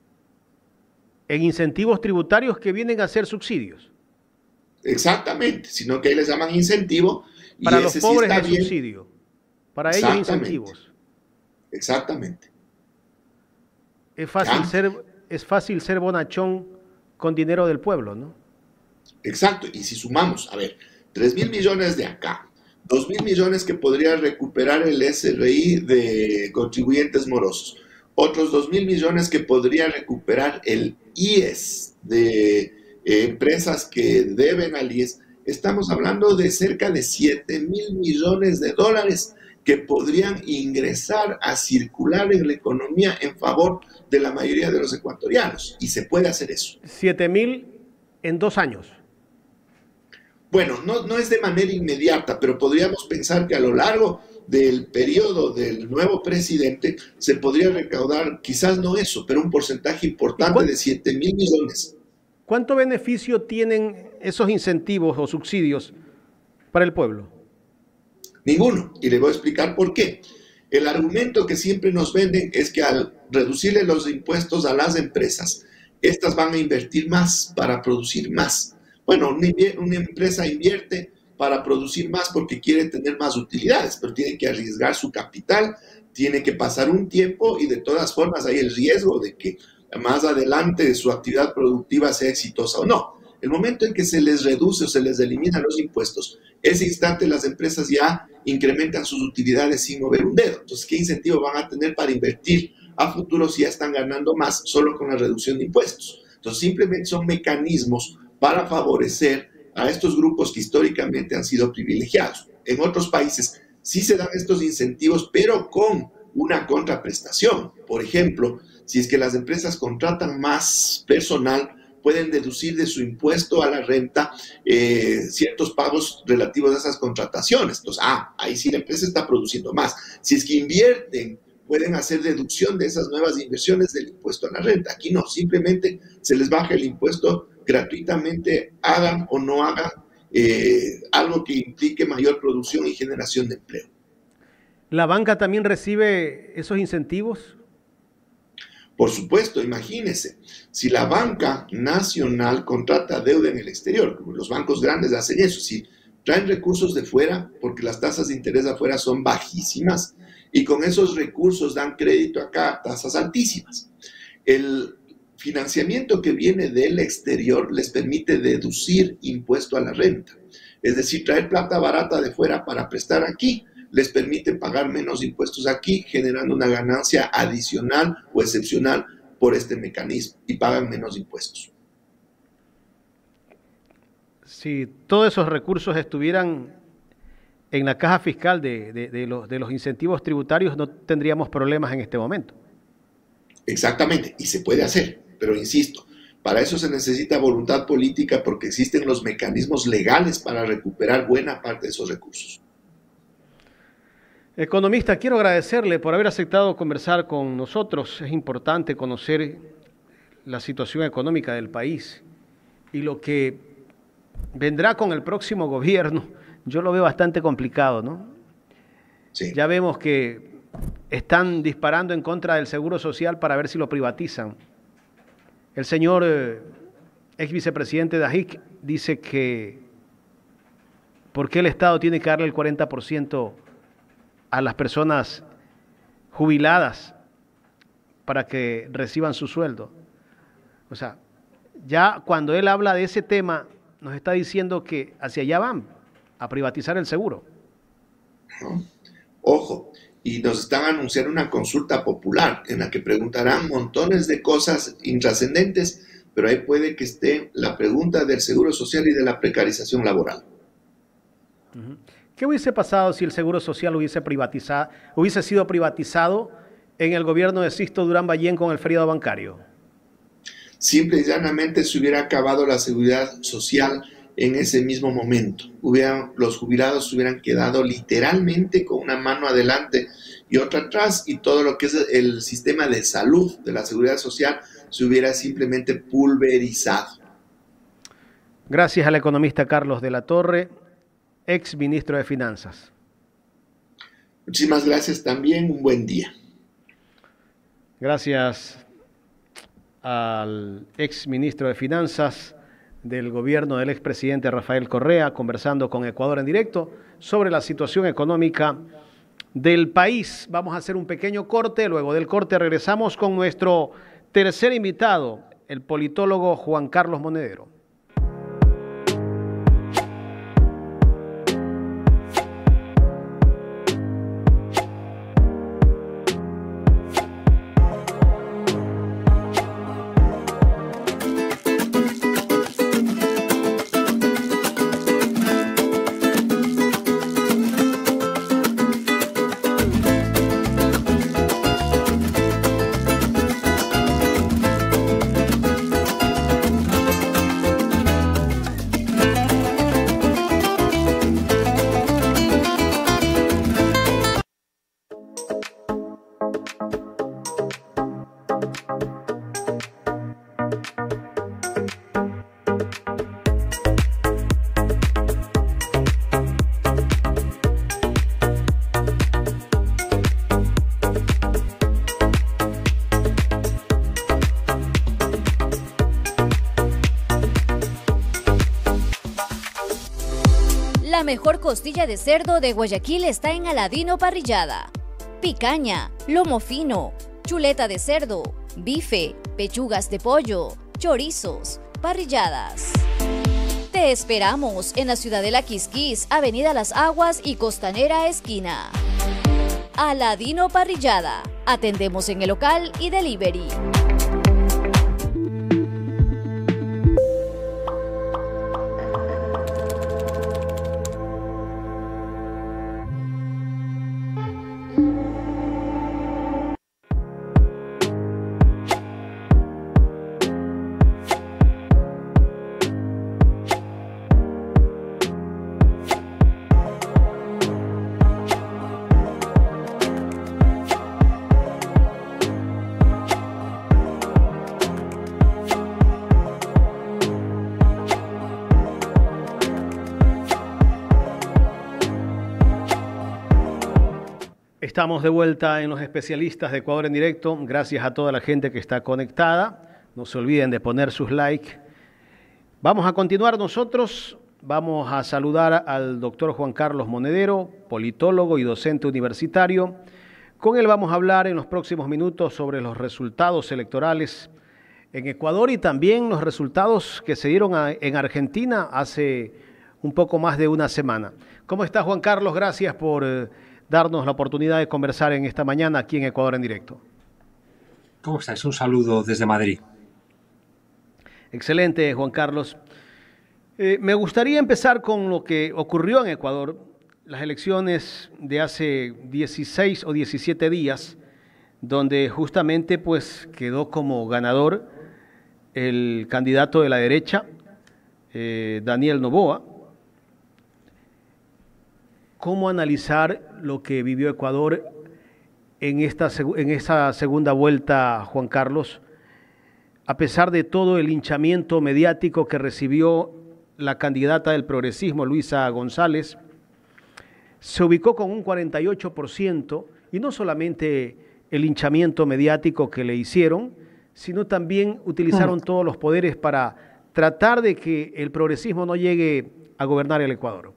En incentivos tributarios que vienen a ser subsidios. Exactamente, sino que ahí les llaman incentivo. Y para los pobres sí es bien. subsidio, para ellos incentivos. Exactamente. Es fácil, ¿Ya? ser, es fácil ser bonachón con dinero del pueblo, ¿no? Exacto, y si sumamos, a ver, tres mil millones de acá, dos mil millones que podría recuperar el S R I de contribuyentes morosos, otros dos mil millones que podría recuperar el I E S de eh, empresas que deben al I E S, estamos hablando de cerca de siete mil millones de dólares que podrían ingresar a circular en la economía en favor de la mayoría de los ecuatorianos. Y se puede hacer eso. siete mil en dos años. Bueno, no, no es de manera inmediata, pero podríamos pensar que a lo largo del periodo del nuevo presidente se podría recaudar, quizás no eso, pero un porcentaje importante de siete mil millones. ¿Cuánto beneficio tienen esos incentivos o subsidios para el pueblo? Ninguno, y le voy a explicar por qué. El argumento que siempre nos venden es que al reducirle los impuestos a las empresas, estas van a invertir más para producir más. Bueno, una, una empresa invierte para producir más porque quiere tener más utilidades, pero tiene que arriesgar su capital, tiene que pasar un tiempo y de todas formas hay el riesgo de que más adelante su actividad productiva sea exitosa o no. El momento en que se les reduce o se les eliminan los impuestos, ese instante las empresas ya incrementan sus utilidades sin mover un dedo. Entonces, ¿qué incentivo van a tener para invertir a futuro si ya están ganando más solo con la reducción de impuestos? Entonces, simplemente son mecanismos para favorecer a estos grupos que históricamente han sido privilegiados. En otros países sí se dan estos incentivos, pero con una contraprestación. Por ejemplo, si es que las empresas contratan más personal, pueden deducir de su impuesto a la renta eh, ciertos pagos relativos a esas contrataciones. Entonces, ah, ahí sí la empresa está produciendo más. Si es que invierten, pueden hacer deducción de esas nuevas inversiones del impuesto a la renta. Aquí no, simplemente se les baja el impuesto gratuitamente, hagan o no hagan eh, algo que implique mayor producción y generación de empleo. ¿La banca también recibe esos incentivos? Por supuesto, imagínense, si la banca nacional contrata deuda en el exterior, como los bancos grandes hacen eso, si traen recursos de fuera, porque las tasas de interés afuera son bajísimas, y con esos recursos dan crédito acá a tasas altísimas. El financiamiento que viene del exterior les permite deducir impuesto a la renta, es decir, traer plata barata de fuera para prestar aquí, les permite pagar menos impuestos aquí, generando una ganancia adicional o excepcional por este mecanismo y pagan menos impuestos. Si todos esos recursos estuvieran en la caja fiscal de, de, de, los, de los incentivos tributarios, no tendríamos problemas en este momento. Exactamente, y se puede hacer, pero insisto, para eso se necesita voluntad política porque existen los mecanismos legales para recuperar buena parte de esos recursos. Economista, quiero agradecerle por haber aceptado conversar con nosotros. Es importante conocer la situación económica del país y lo que vendrá con el próximo gobierno, yo lo veo bastante complicado, ¿no? Sí. Ya vemos que están disparando en contra del Seguro Social para ver si lo privatizan. El señor eh, ex vicepresidente de A J I C dice que ¿por qué el Estado tiene que darle el cuarenta por ciento a las personas jubiladas para que reciban su sueldo? O sea, ya cuando él habla de ese tema, nos está diciendo que hacia allá van, a privatizar el seguro. Ojo, y nos están anunciando una consulta popular en la que preguntarán montones de cosas intrascendentes, pero ahí puede que esté la pregunta del seguro social y de la precarización laboral. ¿Qué hubiese pasado si el seguro social hubiese privatizado, hubiese sido privatizado en el gobierno de Sixto Durán Ballén con el feriado bancario? Simple y llanamente se hubiera acabado la seguridad social en ese mismo momento. Hubieran, los jubilados se hubieran quedado literalmente con una mano adelante y otra atrás, y todo lo que es el sistema de salud de la seguridad social se hubiera simplemente pulverizado. Gracias al economista Carlos de la Torre, ex ministro de Finanzas. Muchísimas gracias también, un buen día. Gracias al ex ministro de Finanzas del gobierno del expresidente Rafael Correa, conversando con Ecuador en directo sobre la situación económica del país. Vamos a hacer un pequeño corte, luego del corte regresamos con nuestro tercer invitado, el politólogo Juan Carlos Monedero. La mejor costilla de cerdo de Guayaquil está en Aladino Parrillada. Picaña, lomo fino, chuleta de cerdo, bife, pechugas de pollo, chorizos, parrilladas. Te esperamos en la ciudad de La Quisquis, Avenida Las Aguas y Costanera Esquina. Aladino Parrillada. Atendemos en el local y delivery. Estamos de vuelta en los especialistas de Ecuador en directo. Gracias a toda la gente que está conectada. No se olviden de poner sus likes. Vamos a continuar nosotros. Vamos a saludar al doctor Juan Carlos Monedero, politólogo y docente universitario. Con él vamos a hablar en los próximos minutos sobre los resultados electorales en Ecuador y también los resultados que se dieron en Argentina hace un poco más de una semana. ¿Cómo está, Juan Carlos? Gracias por eh, darnos la oportunidad de conversar en esta mañana aquí en Ecuador en directo. ¿Cómo estáis? Un saludo desde Madrid. Excelente, Juan Carlos. Eh, me gustaría empezar con lo que ocurrió en Ecuador, las elecciones de hace dieciséis o diecisiete días, donde justamente pues quedó como ganador el candidato de la derecha, eh, Daniel Noboa. ¿Cómo analizar lo que vivió Ecuador en esta, en esa segunda vuelta, Juan Carlos? a pesar de todo el linchamiento mediático que recibió la candidata del progresismo, Luisa González, se ubicó con un cuarenta y ocho por ciento, y no solamente el linchamiento mediático que le hicieron, sino también utilizaron todos los poderes para tratar de que el progresismo no llegue a gobernar el Ecuador.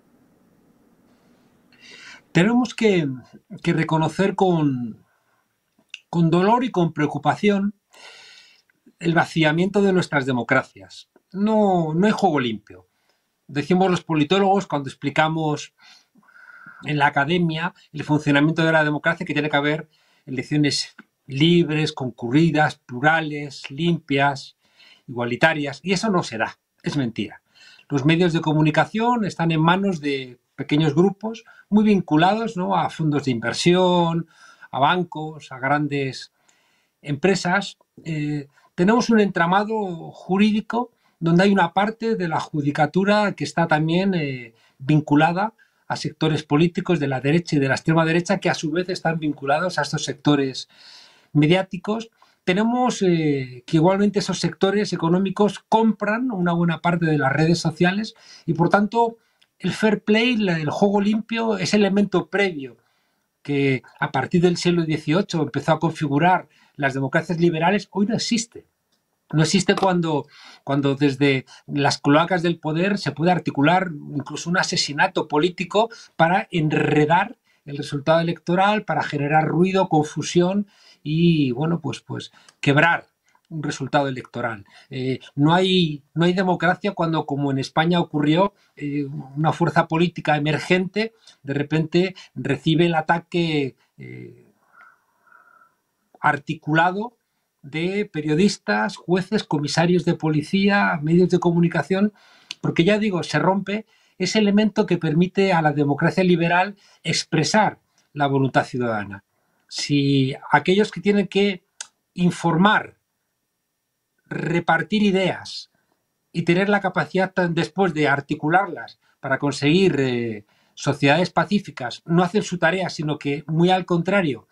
Tenemos que, que reconocer con, con dolor y con preocupación el vaciamiento de nuestras democracias. No, no hay juego limpio. Decimos los politólogos cuando explicamos en la academia el funcionamiento de la democracia que tiene que haber elecciones libres, concurridas, plurales, limpias, igualitarias, y eso no se da, es mentira. Los medios de comunicación están en manos de pequeños grupos muy vinculados, ¿no?, a fondos de inversión, a bancos, a grandes empresas. Eh, tenemos un entramado jurídico donde hay una parte de la judicatura que está también eh, vinculada a sectores políticos de la derecha y de la extrema derecha que a su vez están vinculados a estos sectores mediáticos. Tenemos eh, que igualmente esos sectores económicos compran una buena parte de las redes sociales y por tanto el fair play, el juego limpio, ese elemento previo que a partir del siglo dieciocho empezó a configurar las democracias liberales, hoy no existe. No existe cuando, cuando desde las cloacas del poder se puede articular incluso un asesinato político para enredar el resultado electoral, para generar ruido, confusión y, bueno, pues, pues quebrar un resultado electoral. Eh, no hay, no hay democracia cuando, como en España ocurrió, eh, una fuerza política emergente de repente recibe el ataque eh, articulado de periodistas, jueces, comisarios de policía, medios de comunicación, porque ya digo, se rompe ese elemento que permite a la democracia liberal expresar la voluntad ciudadana. Si aquellos que tienen que informar, repartir ideas y tener la capacidad después de articularlas para conseguir eh, sociedades pacíficas no hacen su tarea, sino que muy al contrario,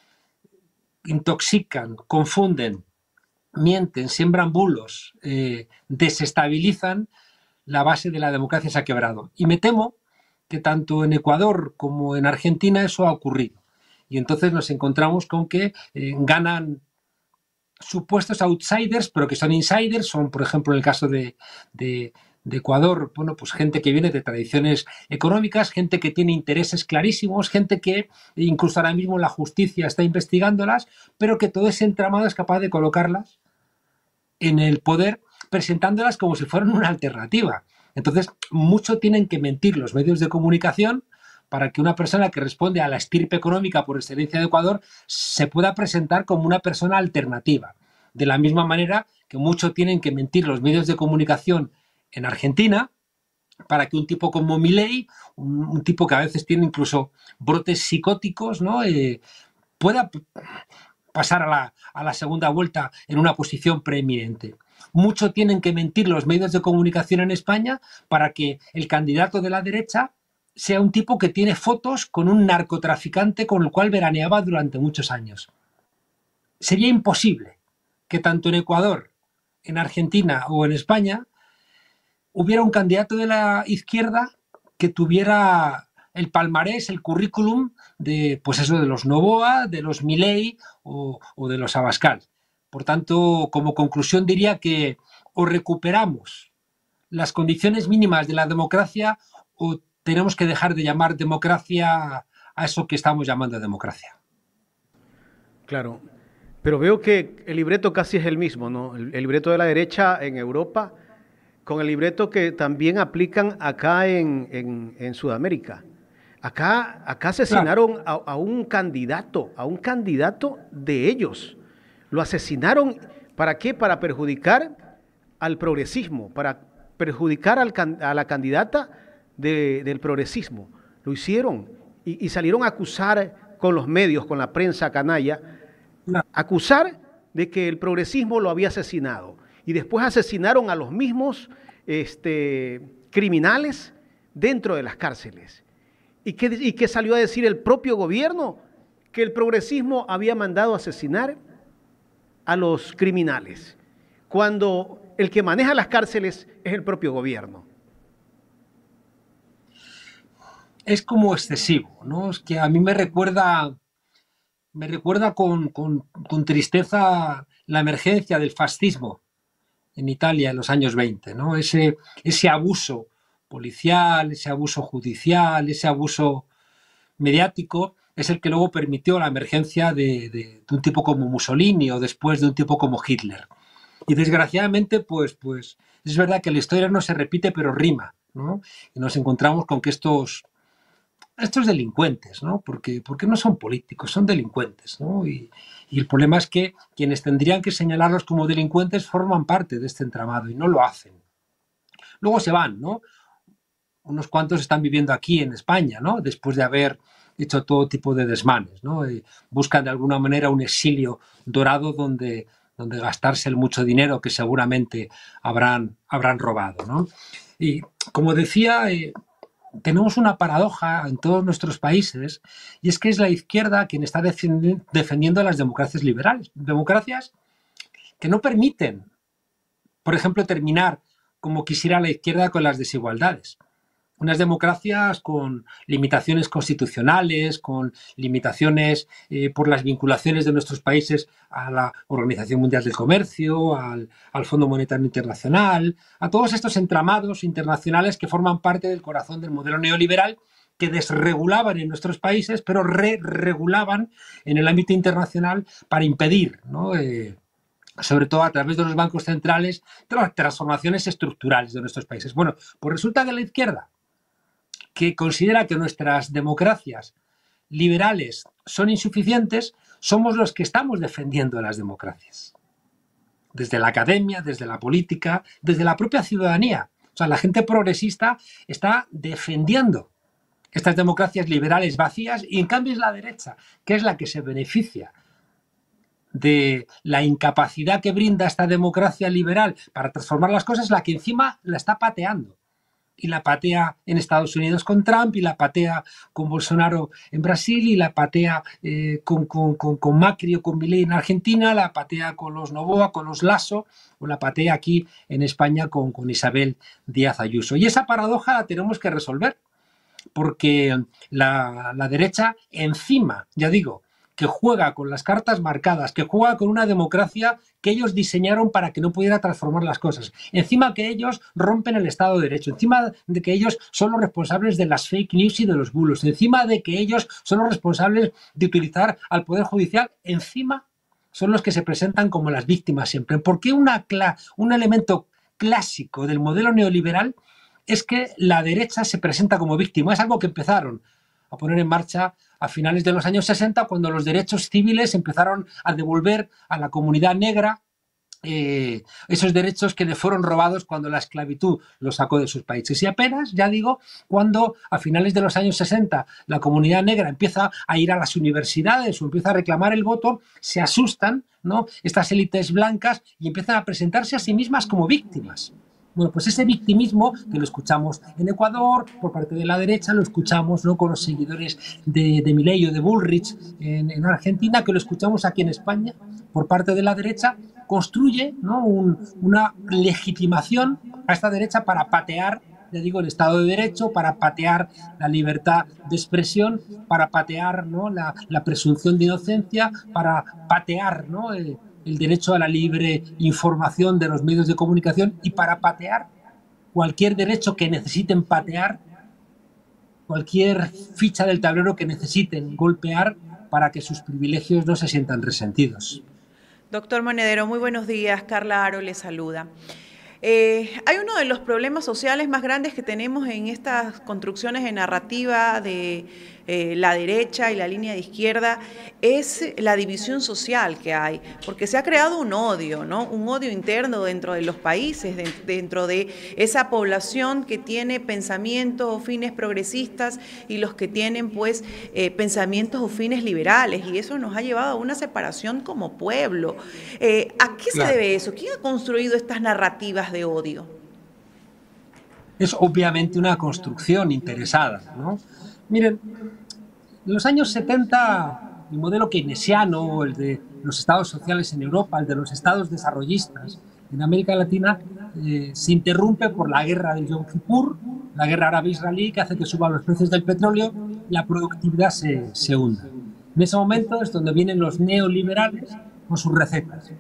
intoxican, confunden, mienten, siembran bulos, eh, desestabilizan, la base de la democracia se ha quebrado. Y me temo que tanto en Ecuador como en Argentina eso ha ocurrido. Y entonces nos encontramos con que eh, ganan supuestos outsiders, pero que son insiders. Son, por ejemplo, en el caso de, de, de Ecuador, bueno, pues gente que viene de tradiciones económicas, gente que tiene intereses clarísimos, gente que incluso ahora mismo la justicia está investigándolas, pero que todo ese entramado es capaz de colocarlas en el poder, presentándolas como si fueran una alternativa. Entonces, mucho tienen que mentir los medios de comunicación para que una persona que responde a la estirpe económica por excelencia de Ecuador se pueda presentar como una persona alternativa. De la misma manera que mucho tienen que mentir los medios de comunicación en Argentina para que un tipo como Milei, un, un tipo que a veces tiene incluso brotes psicóticos, ¿no?, eh, pueda pasar a la, a la segunda vuelta en una posición preeminente. Mucho tienen que mentir los medios de comunicación en España para que el candidato de la derecha sea un tipo que tiene fotos con un narcotraficante con el cual veraneaba durante muchos años. Sería imposible que tanto en Ecuador, en Argentina o en España hubiera un candidato de la izquierda que tuviera el palmarés, el currículum de, pues eso, de los Noboa, de los Milei o, o de los Abascal. Por tanto, como conclusión diría que o recuperamos las condiciones mínimas de la democracia o tenemos que dejar de llamar democracia a eso que estamos llamando democracia. Claro, pero veo que el libreto casi es el mismo, ¿no? El, el libreto de la derecha en Europa con el libreto que también aplican acá en, en, en Sudamérica. Acá, acá asesinaron a, a un candidato, a un candidato de ellos. Lo asesinaron, ¿para qué? Para perjudicar al progresismo, para perjudicar al, a la candidata de, del progresismo. Lo hicieron y, y salieron a acusar con los medios, con la prensa canalla, acusar de que el progresismo lo había asesinado. Y después asesinaron a los mismos este, criminales dentro de las cárceles. ¿Y qué, ¿Y qué salió a decir el propio gobierno? Que el progresismo había mandado asesinar a los criminales. cuando el que maneja las cárceles es el propio gobierno? Es como excesivo, ¿no? Es que a mí me recuerda, me recuerda con, con, con tristeza la emergencia del fascismo en Italia en los años veinte, ¿no? Ese, ese abuso policial, ese abuso judicial, ese abuso mediático es el que luego permitió la emergencia de, de, de un tipo como Mussolini o después de un tipo como Hitler. Y desgraciadamente, pues, pues es verdad que la historia no se repite, pero rima, ¿no? Y nos encontramos con que estos, estos delincuentes, ¿no? Porque, porque no son políticos, son delincuentes, ¿no? Y, y el problema es que quienes tendrían que señalarlos como delincuentes forman parte de este entramado y no lo hacen. Luego se van, ¿no? Unos cuantos están viviendo aquí en España, ¿no? Después de haber hecho todo tipo de desmanes, ¿no? Y buscan de alguna manera un exilio dorado donde, donde gastarse el mucho dinero que seguramente habrán, habrán robado, ¿no? Y como decía, eh, tenemos una paradoja en todos nuestros países, y es que es la izquierda quien está defendi- defendiendo las democracias liberales. Democracias que no permiten, por ejemplo, terminar como quisiera la izquierda con las desigualdades. Unas democracias con limitaciones constitucionales, con limitaciones eh, por las vinculaciones de nuestros países a la Organización Mundial del Comercio, al, al Fondo Monetario Internacional, a todos estos entramados internacionales que forman parte del corazón del modelo neoliberal, que desregulaban en nuestros países, pero re-regulaban en el ámbito internacional para impedir, ¿no? Eh, sobre todo a través de los bancos centrales, de las transformaciones estructurales de nuestros países. Bueno, pues resulta que la izquierda, que considera que nuestras democracias liberales son insuficientes, somos los que estamos defendiendo las democracias. Desde la academia, desde la política, desde la propia ciudadanía. O sea, la gente progresista está defendiendo estas democracias liberales vacías y en cambio es la derecha, que es la que se beneficia de la incapacidad que brinda esta democracia liberal para transformar las cosas, la que encima la está pateando. Y la patea en Estados Unidos con Trump, y la patea con Bolsonaro en Brasil, y la patea eh, con, con, con, con Macri o con Milei en Argentina, la patea con los Noboa, con los Lasso, o la patea aquí en España con, con Isabel Díaz Ayuso. Y esa paradoja la tenemos que resolver, porque la, la derecha encima, ya digo, que juega con las cartas marcadas, que juega con una democracia que ellos diseñaron para que no pudiera transformar las cosas. Encima que ellos rompen el Estado de Derecho, encima de que ellos son los responsables de las fake news y de los bulos, encima de que ellos son los responsables de utilizar al Poder Judicial, encima son los que se presentan como las víctimas siempre. ¿Por qué una cla- un elemento clásico del modelo neoliberal es que la derecha se presenta como víctima? Es algo que empezaron a poner en marcha a finales de los años sesenta, cuando los derechos civiles empezaron a devolver a la comunidad negra eh, esos derechos que le fueron robados cuando la esclavitud los sacó de sus países. Y apenas, ya digo, cuando a finales de los años sesenta la comunidad negra empieza a ir a las universidades o empieza a reclamar el voto, se asustan, ¿no?, estas élites blancas y empiezan a presentarse a sí mismas como víctimas. Bueno, pues ese victimismo que lo escuchamos en Ecuador por parte de la derecha, lo escuchamos, ¿no?, con los seguidores de, de Milei o de Bullrich en, en Argentina, que lo escuchamos aquí en España por parte de la derecha, construye, ¿no?, un, una legitimación a esta derecha para patear, ya digo, el Estado de Derecho, para patear la libertad de expresión, para patear, ¿no?, la, la presunción de inocencia, para patear, ¿no?, el, el derecho a la libre información de los medios de comunicación y para patear cualquier derecho que necesiten patear, cualquier ficha del tablero que necesiten golpear para que sus privilegios no se sientan resentidos. Doctor Monedero, muy buenos días. Carla Aro le saluda. Eh, hay uno de los problemas sociales más grandes que tenemos en estas construcciones de narrativa de eh, la derecha y la línea de izquierda, es la división social que hay, porque se ha creado un odio, ¿no? Un odio interno dentro de los países, de, dentro de esa población que tiene pensamientos o fines progresistas y los que tienen, pues, eh, pensamientos o fines liberales, y eso nos ha llevado a una separación como pueblo. Eh, ¿A qué Claro. se debe eso? ¿Quién ha construido estas narrativas de odio? Es obviamente una construcción interesada, ¿no? Miren, en los años setenta, el modelo keynesiano, el de los estados sociales en Europa, el de los estados desarrollistas, en América Latina eh, se interrumpe por la guerra de Yom Kippur, la guerra árabe-israelí, que hace que suban los precios del petróleo y la productividad se, se hunda. En ese momento es donde vienen los neoliberales con sus recetas,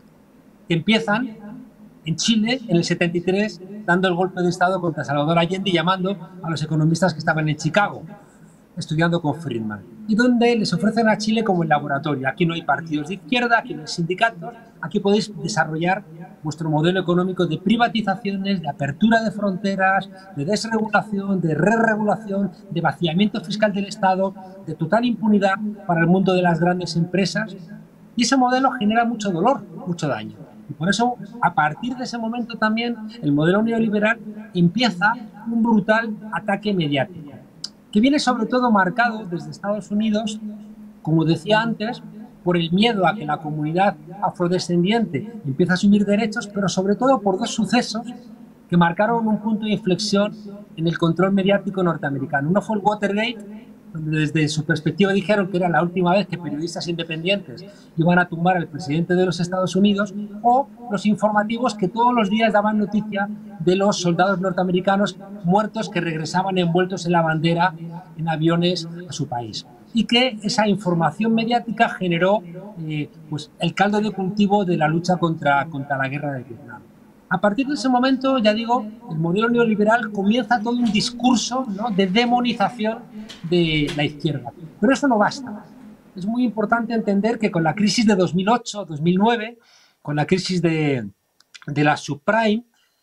que empiezan en Chile, en el setenta y tres, dando el golpe de Estado contra Salvador Allende y llamando a los economistas que estaban en Chicago, estudiando con Friedman, y donde les ofrecen a Chile como el laboratorio. Aquí no hay partidos de izquierda, aquí no hay sindicatos, aquí podéis desarrollar vuestro modelo económico de privatizaciones, de apertura de fronteras, de desregulación, de re-regulación, de vaciamiento fiscal del Estado, de total impunidad para el mundo de las grandes empresas. Y ese modelo genera mucho dolor, mucho daño. Y por eso, a partir de ese momento también, el modelo neoliberal empieza un brutal ataque mediático, que viene sobre todo marcado desde Estados Unidos, como decía antes, por el miedo a que la comunidad afrodescendiente empiece a asumir derechos, pero sobre todo por dos sucesos que marcaron un punto de inflexión en el control mediático norteamericano. Uno fue el Watergate, donde desde su perspectiva dijeron que era la última vez que periodistas independientes iban a tumbar al presidente de los Estados Unidos, o los informativos que todos los días daban noticia de los soldados norteamericanos muertos que regresaban envueltos en la bandera en aviones a su país. Y que esa información mediática generó eh, pues el caldo de cultivo de la lucha contra, contra la guerra de Vietnam. A partir de ese momento, ya digo, el modelo neoliberal comienza todo un discurso, ¿no?, de demonización de la izquierda. Pero eso no basta. Es muy importante entender que con la crisis de dos mil ocho, dos mil nueve, con la crisis de, de la subprime,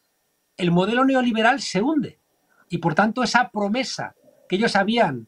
el modelo neoliberal se hunde. Y por tanto esa promesa que ellos habían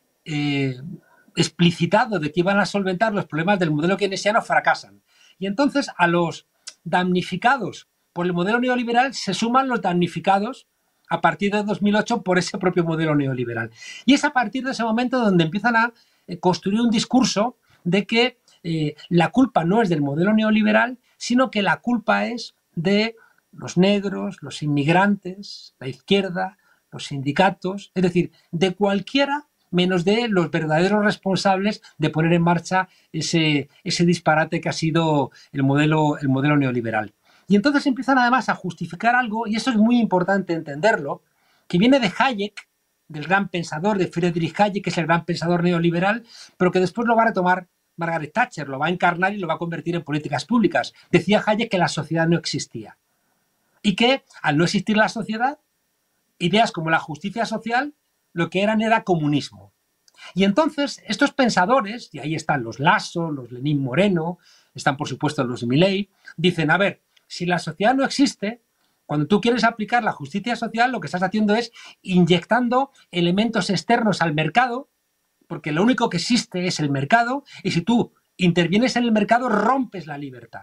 eh, explicitado de que iban a solventar los problemas del modelo keynesiano fracasan. Y entonces a los damnificados por el modelo neoliberal se suman los damnificados a partir de dos mil ocho por ese propio modelo neoliberal. Y es a partir de ese momento donde empiezan a eh, construir un discurso de que eh, la culpa no es del modelo neoliberal, sino que la culpa es de los negros, los inmigrantes, la izquierda, los sindicatos, es decir, de cualquiera menos de los verdaderos responsables de poner en marcha ese, ese disparate que ha sido el modelo, el modelo neoliberal. Y entonces empiezan además a justificar algo, y eso es muy importante entenderlo, que viene de Hayek, del gran pensador, de Friedrich Hayek, que es el gran pensador neoliberal, pero que después lo va a retomar Margaret Thatcher, lo va a encarnar y lo va a convertir en políticas públicas. Decía Hayek que la sociedad no existía. Y que al no existir la sociedad, ideas como la justicia social lo que eran era comunismo. Y entonces estos pensadores, y ahí están los Lasso, los Lenín Moreno, están por supuesto los Milley, dicen, a ver, si la sociedad no existe, cuando tú quieres aplicar la justicia social, lo que estás haciendo es inyectando elementos externos al mercado, porque lo único que existe es el mercado, y si tú intervienes en el mercado, rompes la libertad.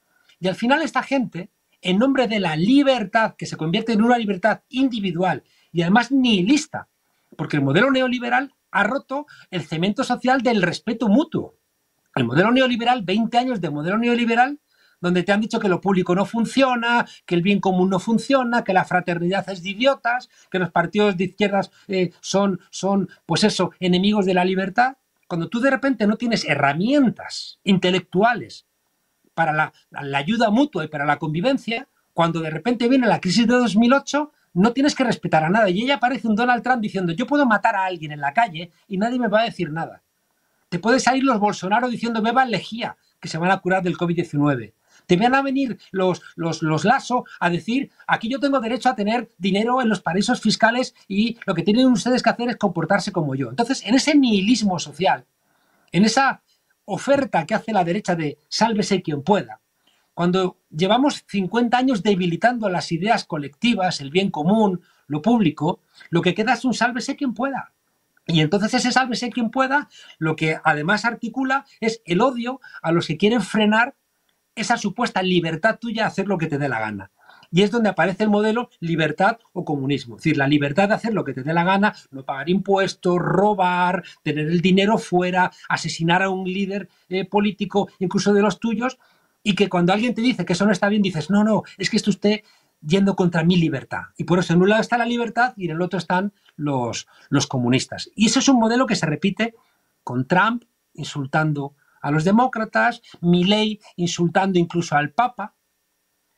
Y al final esta gente, en nombre de la libertad, que se convierte en una libertad individual y además nihilista, porque el modelo neoliberal ha roto el cemento social del respeto mutuo. El modelo neoliberal, veinte años de modelo neoliberal, donde te han dicho que lo público no funciona, que el bien común no funciona, que la fraternidad es de idiotas, que los partidos de izquierdas eh, son, son, pues eso, enemigos de la libertad. Cuando tú de repente no tienes herramientas intelectuales para la, la ayuda mutua y para la convivencia, cuando de repente viene la crisis de dos mil ocho, no tienes que respetar a nada. Y ella aparece un Donald Trump diciendo, yo puedo matar a alguien en la calle y nadie me va a decir nada. Te puede salir los Bolsonaro diciendo, beban lejía, que se van a curar del COVID diecinueve. Te van a venir los, los, los Lasso a decir, aquí yo tengo derecho a tener dinero en los paraísos fiscales y lo que tienen ustedes que hacer es comportarse como yo. Entonces, en ese nihilismo social, en esa oferta que hace la derecha de sálvese quien pueda, cuando llevamos cincuenta años debilitando las ideas colectivas, el bien común, lo público, lo que queda es un sálvese quien pueda. Y entonces ese sálvese quien pueda, lo que además articula es el odio a los que quieren frenar esa supuesta libertad tuya a hacer lo que te dé la gana. Y es donde aparece el modelo libertad o comunismo. Es decir, la libertad de hacer lo que te dé la gana, no pagar impuestos, robar, tener el dinero fuera, asesinar a un líder eh, político, incluso de los tuyos, y que cuando alguien te dice que eso no está bien, dices, no, no, es que está usted yendo contra mi libertad. Y por eso en un lado está la libertad y en el otro están los, los comunistas. Y eso es un modelo que se repite con Trump insultando a los demócratas, Milley insultando incluso al Papa,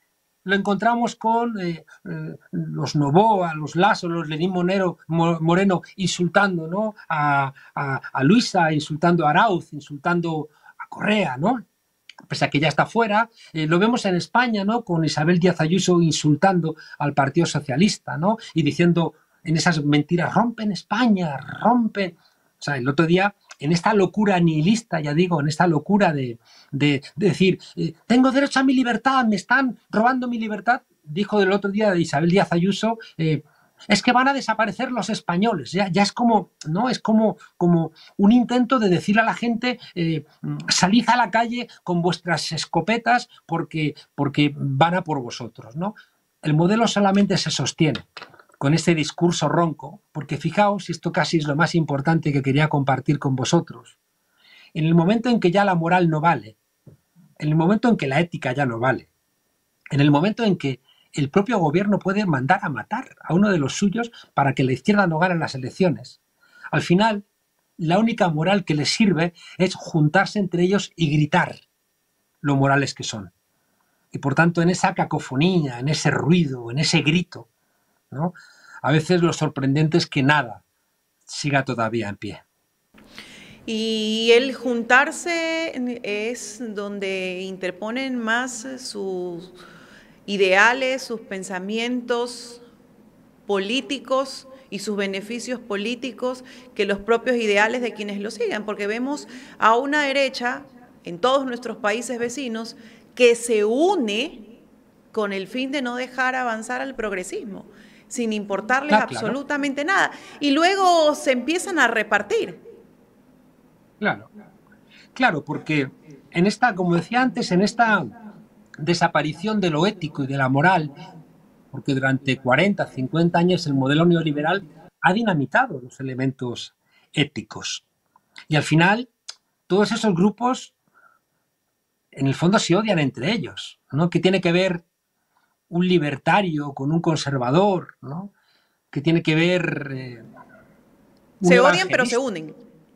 lo encontramos con eh, eh, los Novoa, los Lasso, los Lenín Monero, Moreno insultando, ¿no?, a, a, a Luisa, insultando a Arauz, insultando a Correa, ¿no?, pese a que ya está fuera. Eh, lo vemos en España, ¿no?, con Isabel Díaz Ayuso insultando al Partido Socialista, ¿no?, y diciendo en esas mentiras, rompen España, rompen... O sea, el otro día, en esta locura nihilista, ya digo, en esta locura de, de, de decir, eh, tengo derecho a mi libertad, me están robando mi libertad, dijo el otro día de Isabel Díaz Ayuso, eh, es que van a desaparecer los españoles. Ya, ya es como, ¿no? Es como, como un intento de decirle a la gente, eh, salid a la calle con vuestras escopetas porque, porque van a por vosotros, ¿no? El modelo solamente se sostiene con este discurso ronco, porque fijaos, y esto casi es lo más importante que quería compartir con vosotros, en el momento en que ya la moral no vale, en el momento en que la ética ya no vale, en el momento en que el propio gobierno puede mandar a matar a uno de los suyos para que la izquierda no gane las elecciones, al final la única moral que les sirve es juntarse entre ellos y gritar lo morales que son. Y por tanto, en esa cacofonía, en ese ruido, en ese grito, ¿no?, a veces lo sorprendente es que nada siga todavía en pie. Y el juntarse es donde interponen más sus ideales, sus pensamientos políticos y sus beneficios políticos que los propios ideales de quienes lo sigan, porque vemos a una derecha en todos nuestros países vecinos que se une con el fin de no dejar avanzar al progresismo, sin importarles Ah, claro. absolutamente nada. Y luego se empiezan a repartir. Claro, claro, porque en esta, como decía antes, en esta desaparición de lo ético y de la moral, porque durante cuarenta, cincuenta años el modelo neoliberal ha dinamitado los elementos éticos. Y al final, todos esos grupos, en el fondo, se odian entre ellos, ¿no? ¿Qué tiene que ver un libertario con un conservador, ¿no? ¿Qué tiene que ver... Eh, un Se odian, pero evangelista? se unen.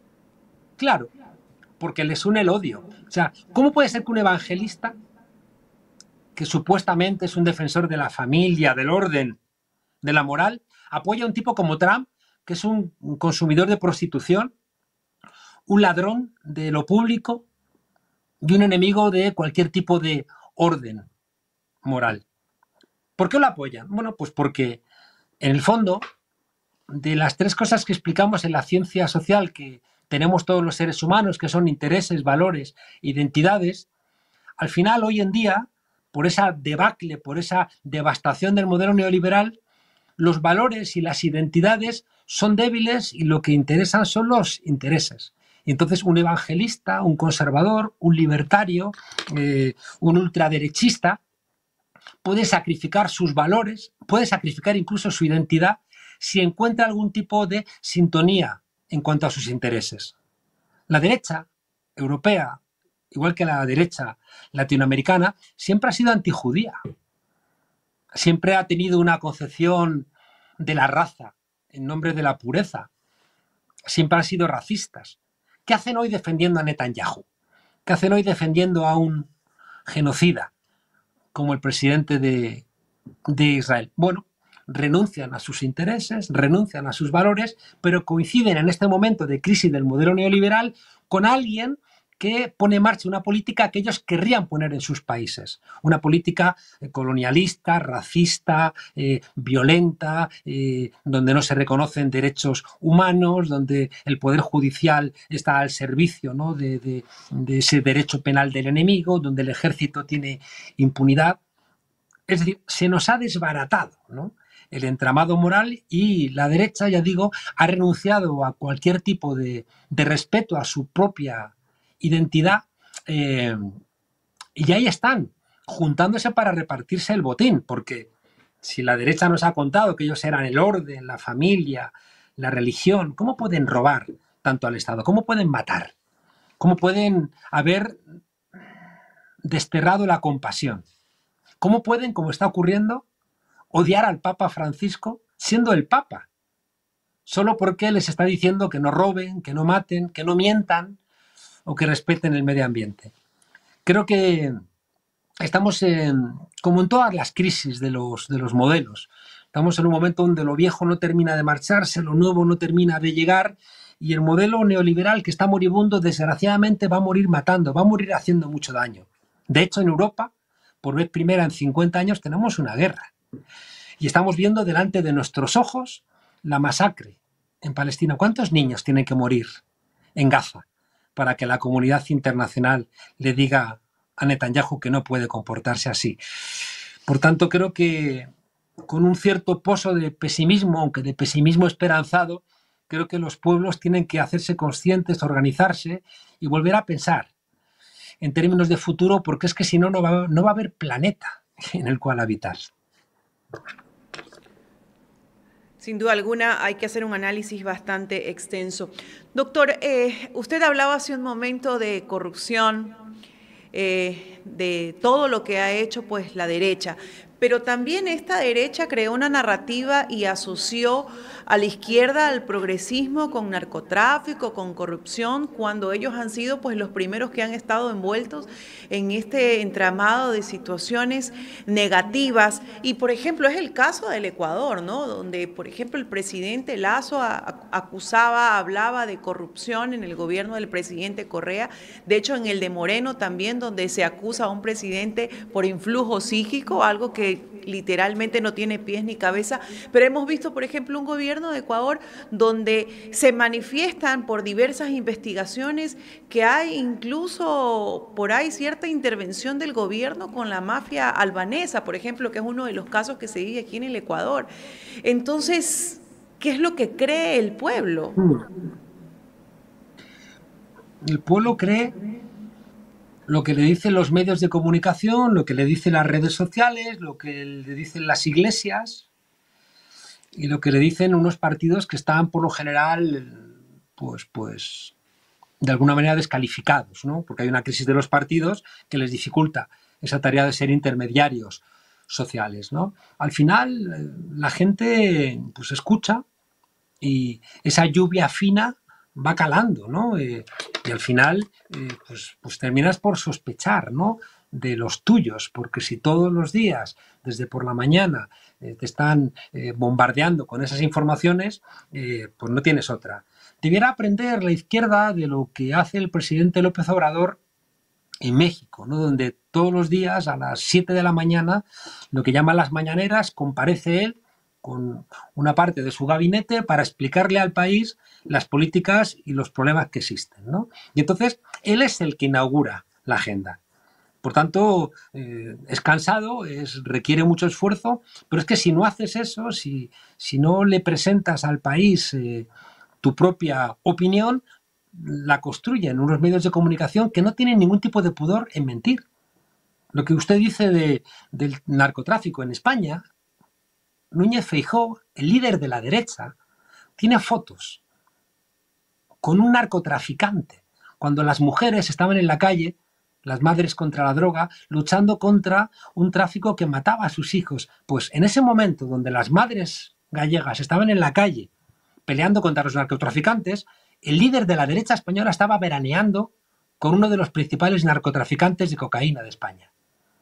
Claro, porque les une el odio. O sea, ¿cómo puede ser que un evangelista, que supuestamente es un defensor de la familia, del orden, de la moral, apoya a un tipo como Trump, que es un consumidor de prostitución, un ladrón de lo público y un enemigo de cualquier tipo de orden moral? ¿Por qué lo apoyan? Bueno, pues porque en el fondo, de las tres cosas que explicamos en la ciencia social que tenemos todos los seres humanos, que son intereses, valores, identidades, al final, hoy en día, por esa debacle, por esa devastación del modelo neoliberal, los valores y las identidades son débiles y lo que interesan son los intereses. Y entonces un evangelista, un conservador, un libertario, eh, un ultraderechista, puede sacrificar sus valores, puede sacrificar incluso su identidad si encuentra algún tipo de sintonía en cuanto a sus intereses. La derecha europea, igual que la derecha latinoamericana, siempre ha sido antijudía. Siempre ha tenido una concepción de la raza en nombre de la pureza. Siempre han sido racistas. ¿Qué hacen hoy defendiendo a Netanyahu? ¿Qué hacen hoy defendiendo a un genocida como el presidente de, de Israel? Bueno, renuncian a sus intereses, renuncian a sus valores, pero coinciden en este momento de crisis del modelo neoliberal con alguien que pone en marcha una política que ellos querrían poner en sus países. Una política eh, colonialista, racista, eh, violenta, eh, donde no se reconocen derechos humanos, donde el Poder Judicial está al servicio, ¿no?, de, de, de ese derecho penal del enemigo, donde el ejército tiene impunidad. Es decir, se nos ha desbaratado, ¿no?, el entramado moral, y la derecha, ya digo, ha renunciado a cualquier tipo de, de respeto a su propia identidad, eh, y ahí están, juntándose para repartirse el botín, porque si la derecha nos ha contado que ellos eran el orden, la familia, la religión, ¿cómo pueden robar tanto al Estado? ¿Cómo pueden matar? ¿Cómo pueden haber desterrado la compasión? ¿Cómo pueden, como está ocurriendo, odiar al Papa Francisco siendo el Papa? Solo porque les está diciendo que no roben, que no maten, que no mientan o que respeten el medio ambiente. Creo que estamos en, como en todas las crisis de los, de los modelos. Estamos en un momento donde lo viejo no termina de marcharse, lo nuevo no termina de llegar, y el modelo neoliberal que está moribundo, desgraciadamente, va a morir matando, va a morir haciendo mucho daño. De hecho, en Europa, por vez primera en cincuenta años, tenemos una guerra. Y estamos viendo delante de nuestros ojos la masacre en Palestina. ¿Cuántos niños tienen que morir en Gaza para que la comunidad internacional le diga a Netanyahu que no puede comportarse así? Por tanto, creo que con un cierto pozo de pesimismo, aunque de pesimismo esperanzado, creo que los pueblos tienen que hacerse conscientes, organizarse y volver a pensar en términos de futuro, porque es que si no, no va, no va a haber planeta en el cual habitar. Sin duda alguna hay que hacer un análisis bastante extenso. Doctor, eh, usted hablaba hace un momento de corrupción, eh, de todo lo que ha hecho pues la derecha, pero también esta derecha creó una narrativa y asoció a la izquierda, al progresismo, con narcotráfico, con corrupción, cuando ellos han sido pues los primeros que han estado envueltos en este entramado de situaciones negativas. Y por ejemplo es el caso del Ecuador, ¿no? Donde por ejemplo el presidente Lasso a, a, acusaba, hablaba de corrupción en el gobierno del presidente Correa. De hecho en el de Moreno también, donde se acusa a un presidente por influjo psíquico, algo que literalmente no tiene pies ni cabeza, pero hemos visto, por ejemplo, un gobierno de Ecuador donde se manifiestan por diversas investigaciones que hay incluso por ahí cierta intervención del gobierno con la mafia albanesa, por ejemplo, que es uno de los casos que se vive aquí en el Ecuador. Entonces, ¿qué es lo que cree el pueblo? El pueblo cree lo que le dicen los medios de comunicación, lo que le dicen las redes sociales, lo que le dicen las iglesias y lo que le dicen unos partidos que están por lo general, pues, pues de alguna manera descalificados, ¿no? Porque hay una crisis de los partidos que les dificulta esa tarea de ser intermediarios sociales, ¿no? Al final la gente pues escucha y esa lluvia fina va calando, ¿no? Eh, y al final, eh, pues, pues terminas por sospechar, ¿no?, de los tuyos, porque si todos los días, desde por la mañana, eh, te están eh, bombardeando con esas informaciones, eh, pues no tienes otra. Debiera aprender la izquierda de lo que hace el presidente López Obrador en México, ¿no?, donde todos los días a las siete de la mañana, lo que llaman las mañaneras, comparece él con una parte de su gabinete para explicarle al país las políticas y los problemas que existen, ¿no? Y entonces él es el que inaugura la agenda. Por tanto, eh, es cansado, es, requiere mucho esfuerzo, pero es que si no haces eso, si, si no le presentas al país eh, tu propia opinión, la construyen unos medios de comunicación que no tienen ningún tipo de pudor en mentir. Lo que usted dice de, del narcotráfico en España, Núñez Feijóo, el líder de la derecha, tiene fotos con un narcotraficante cuando las mujeres estaban en la calle, las madres contra la droga, luchando contra un tráfico que mataba a sus hijos. Pues en ese momento donde las madres gallegas estaban en la calle peleando contra los narcotraficantes, el líder de la derecha española estaba veraneando con uno de los principales narcotraficantes de cocaína de España.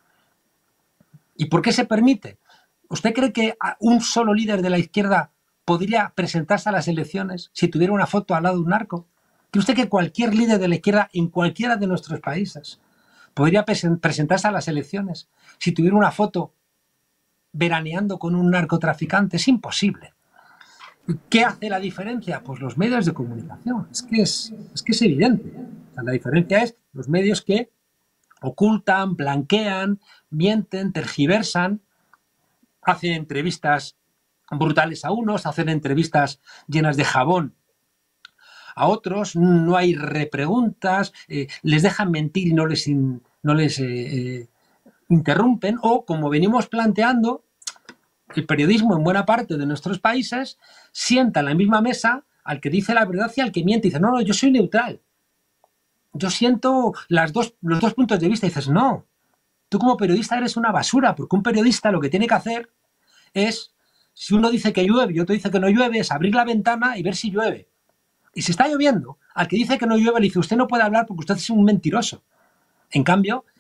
¿Y por qué se permite? ¿Usted cree que un solo líder de la izquierda podría presentarse a las elecciones si tuviera una foto al lado de un narco? ¿Cree usted que cualquier líder de la izquierda en cualquiera de nuestros países podría presentarse a las elecciones si tuviera una foto veraneando con un narcotraficante? Es imposible. ¿Qué hace la diferencia? Pues los medios de comunicación. Es que es, es, que es evidente. O sea, la diferencia es los medios que ocultan, blanquean, mienten, tergiversan, hacen entrevistas brutales a unos, hacen entrevistas llenas de jabón a otros, no hay repreguntas, eh, les dejan mentir y no les, in, no les eh, eh, interrumpen, o como venimos planteando, el periodismo en buena parte de nuestros países sienta en la misma mesa al que dice la verdad y al que miente. Y dice, no, no, yo soy neutral. Yo siento las dos, los dos puntos de vista. Y dices, no, tú como periodista eres una basura, porque un periodista lo que tiene que hacer es, si uno dice que llueve y otro dice que no llueve, es abrir la ventana y ver si llueve. Y si está lloviendo, al que dice que no llueve le dice, usted no puede hablar porque usted es un mentiroso. En cambio,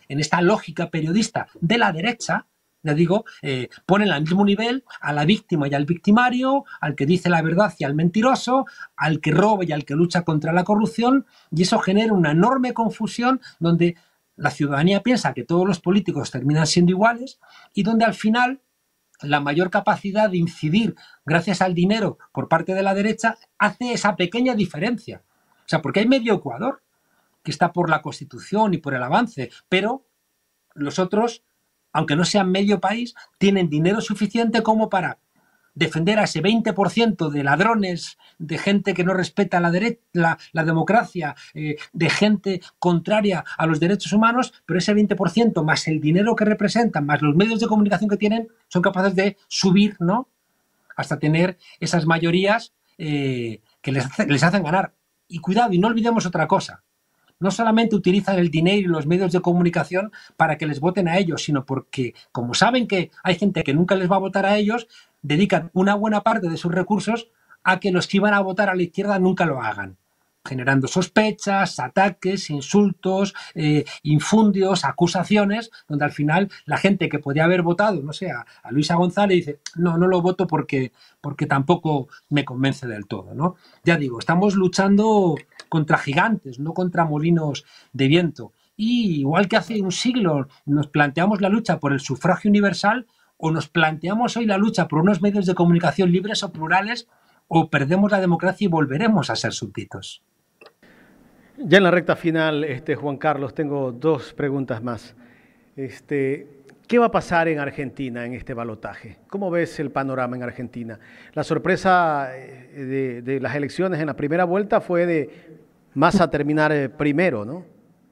en esta lógica periodista de la derecha, ya digo, eh, ponen al mismo nivel a la víctima y al victimario, al que dice la verdad y al mentiroso, al que roba y al que lucha contra la corrupción, y eso genera una enorme confusión donde la ciudadanía piensa que todos los políticos terminan siendo iguales y donde al final la mayor capacidad de incidir gracias al dinero por parte de la derecha hace esa pequeña diferencia. O sea, porque hay medio Ecuador que está por la Constitución y por el avance, pero los otros, aunque no sean medio país, tienen dinero suficiente como para defender a ese veinte por ciento de ladrones, de gente que no respeta la, la, la democracia, eh, de gente contraria a los derechos humanos, pero ese veinte por ciento más el dinero que representan, más los medios de comunicación que tienen, son capaces de subir, ¿no?, hasta tener esas mayorías eh, que les, les hacen ganar. Y cuidado, y no olvidemos otra cosa. No solamente utilizan el dinero y los medios de comunicación para que les voten a ellos, sino porque, como saben que hay gente que nunca les va a votar a ellos, dedican una buena parte de sus recursos a que los que iban a votar a la izquierda nunca lo hagan, generando sospechas, ataques, insultos, eh, infundios, acusaciones, donde al final la gente que podía haber votado, no sé, a, a Luisa González dice, no, no lo voto porque, porque tampoco me convence del todo, ¿no? Ya digo, estamos luchando contra gigantes, no contra molinos de viento. Y igual que hace un siglo nos planteamos la lucha por el sufragio universal, o nos planteamos hoy la lucha por unos medios de comunicación libres o plurales, o perdemos la democracia y volveremos a ser súbditos. Ya en la recta final, este, Juan Carlos, tengo dos preguntas más. Este, ¿qué va a pasar en Argentina en este balotaje? ¿Cómo ves el panorama en Argentina? La sorpresa de, de las elecciones en la primera vuelta fue de Massa terminar primero, ¿no?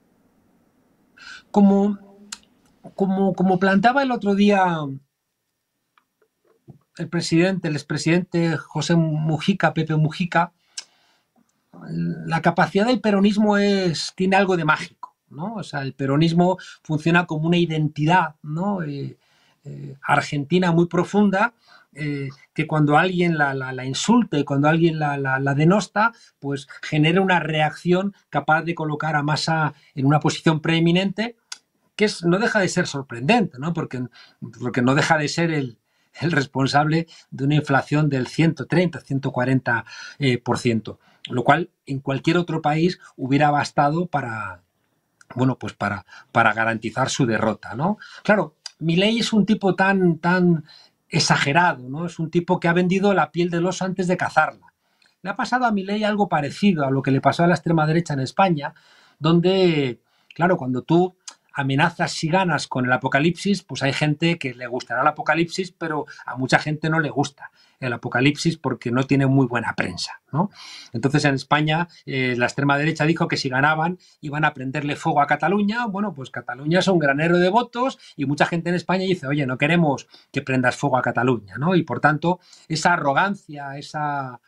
Como, como, como planteaba el otro día el presidente, el expresidente José Mujica, Pepe Mujica, la capacidad del peronismo es, tiene algo de mágico, ¿no? O sea, el peronismo funciona como una identidad, ¿no? Eh, eh, argentina muy profunda, eh, que cuando alguien la, la, la insulta y cuando alguien la, la, la denosta, pues genera una reacción capaz de colocar a Massa en una posición preeminente, que es, no deja de ser sorprendente, ¿no? Porque, porque no deja de ser el el responsable de una inflación del ciento treinta, ciento cuarenta eh, por ciento, lo cual en cualquier otro país hubiera bastado para, bueno, pues para, para garantizar su derrota, ¿no? Claro, Milei es un tipo tan, tan exagerado, ¿no? Es un tipo que ha vendido la piel del oso antes de cazarla. Le ha pasado a Milei algo parecido a lo que le pasó a la extrema derecha en España, donde, claro, cuando tú amenazas si ganas con el apocalipsis, pues hay gente que le gustará el apocalipsis, pero a mucha gente no le gusta el apocalipsis porque no tiene muy buena prensa, ¿no? Entonces en España eh, la extrema derecha dijo que si ganaban iban a prenderle fuego a Cataluña. Bueno, pues Cataluña es un granero de votos y mucha gente en España dice, oye, no queremos que prendas fuego a Cataluña, ¿no? Y por tanto esa arrogancia, esa...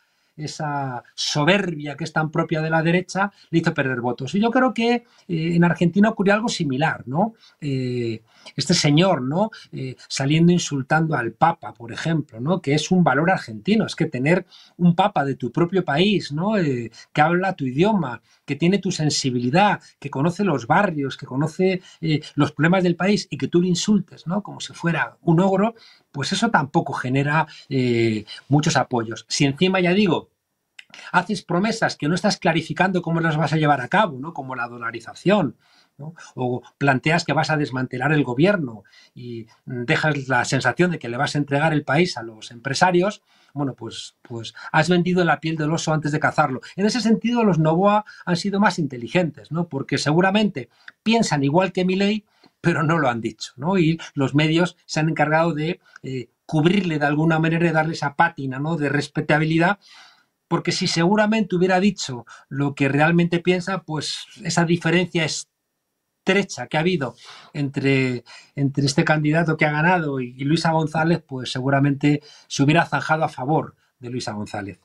esa soberbia que es tan propia de la derecha, le hizo perder votos. Y yo creo que eh, en Argentina ocurrió algo similar, ¿no? Eh, este señor, ¿no? Eh, saliendo insultando al Papa, por ejemplo, ¿no? Que es un valor argentino, es que tener un Papa de tu propio país, ¿no? Eh, que habla tu idioma, que tiene tu sensibilidad, que conoce los barrios, que conoce eh, los problemas del país y que tú le insultes, ¿no? Como si fuera un ogro, pues eso tampoco genera eh, muchos apoyos. Si encima, ya digo, haces promesas que no estás clarificando cómo las vas a llevar a cabo, ¿no? Como la dolarización, ¿no? O planteas que vas a desmantelar el gobierno y dejas la sensación de que le vas a entregar el país a los empresarios, bueno, pues, pues has vendido la piel del oso antes de cazarlo. En ese sentido, los Noboa han sido más inteligentes, ¿no? Porque seguramente piensan igual que Milei, pero no lo han dicho, ¿no? Y los medios se han encargado de eh, cubrirle de alguna manera y darle esa pátina, ¿no? De respetabilidad, porque si seguramente hubiera dicho lo que realmente piensa, pues esa diferencia estrecha que ha habido entre, entre este candidato que ha ganado y, y Luisa González, pues seguramente se hubiera zanjado a favor de Luisa González.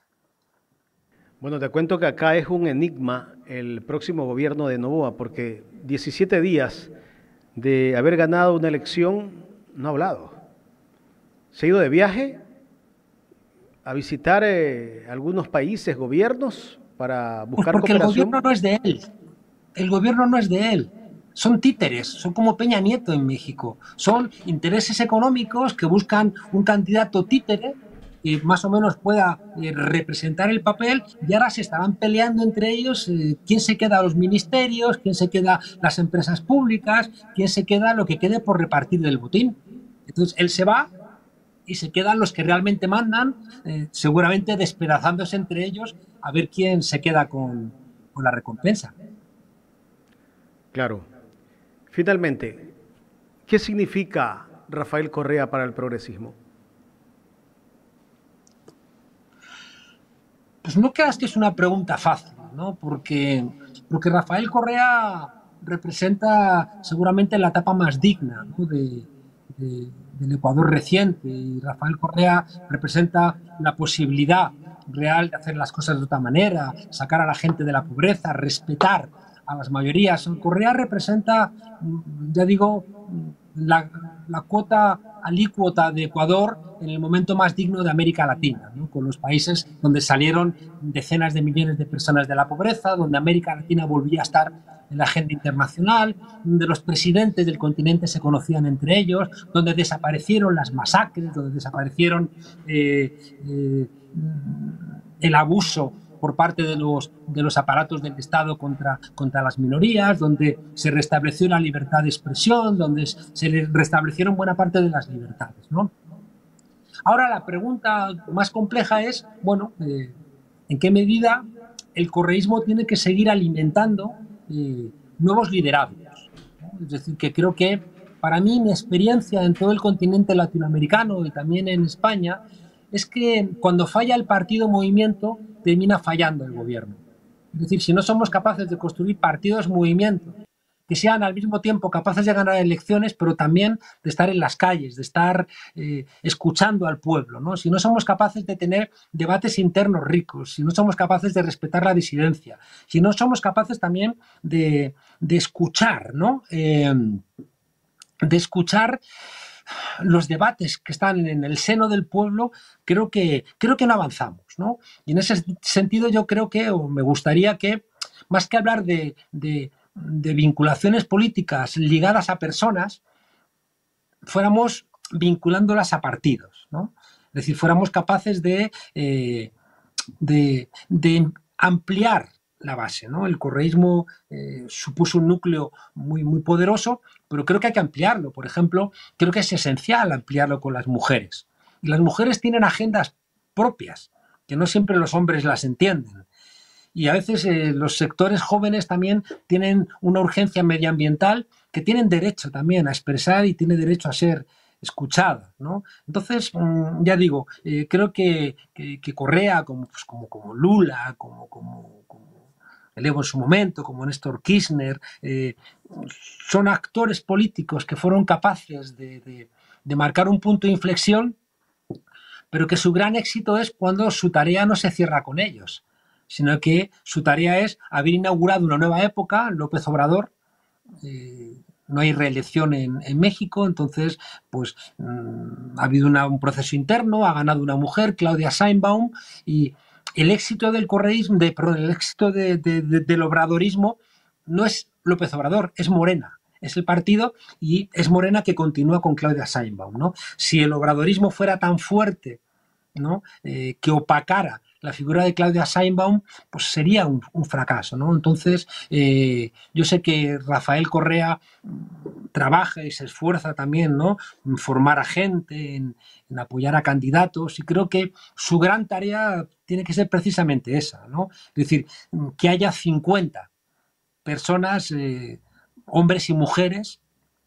Bueno, te cuento que acá es un enigma el próximo gobierno de Noboa, porque diecisiete días de haber ganado una elección no ha hablado. Se ha ido de viaje a visitar eh, algunos países, gobiernos, para buscar pues porque cooperación. El gobierno no es de él. El gobierno no es de él. son títeres, son como Peña Nieto en México. Son intereses económicos que buscan un candidato títere que más o menos pueda eh, representar el papel, y ahora se estarán peleando entre ellos eh, quién se queda a los ministerios, quién se queda las empresas públicas, quién se queda lo que quede por repartir del botín. Entonces él se va y se quedan los que realmente mandan, eh, seguramente despedazándose entre ellos a ver quién se queda con, con la recompensa. Claro. Finalmente, ¿qué significa Rafael Correa para el progresismo? Pues no creas que es una pregunta fácil, ¿no? Porque, porque Rafael Correa representa seguramente la etapa más digna, ¿no? de, de, del Ecuador reciente, y Rafael Correa representa la posibilidad real de hacer las cosas de otra manera, sacar a la gente de la pobreza, respetar a las mayorías. Correa representa, ya digo, la, la cuota alícuota de Ecuador en el momento más digno de América Latina, ¿no? Con los países donde salieron decenas de millones de personas de la pobreza, donde América Latina volvía a estar en la agenda internacional, donde los presidentes del continente se conocían entre ellos, donde desaparecieron las masacres, donde desaparecieron eh, eh, el abuso por parte de los, de los aparatos del Estado contra, contra las minorías, donde se restableció la libertad de expresión, donde se restablecieron buena parte de las libertades, ¿no? Ahora la pregunta más compleja es, bueno, eh, ¿en qué medida el correísmo tiene que seguir alimentando eh, nuevos liderazgos, ¿no? Es decir, que creo que para mí mi experiencia en todo el continente latinoamericano y también en España es que cuando falla el partido movimiento termina fallando el gobierno. Es decir, si no somos capaces de construir partidos movimientos que sean al mismo tiempo capaces de ganar elecciones, pero también de estar en las calles, de estar eh, escuchando al pueblo, ¿no? Si no somos capaces de tener debates internos ricos, si no somos capaces de respetar la disidencia, si no somos capaces también de, de escuchar, ¿no? Eh, de escuchar los debates que están en el seno del pueblo, creo que, creo que no avanzamos, ¿no? Y en ese sentido yo creo que, o me gustaría que, más que hablar de, de, de vinculaciones políticas ligadas a personas, fuéramos vinculándolas a partidos, ¿no? Es decir, fuéramos capaces de, eh, de, de ampliar la base, ¿no? El correísmo eh, supuso un núcleo muy, muy poderoso, pero creo que hay que ampliarlo. Por ejemplo, creo que es esencial ampliarlo con las mujeres. Y las mujeres tienen agendas propias, que no siempre los hombres las entienden. Y a veces eh, los sectores jóvenes también tienen una urgencia medioambiental que tienen derecho también a expresar y tienen derecho a ser escuchada, ¿no? Entonces, ya digo, eh, creo que, que, que Correa, como, pues, como, como Lula, como, como, como el Evo en su momento, como Néstor Kirchner, eh, son actores políticos que fueron capaces de, de, de marcar un punto de inflexión, pero que su gran éxito es cuando su tarea no se cierra con ellos, sino que su tarea es haber inaugurado una nueva época. López Obrador, eh, no hay reelección en, en México, entonces pues mmm, ha habido una, un proceso interno, ha ganado una mujer, Claudia Sheinbaum, y el éxito del correísmo, de, perdón, el éxito de, de, de, del obradorismo no es López Obrador, es Morena. Es el partido y es Morena que continúa con Claudia Sheinbaum, ¿no? Si el obradorismo fuera tan fuerte, ¿no? eh, que opacara la figura de Claudia Sheinbaum, pues sería un, un fracaso, ¿no? Entonces, eh, yo sé que Rafael Correa trabaja y se esfuerza también, ¿no? En formar a gente, en, en apoyar a candidatos, y creo que su gran tarea tiene que ser precisamente esa, ¿no? Es decir, que haya cincuenta personas, eh, hombres y mujeres,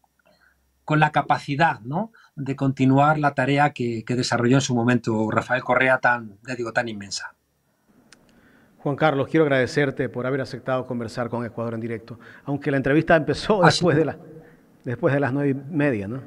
con la capacidad, ¿no? de continuar la tarea que, que desarrolló en su momento Rafael Correa, tan, ya digo, tan inmensa. Juan Carlos, quiero agradecerte por haber aceptado conversar con Ecuador en Directo, aunque la entrevista empezó después de, la, después de las nueve y media, ¿no?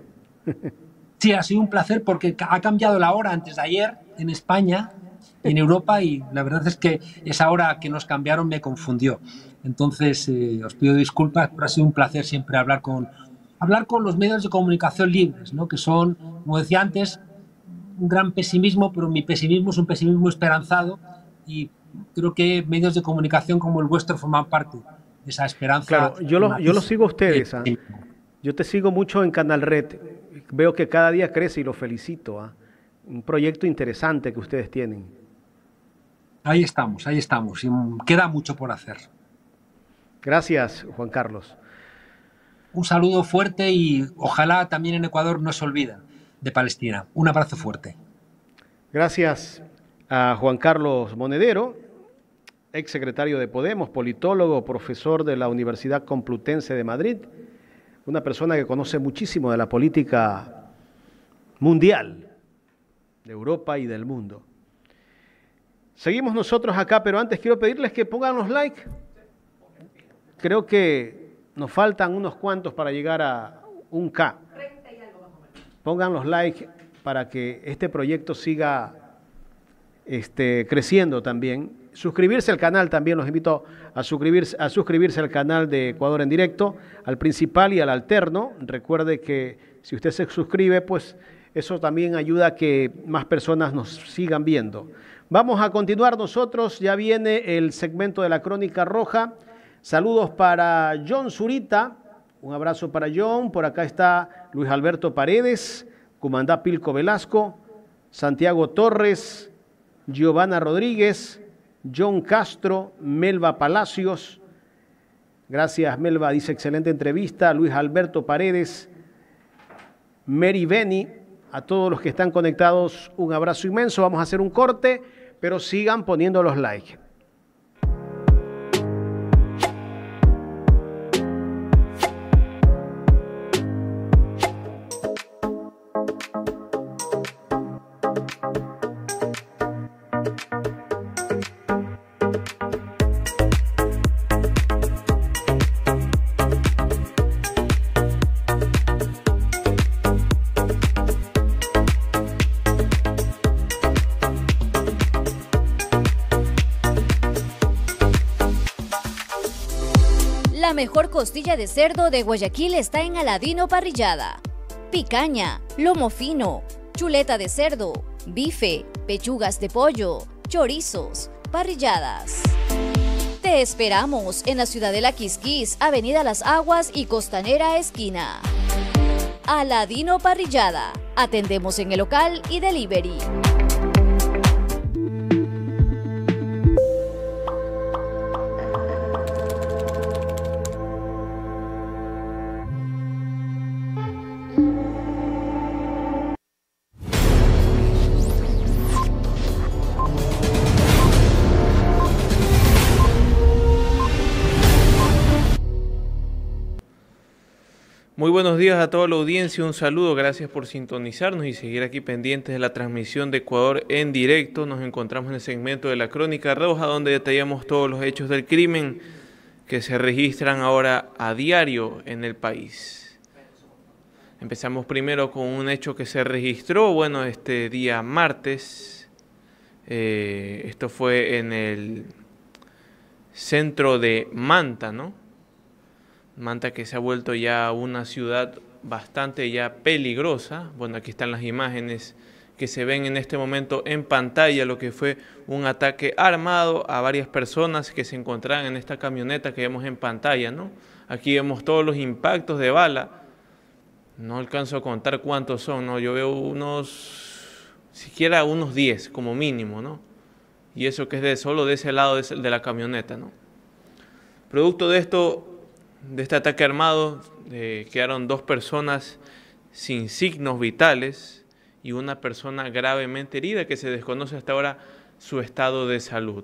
Sí, ha sido un placer porque ha cambiado la hora antes de ayer en España, en Europa, y la verdad es que esa hora que nos cambiaron me confundió. Entonces, eh, os pido disculpas, pero ha sido un placer siempre hablar con hablar con los medios de comunicación libres, ¿no? Que son, como decía antes, un gran pesimismo, pero mi pesimismo es un pesimismo esperanzado, y creo que medios de comunicación como el vuestro forman parte esa esperanza. Claro, yo lo, yo lo sigo a ustedes. ¿ah? Yo te sigo mucho en Canal Red. Veo que cada día crece y lo felicito. ¿ah? Un proyecto interesante que ustedes tienen. Ahí estamos, ahí estamos. Y queda mucho por hacer. Gracias, Juan Carlos. Un saludo fuerte y ojalá también en Ecuador no se olviden de Palestina. Un abrazo fuerte. Gracias a Juan Carlos Monedero, ex secretario de Podemos, politólogo, profesor de la Universidad Complutense de Madrid, una persona que conoce muchísimo de la política mundial, de Europa y del mundo. Seguimos nosotros acá, pero antes quiero pedirles que pongan los likes. Creo que nos faltan unos cuantos para llegar a un K. Pongan los likes para que este proyecto siga este, creciendo también. Suscribirse al canal también, los invito a suscribirse, a suscribirse al canal de Ecuador en Directo, al principal y al alterno. Recuerde que si usted se suscribe, pues eso también ayuda a que más personas nos sigan viendo. Vamos a continuar nosotros, ya viene el segmento de la Crónica Roja. Saludos para John Zurita, un abrazo para John. Por acá está Luis Alberto Paredes, Cumandá Pilco Velasco, Santiago Torres, Giovanna Rodríguez, John Castro, Melba Palacios. Gracias, Melba, dice excelente entrevista. Luis Alberto Paredes, Mary Beni, a todos los que están conectados, un abrazo inmenso. Vamos a hacer un corte, pero sigan poniendo los likes. La mejor costilla de cerdo de Guayaquil está en Aladino Parrillada. Picaña, lomo fino, chuleta de cerdo, bife, pechugas de pollo, chorizos, parrilladas. Te esperamos en la ciudad de La Quisquis, Avenida Las Aguas y Costanera Esquina. Aladino Parrillada. Atendemos en el local y delivery. Muy buenos días a toda la audiencia, un saludo, gracias por sintonizarnos y seguir aquí pendientes de la transmisión de Ecuador en directo. Nos encontramos en el segmento de la Crónica Roja, donde detallamos todos los hechos del crimen que se registran ahora a diario en el país. Empezamos primero con un hecho que se registró, bueno, este día martes. Eh, esto fue en el centro de Manta, ¿no? Manta, que se ha vuelto ya una ciudad bastante ya peligrosa. Bueno, aquí están las imágenes que se ven en este momento en pantalla, lo que fue un ataque armado a varias personas que se encontraban en esta camioneta que vemos en pantalla, ¿no? Aquí vemos todos los impactos de bala. No alcanzo a contar cuántos son, ¿no? Yo veo unos, siquiera unos diez como mínimo, ¿no? Y eso que es de solo de ese lado de la camioneta, ¿no? Producto de esto, de este ataque armado, eh, quedaron dos personas sin signos vitales y una persona gravemente herida que se desconoce hasta ahora su estado de salud.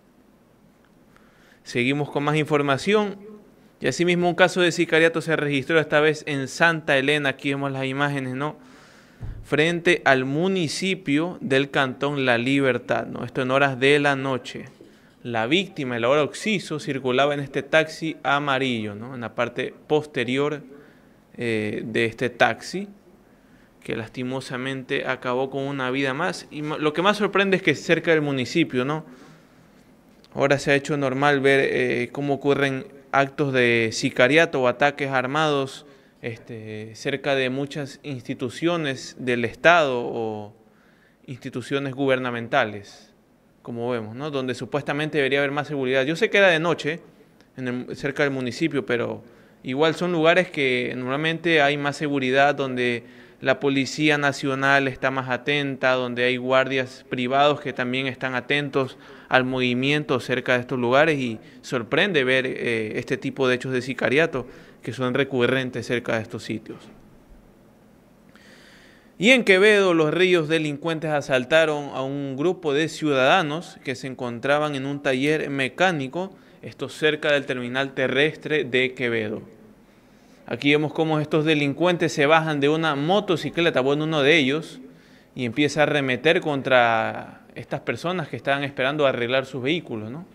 Seguimos con más información y asimismo un caso de sicariato se registró esta vez en Santa Elena. Aquí vemos las imágenes, ¿no? Frente al municipio del cantón La Libertad, ¿no? Esto en horas de la noche. La víctima, el ahora occiso, circulaba en este taxi amarillo, ¿no? En la parte posterior eh, de este taxi, que lastimosamente acabó con una vida más. Y lo que más sorprende es que cerca del municipio, ¿no? Ahora se ha hecho normal ver eh, cómo ocurren actos de sicariato o ataques armados este, cerca de muchas instituciones del Estado o instituciones gubernamentales, como vemos, ¿no? Donde supuestamente debería haber más seguridad. Yo sé que era de noche, en el, cerca del municipio, pero igual son lugares que normalmente hay más seguridad, donde la Policía Nacional está más atenta, donde hay guardias privados que también están atentos al movimiento cerca de estos lugares, y sorprende ver eh, este tipo de hechos de sicariato que son recurrentes cerca de estos sitios. Y en Quevedo, los ríos delincuentes asaltaron a un grupo de ciudadanos que se encontraban en un taller mecánico, esto cerca del terminal terrestre de Quevedo. Aquí vemos cómo estos delincuentes se bajan de una motocicleta, bueno, uno de ellos, y empieza a arremeter contra estas personas que estaban esperando arreglar sus vehículos, ¿no?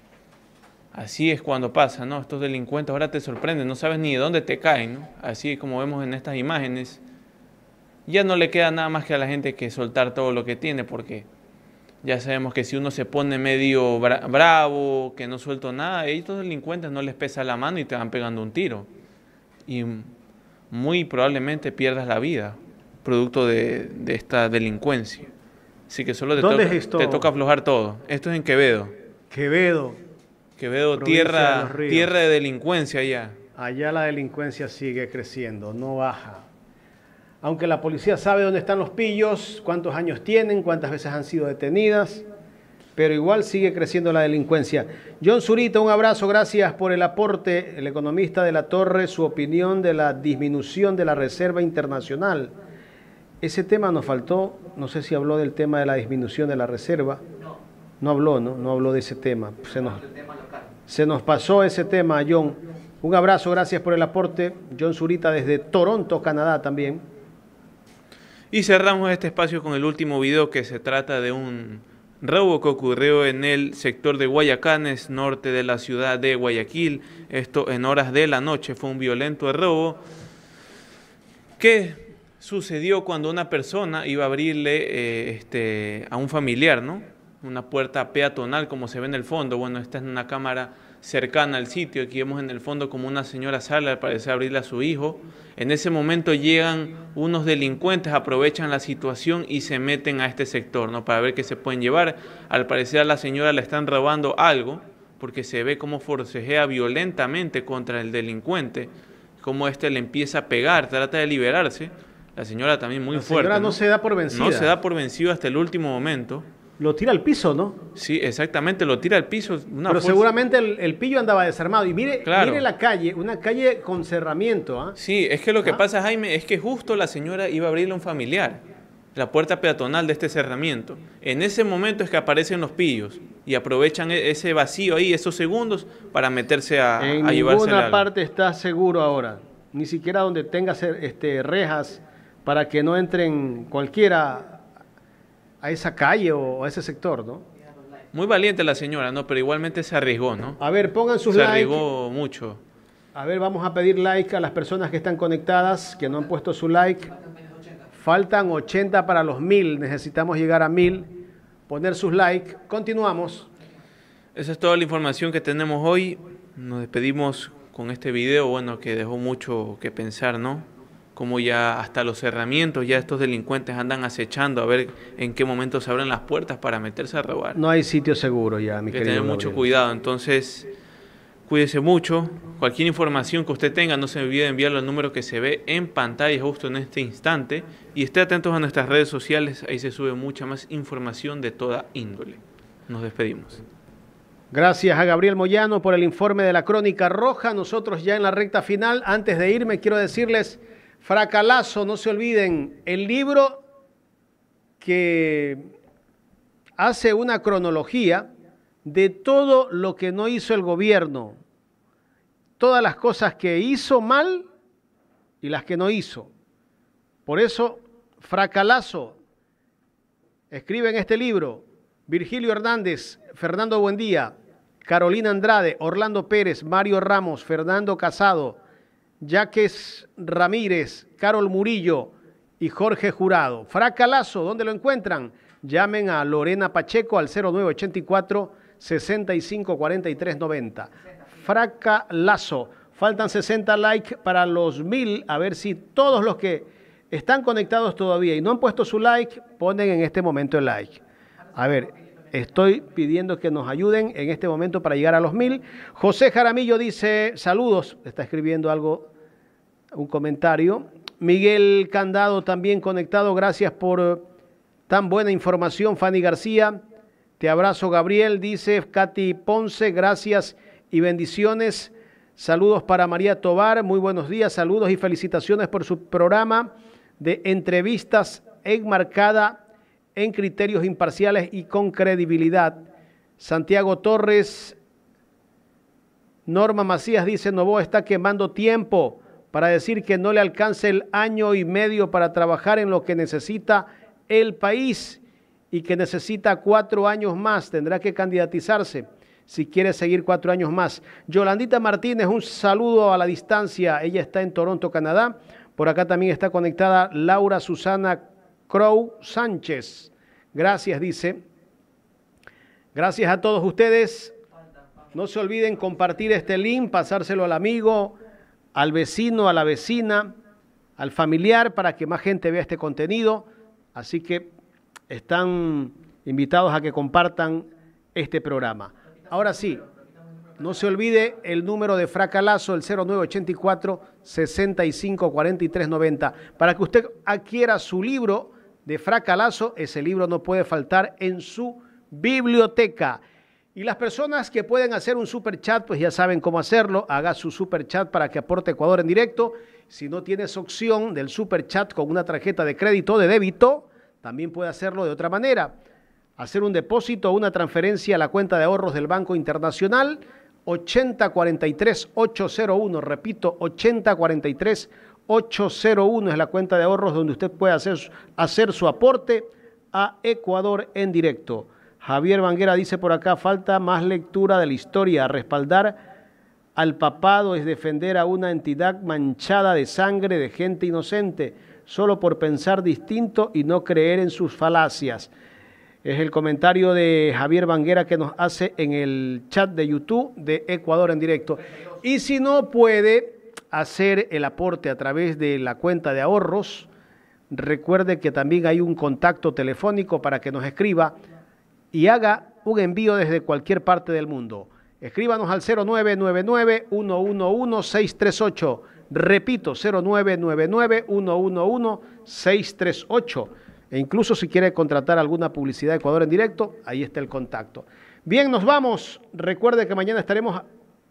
Así es cuando pasa, ¿no? Estos delincuentes ahora te sorprenden, no sabes ni de dónde te caen, ¿no? Así como vemos en estas imágenes. Ya no le queda nada más que a la gente que soltar todo lo que tiene, porque ya sabemos que si uno se pone medio bra bravo, que no suelto nada, a estos delincuentes no les pesa la mano y te van pegando un tiro. Y muy probablemente pierdas la vida, producto de, de esta delincuencia. Así que solo te, ¿Dónde toca, es esto? te toca aflojar todo. Esto es en Quevedo. Quevedo. Quevedo, tierra, tierra de delincuencia allá. Allá la delincuencia sigue creciendo, no baja. Aunque la policía sabe dónde están los pillos, cuántos años tienen, cuántas veces han sido detenidas, pero igual sigue creciendo la delincuencia. John Zurita, un abrazo, gracias por el aporte. El economista de la Torre, su opinión de la disminución de la Reserva Internacional. Ese tema nos faltó, no sé si habló del tema de la disminución de la Reserva. No, no habló, ¿no? No habló de ese tema. Se nos, se nos pasó ese tema, John. Un abrazo, gracias por el aporte. John Zurita desde Toronto, Canadá también. Y cerramos este espacio con el último video, que se trata de un robo que ocurrió en el sector de Guayacanes, norte de la ciudad de Guayaquil. Esto en horas de la noche, fue un violento robo que sucedió cuando una persona iba a abrirle eh, este, a un familiar, ¿no? Una puerta peatonal, como se ve en el fondo. Bueno, esta es una cámara cercana al sitio. Aquí vemos en el fondo como una señora sale, al parecer, a abrirle a su hijo. En ese momento llegan unos delincuentes, aprovechan la situación y se meten a este sector, ¿no? Para ver qué se pueden llevar. Al parecer a la señora le están robando algo, porque se ve cómo forcejea violentamente contra el delincuente, cómo este le empieza a pegar, trata de liberarse. La señora también muy la fuerte. La señora no, ¿no? se da por vencida. No se da por vencido hasta el último momento. Lo tira al piso, ¿no? Sí, exactamente, lo tira al piso. Una Pero fuerza. seguramente el, el pillo andaba desarmado. Y mire, claro. mire la calle, una calle con cerramiento. ¿Ah? Sí, es que lo que ¿Ah? pasa, Jaime, es que justo la señora iba a abrirle a un familiar la puerta peatonal de este cerramiento. En ese momento es que aparecen los pillos y aprovechan ese vacío ahí, esos segundos, para meterse a, en a llevarse ninguna parte está seguro ahora. Ni siquiera donde tenga este, rejas para que no entren cualquiera a esa calle o a ese sector, ¿no? Muy valiente la señora, ¿no? Pero igualmente se arriesgó, ¿no? A ver, pongan sus se likes. Se arriesgó mucho. A ver, vamos a pedir like a las personas que están conectadas, que no han puesto su like. Faltan ochenta para los mil. Necesitamos llegar a mil. Poner sus likes. Continuamos. Esa es toda la información que tenemos hoy. Nos despedimos con este video, bueno, que dejó mucho que pensar, ¿no? Como ya hasta los cerramientos, ya estos delincuentes andan acechando a ver en qué momento se abren las puertas para meterse a robar. No hay sitio seguro ya, mi Hay que querido tener mucho Gabriel. cuidado, entonces cuídese mucho. Cualquier información que usted tenga, no se olvide de enviarlo al número que se ve en pantalla justo en este instante. Y esté atentos a nuestras redes sociales, ahí se sube mucha más información de toda índole. Nos despedimos. Gracias a Gabriel Moyano por el informe de la Crónica Roja. Nosotros ya en la recta final, antes de irme, quiero decirles... Fracalazo, no se olviden, el libro que hace una cronología de todo lo que no hizo el gobierno, todas las cosas que hizo mal y las que no hizo. Por eso, Fracalazo, escribe en este libro Virgilio Hernández, Fernando Buendía, Carolina Andrade, Orlando Pérez, Mario Ramos, Fernando Casado, Jaques Ramírez, Carol Murillo y Jorge Jurado. Fracalazo, ¿dónde lo encuentran? Llamen a Lorena Pacheco al cero nueve ochenta y cuatro, sesenta y cinco cuarenta y tres noventa. Fracalazo. Faltan sesenta likes para los mil. A ver si todos los que están conectados todavía y no han puesto su like, ponen en este momento el like. A ver, Estoy pidiendo que nos ayuden en este momento para llegar a los mil. José Jaramillo dice, saludos, está escribiendo algo, un comentario. Miguel Candado también conectado, gracias por tan buena información. Fanny García, te abrazo. Gabriel dice, Katy Ponce, gracias y bendiciones. Saludos para María Tobar, muy buenos días, saludos y felicitaciones por su programa de entrevistas enmarcada en criterios imparciales y con credibilidad. Santiago Torres, Norma Macías dice, Novoa está quemando tiempo para decir que no le alcance el año y medio para trabajar en lo que necesita el país y que necesita cuatro años más. Tendrá que candidatizarse si quiere seguir cuatro años más. Yolandita Martínez, un saludo a la distancia. Ella está en Toronto, Canadá. Por acá también está conectada Laura Susana Crow Sánchez. Gracias, dice. Gracias a todos ustedes. No se olviden compartir este link, pasárselo al amigo, al vecino, a la vecina, al familiar, para que más gente vea este contenido. Así que están invitados a que compartan este programa. Ahora sí, no se olvide el número de Fracalazo, el cero nueve ochenta y cuatro, sesenta y cinco, cuarenta y tres noventa, para que usted adquiera su libro de Fracalazo. Ese libro no puede faltar en su biblioteca. Y las personas que pueden hacer un super chat, pues ya saben cómo hacerlo. Haga su super chat para que aporte Ecuador en directo. Si no tienes opción del super chat con una tarjeta de crédito o de débito, también puede hacerlo de otra manera. Hacer un depósito o una transferencia a la cuenta de ahorros del Banco Internacional ochenta cuarenta y tres ochocientos uno. Repito, ochenta cuarenta y tres ochocientos uno es la cuenta de ahorros donde usted puede hacer, hacer su aporte a Ecuador en directo. Javier Banguera dice por acá, falta más lectura de la historia. Respaldar al papado es defender a una entidad manchada de sangre de gente inocente, solo por pensar distinto y no creer en sus falacias. Es el comentario de Javier Banguera que nos hace en el chat de YouTube de Ecuador en directo. Y si no puede hacer el aporte a través de la cuenta de ahorros, recuerde que también hay un contacto telefónico para que nos escriba y haga un envío desde cualquier parte del mundo. Escríbanos al cero nueve nueve nueve, uno uno uno, seis tres ocho. Repito, cero nueve nueve nueve, uno uno uno, seis tres ocho. E incluso si quiere contratar alguna publicidad de Ecuador en directo, ahí está el contacto. Bien, nos vamos. Recuerde que mañana estaremos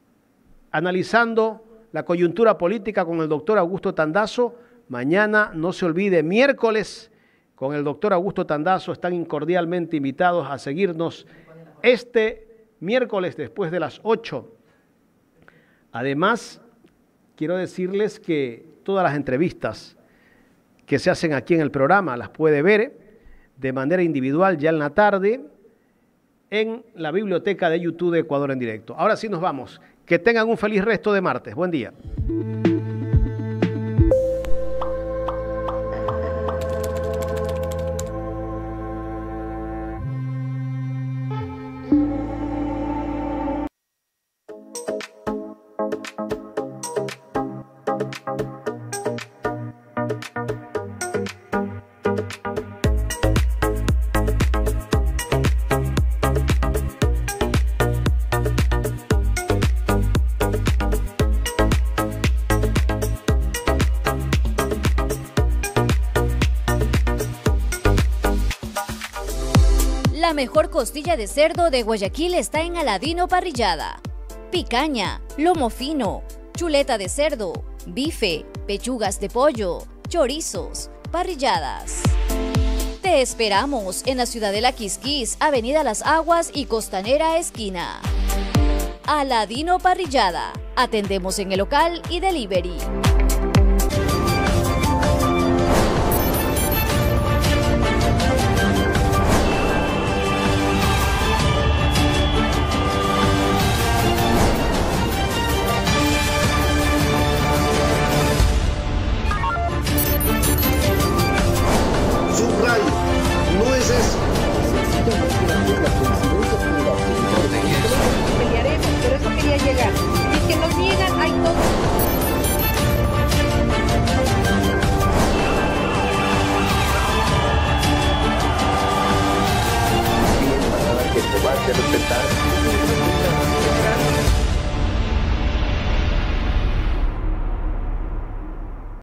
analizando la coyuntura política con el doctor Augusto Tandazo. Mañana, no se olvide, miércoles, con el doctor Augusto Tandazo. Están cordialmente invitados a seguirnos este miércoles después de las ocho. Además, quiero decirles que todas las entrevistas que se hacen aquí en el programa las puede ver de manera individual ya en la tarde en la biblioteca de YouTube de Ecuador en directo. Ahora sí nos vamos. Que tengan un feliz resto de martes. Buen día. La mejor costilla de cerdo de Guayaquil está en Aladino Parrillada. Picaña, lomo fino, chuleta de cerdo, bife, pechugas de pollo, chorizos, parrilladas. Te esperamos en la ciudad de La Quisquis, Avenida Las Aguas y Costanera Esquina. Aladino Parrillada. Atendemos en el local y delivery.